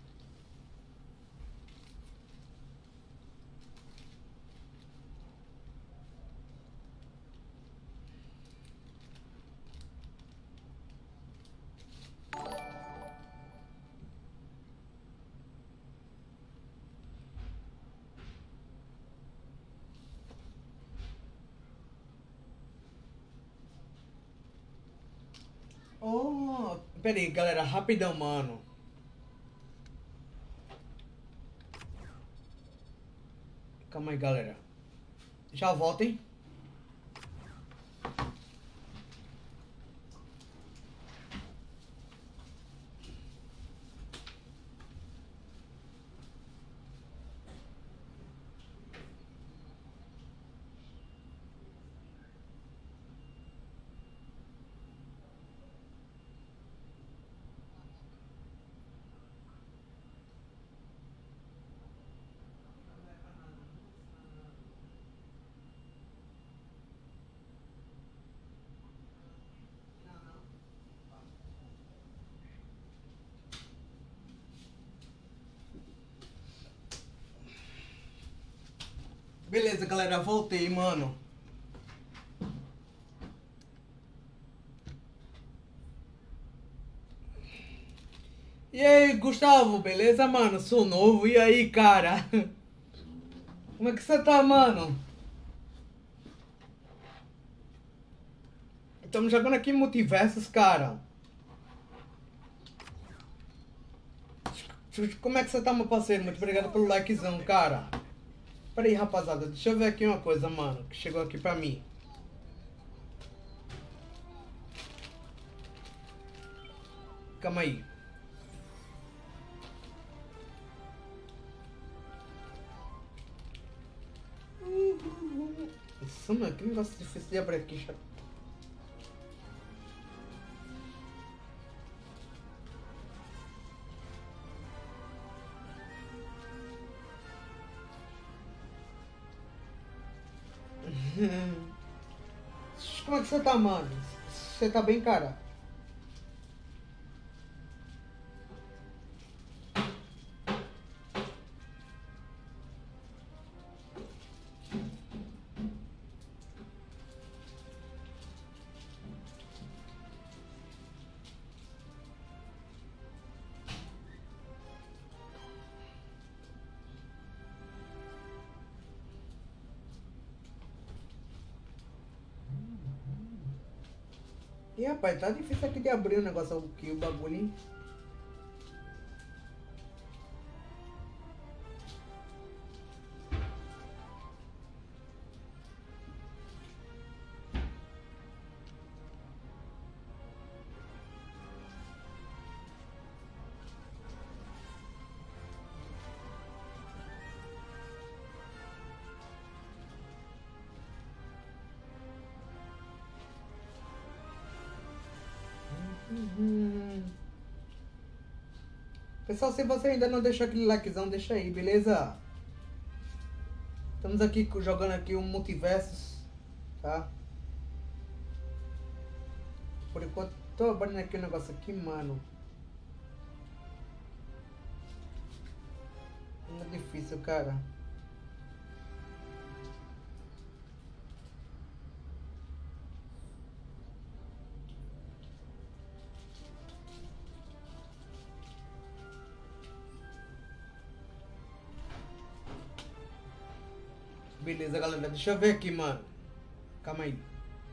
Oh, peraí, galera, rapidão, mano. Calma aí, galera. Já volto, hein? Beleza, galera, voltei, mano. E aí, Gustavo, beleza, mano? Sou novo, e aí, cara? Como é que você tá, mano? Estamos jogando aqui Multiversos, cara. Como é que você tá, meu parceiro? Muito obrigado pelo likezão, cara. Pera aí, rapaziada, deixa eu ver aqui uma coisa, mano, que chegou aqui pra mim. Calma aí. Nossa, mano, que negócio difícil de abrir aqui, chato. Como é que você tá, mano? Você tá bem, cara? E rapaz, tá difícil aqui de abrir o negócio aqui, o bagulho, hein? Pessoal, se você ainda não deixou aquele likezão, deixa aí, beleza? Estamos aqui jogando aqui um Multiversus, tá? Por enquanto, tô abrindo aqui um negócio aqui, mano. Não é difícil, cara. Beleza, galera. Deixa eu ver aqui, mano. Calma aí.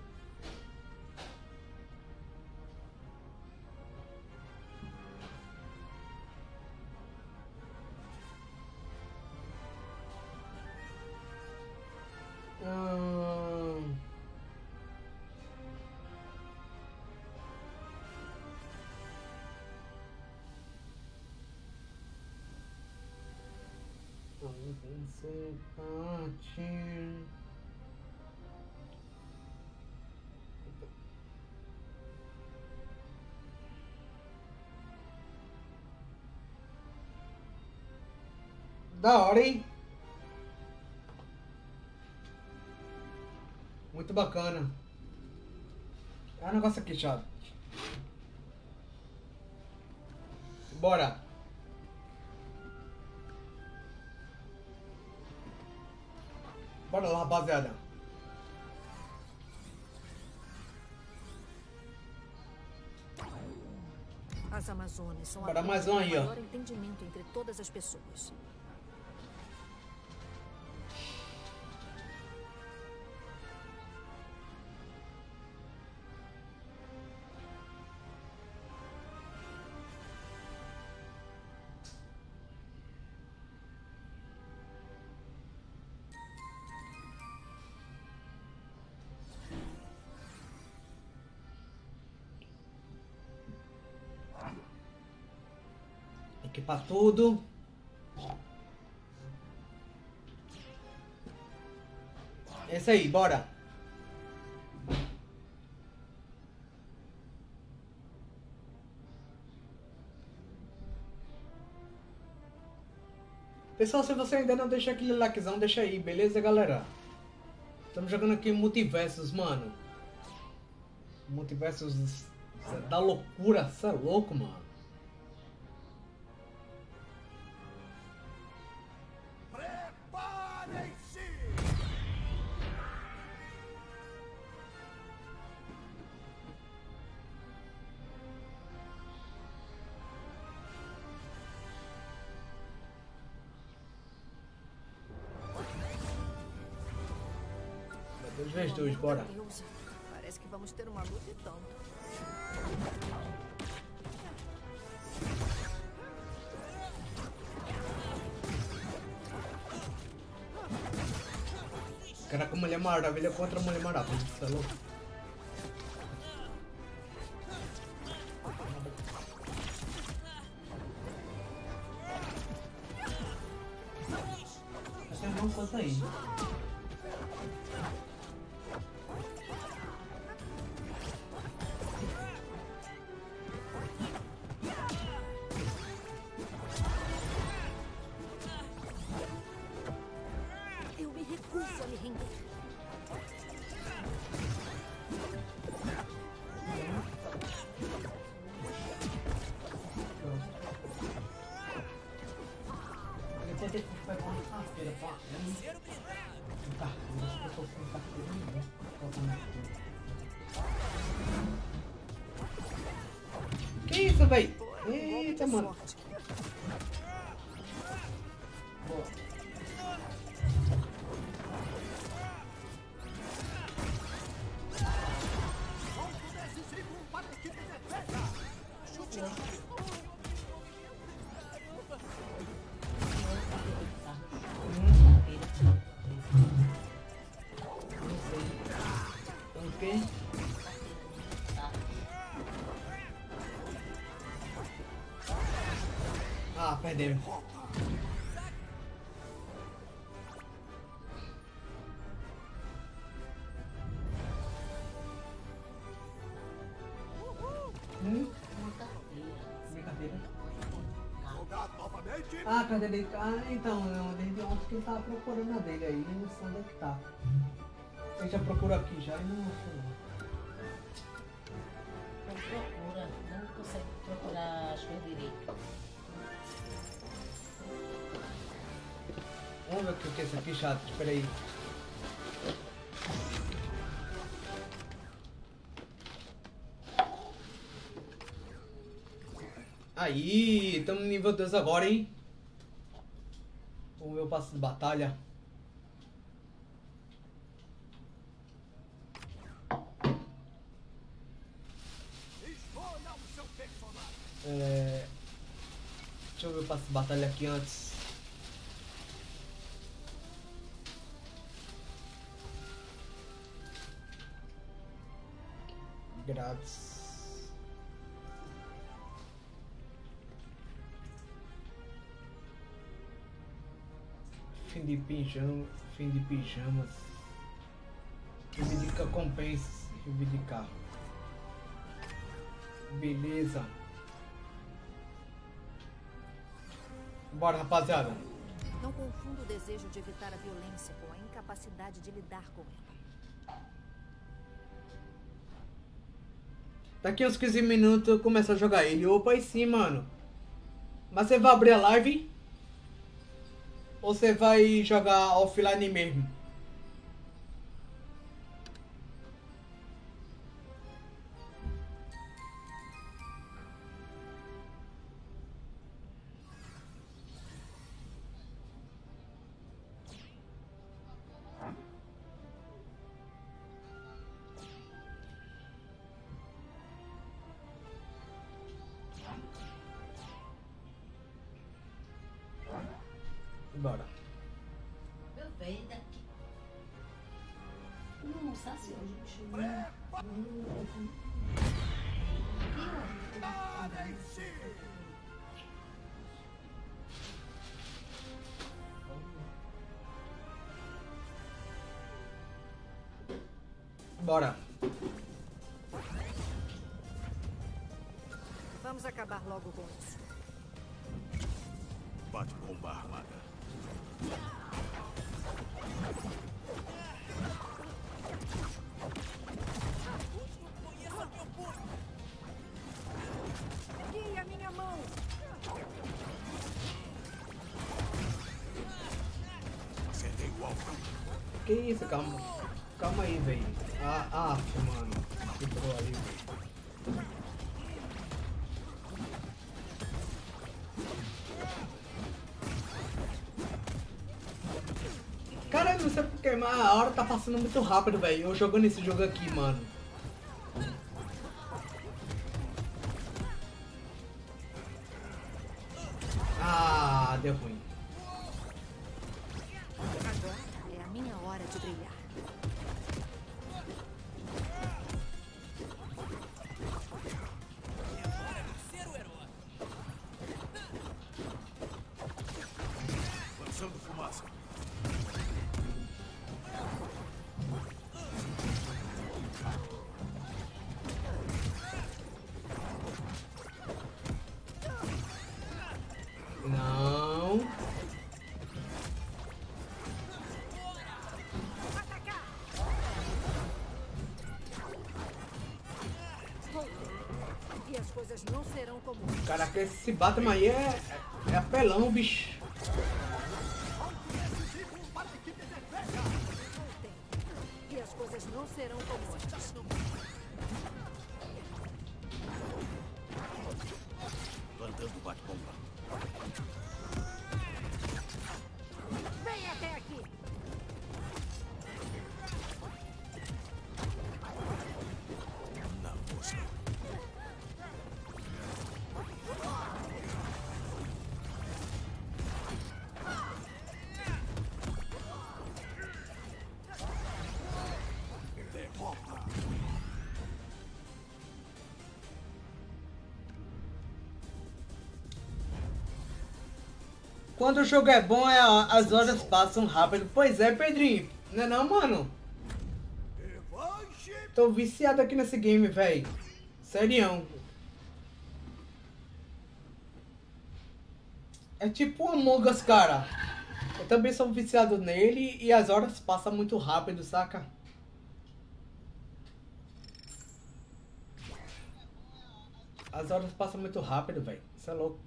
Da hora, hein? Muito bacana. É um negócio aqui chato. Bora. Bora lá, rapaziada. As Amazonas são Bora a mais prova um do aí, ó. maior entendimento entre todas as pessoas. Equipar tudo. É isso aí, bora. Pessoal, se você ainda não deixa aquele likezão, deixa aí, beleza, galera? Estamos jogando aqui Multiversus, mano. Multiversus da loucura, você é louco, mano. Preparem-se! Dois vezes dois, bora. Meu Deus, parece que vamos ter uma luta e tanto. Caraca, Mulher Maravilha contra Mulher Maravilha, você é louco? Acho que é uma coisa aí. Eu me recuso a me render. Depois tem que pegar uma carteira pra eu tô sem carteira nenhuma. Que isso, véi? Eita, mano. Sorte. Boa. Ok. Ah, perdemos. Minha carteira. Ah, cadê ele? Ah, então, não, desde ontem que ele tava procurando a dele aí, não sei onde é que tá. Ele já procurou aqui já e não achou não. Não procura, não consegue procurar as coisas direito. Vamos ver o que é isso aqui, chato, espera aí. Aí, estamos no nível 2 agora, hein? Vamos ver o passo de batalha. Deixa eu ver o passo de batalha aqui antes. Grátis. Fim de pijamas. Reivindica compensas. Reivindicar. Beleza. Bora, rapaziada. Não confunda o desejo de evitar a violência com a incapacidade de lidar com ela. Daqui uns 15 minutos eu começo a jogar ele. Opa, aí sim, mano. Mas você vai abrir a live? Ou você vai jogar offline mesmo? Bora. Meu velho daqui. Não almoçasse hoje, bicho. Bora. Vamos acabar logo com isso. Bate bomba armada. Aqui a minha mão. Acertei o alvo. Que isso, calma. Calma aí, velho. Mano. Quebrou ali, velho. Cara, eu não sei porque, mas a hora tá passando muito rápido, velho. Eu jogando esse jogo aqui, mano. Ah, deu ruim. Agora é a minha hora de brilhar. Lançando fumaça. Não. E as coisas não serão comuns. Caraca, esse Batman aí é apelão, bicho. E as coisas não serão comuns. Plantando bate-bomba. Vem até aqui. Na mosca. Derrota. Quando o jogo é bom, as horas passam rápido. Pois é, Pedrinho. Não é não, mano? Tô viciado aqui nesse game, velho. Serião. É tipo um Among Us, cara. Eu também sou viciado nele e as horas passam muito rápido, saca? As horas passam muito rápido, velho. Isso é louco.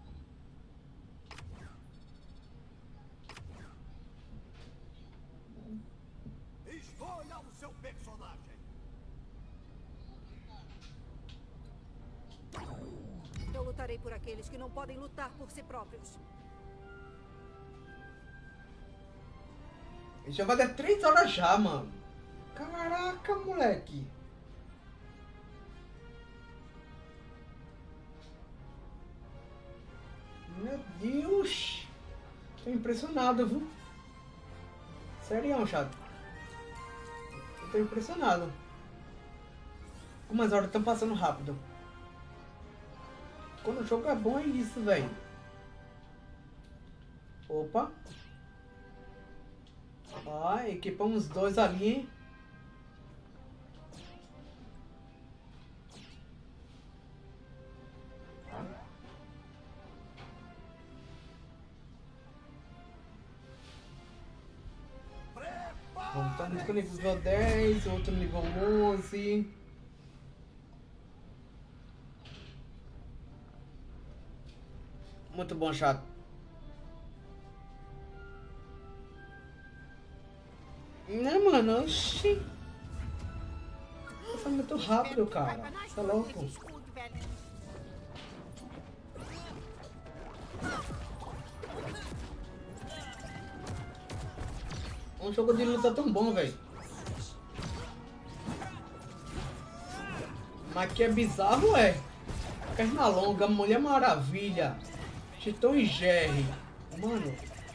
Escolha o seu personagem. Eu lutarei por aqueles que não podem lutar por si próprios. Já vai dar 3 horas já, mano. Caraca, moleque. Meu Deus. Tô impressionado, viu? Sério, chato. Eu tô impressionado. Como as horas estão passando rápido. Quando o jogo é bom é isso, velho. Opa. Ah, equipamos 2 ali, hein? Voltamos com o nível 10, outro nível 11. Muito bom, chato. Né, mano? Oxi. Isso é muito rápido, cara. Isso é louco. Um jogo de luta tão bom, velho. Mas que é bizarro, é. Pernalonga, Mulher Maravilha, Tom e Jerry. Mano,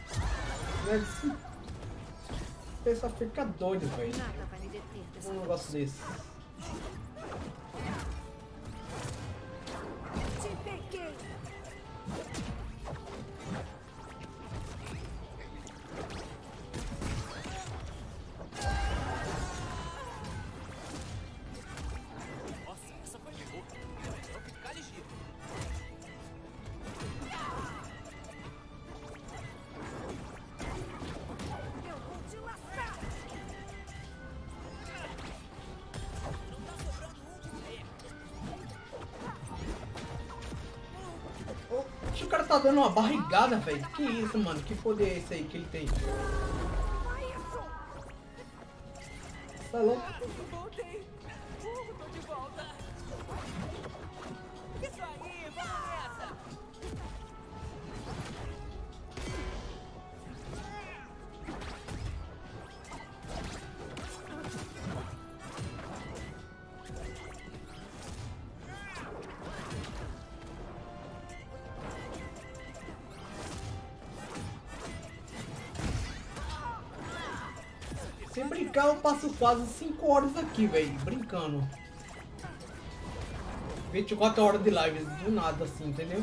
o pessoal fica doido, velho. Um negócio desse. Te peguei. Nossa, essa foi boa. Vou ficar ligeiro. Eu vou te lascar. Não tá sobrando um de pé. Oxe, o cara tá dando uma barrigada, velho. Que isso, mano? Que poder é esse aí que ele tem? Tá louco? Voltei. Tô de volta. Isso aí, vamos nessa. Se brincar, eu passo quase 5 horas aqui, velho. Brincando. 24 horas de live, do nada assim, entendeu?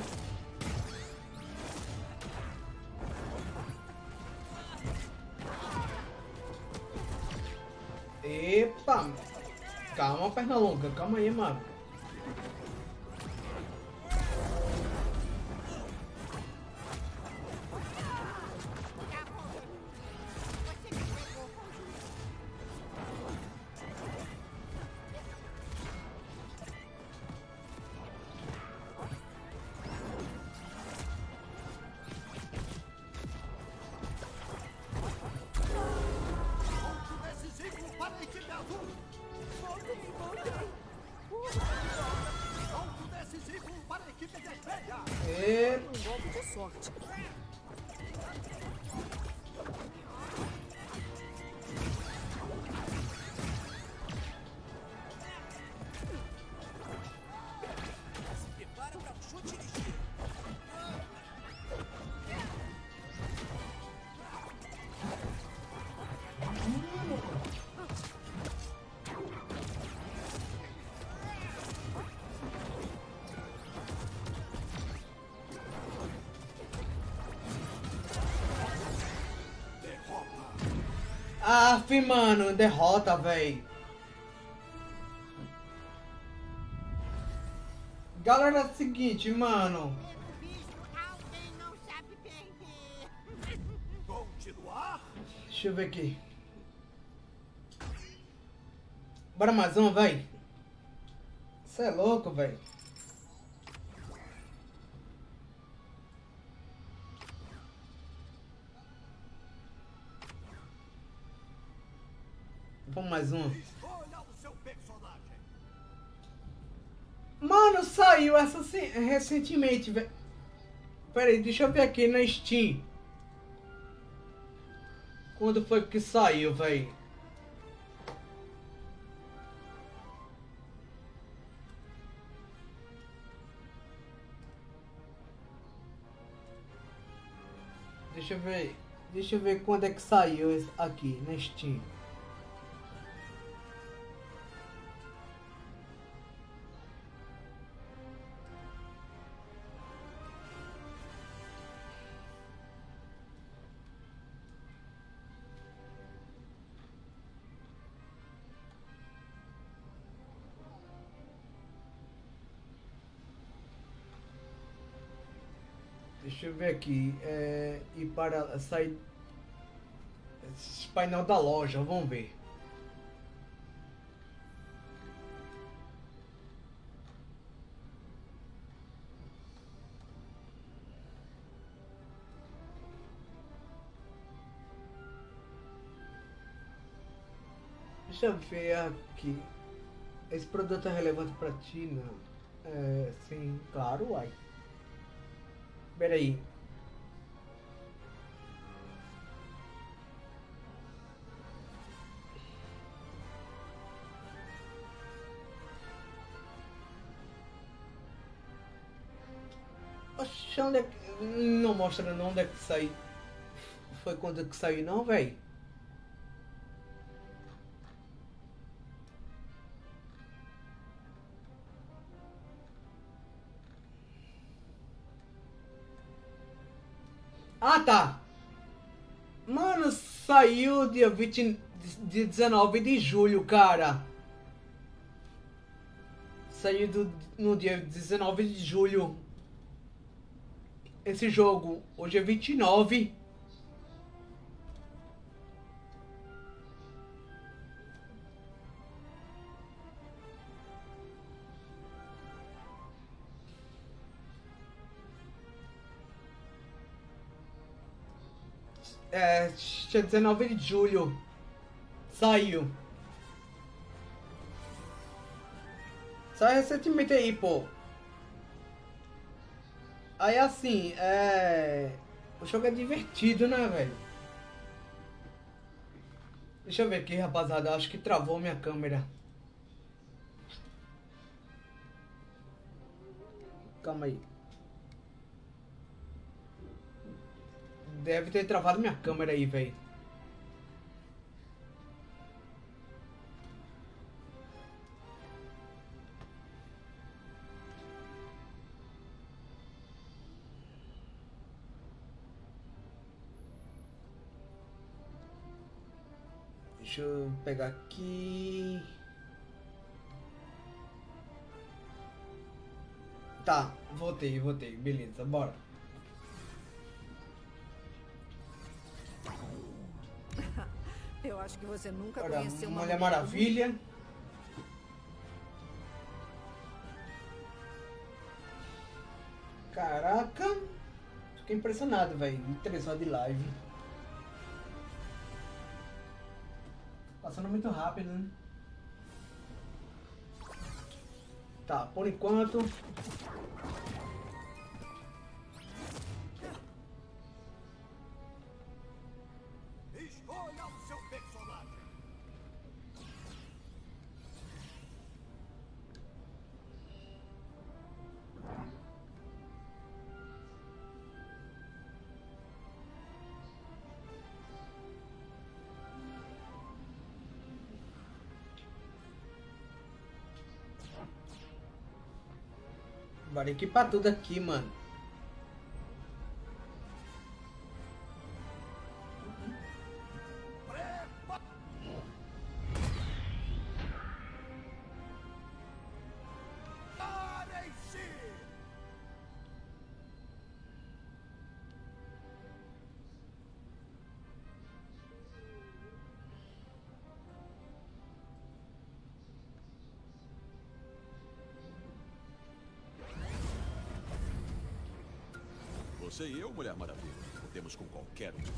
Epa! Calma, perna longa. Calma aí, mano. Decisivo para a equipe azul. Voltei. Ponto decisivo para a equipe vermelha. Epa! Um golpe de sorte. Se prepara para um chute ligeiro. Aff, mano, derrota, véi. Galera, é o seguinte, mano. Alguém não sabe Deixa eu ver aqui. Bora mais um, véi. Você é louco, véi. Vamos mais um. Mano, saiu essa recentemente, velho. Pera aí, deixa eu ver aqui na Steam. Quando foi que saiu, velho? Deixa eu ver. Deixa eu ver quando é que saiu aqui na Steam. Deixa eu ver aqui. E para sair. Esse painel da loja, vamos ver. Deixa eu ver aqui. Esse produto é relevante para ti? Não. Sim, claro, uai. Pera aí. Oxe, onde é que... Não mostra não onde é que saiu. Foi quando que saiu não, velho? Ah, tá. Mano, saiu dia 19 de julho, cara. Saiu no dia 19 de julho. Esse jogo. Hoje é 29. Dia 19 de julho. Saiu. Saiu recentemente aí, pô. Aí assim, o jogo é divertido, né, velho? Deixa eu ver aqui, rapaziada. Eu acho que travou minha câmera. Calma aí. Deve ter travado minha câmera aí, velho. Deixa eu pegar aqui. Tá, voltei. Beleza, bora. Eu acho que você nunca Olha, conheceu uma Mulher Maravilha. Caraca. Fiquei impressionado, velho. 3 horas de live. Passando muito rápido, né? Tá, por enquanto. Escolha o seu personagem. Bora equipar tudo aqui, mano. Você e eu, Mulher Maravilha. Podemos com qualquer um.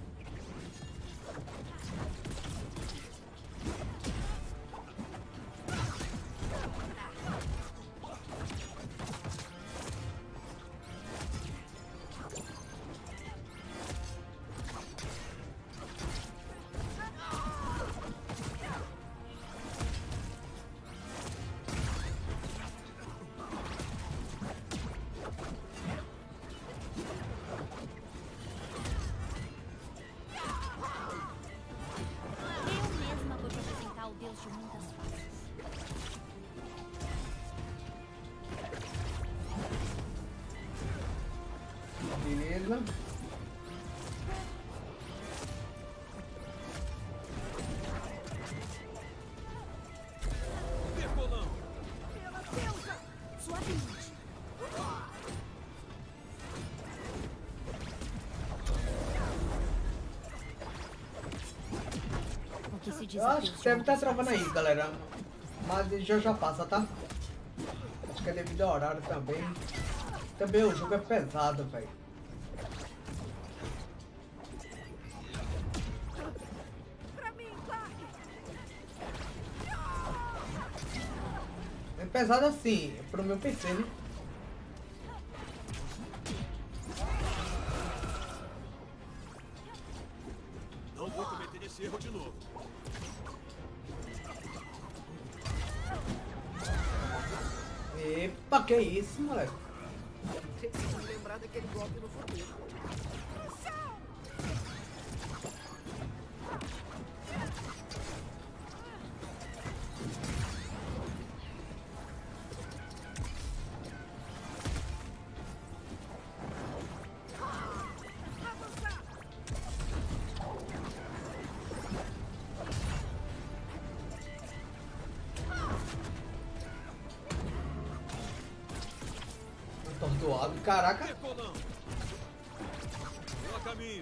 Beleza. Decolão! Pela deusa! Suavemente. O que se diz Eu acho que deve estar travando aí, galera. Mas já passa, tá? Acho que é devido ao horário também. Também o jogo é pesado, velho. Pra mim, Clark! É pesado assim, pro meu PC, né? Não vou cometer esse erro de novo. Epa, que isso, moleque? Preciso me lembrar daquele golpe no futuro. Atordoado, caraca. Decolão! Tô a caminho.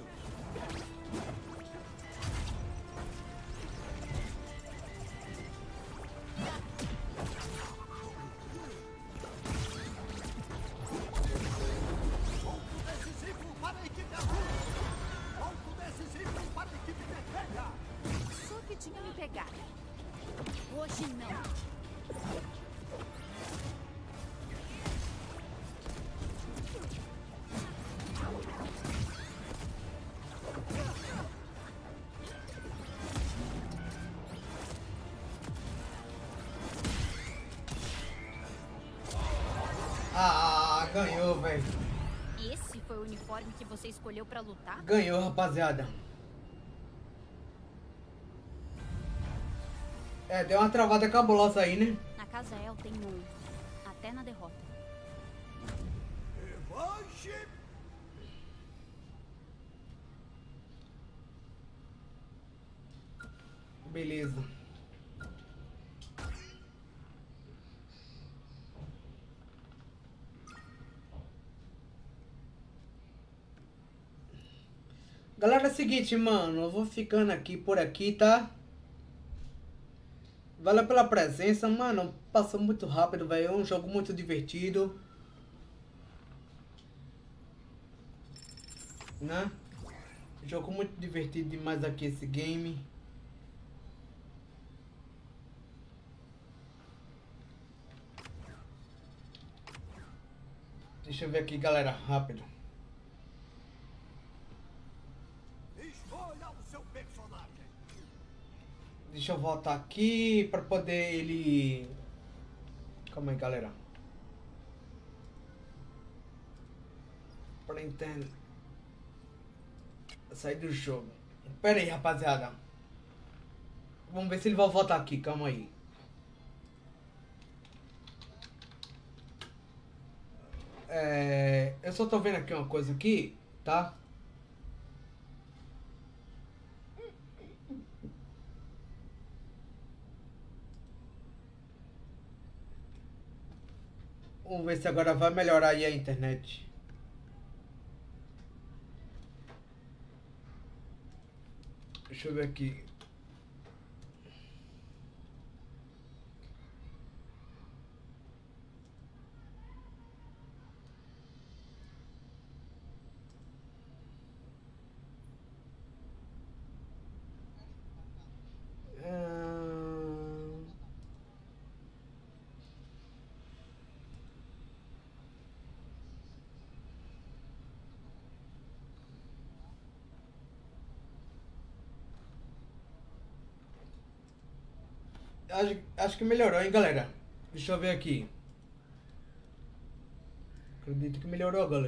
Decisivo para a equipe azul! Ponto decisivo para a equipe vermelha! Só que tinha me pegado. Hoje não. Ah, ganhou, velho. Esse foi o uniforme que você escolheu pra lutar? Ganhou, rapaziada. É, deu uma travada cabulosa aí, né? Na casa El tem um. Até na derrota. Revanche! Beleza. Galera, é o seguinte, mano. Eu vou ficando aqui por aqui, tá? Valeu pela presença, mano. Passou muito rápido, velho. É um jogo muito divertido. Né? Jogo muito divertido demais aqui esse game. Deixa eu ver aqui, galera, rápido. Escolha o seu personagem! Deixa eu voltar aqui pra poder ele... Calma aí, galera. Pra entender. Sair do jogo. Pera aí, rapaziada. Vamos ver se ele vai voltar aqui, calma aí. Eu só tô vendo aqui uma coisa aqui, tá? Vamos ver se agora vai melhorar aí a internet. Deixa eu ver aqui. Acho que melhorou, hein, galera? Deixa eu ver aqui. Acredito que melhorou, galera.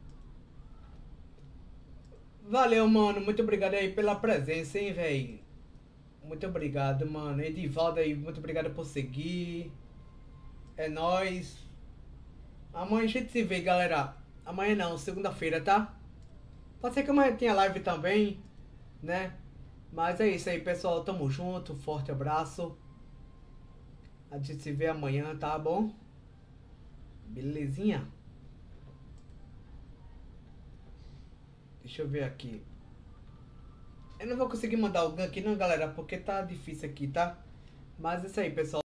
Valeu, mano. Muito obrigado aí pela presença, hein, velho. Muito obrigado, mano. Edivaldo aí, muito obrigado por seguir. É nóis. Amanhã a gente se vê, galera. Amanhã não, segunda-feira, tá? Pode ser que amanhã tenha live também, né? Mas é isso aí, pessoal. Tamo junto. Forte abraço. A gente se vê amanhã, tá bom? Belezinha? Deixa eu ver aqui. Eu não vou conseguir mandar alguém aqui não, galera, porque tá difícil aqui, tá? Mas é isso aí, pessoal.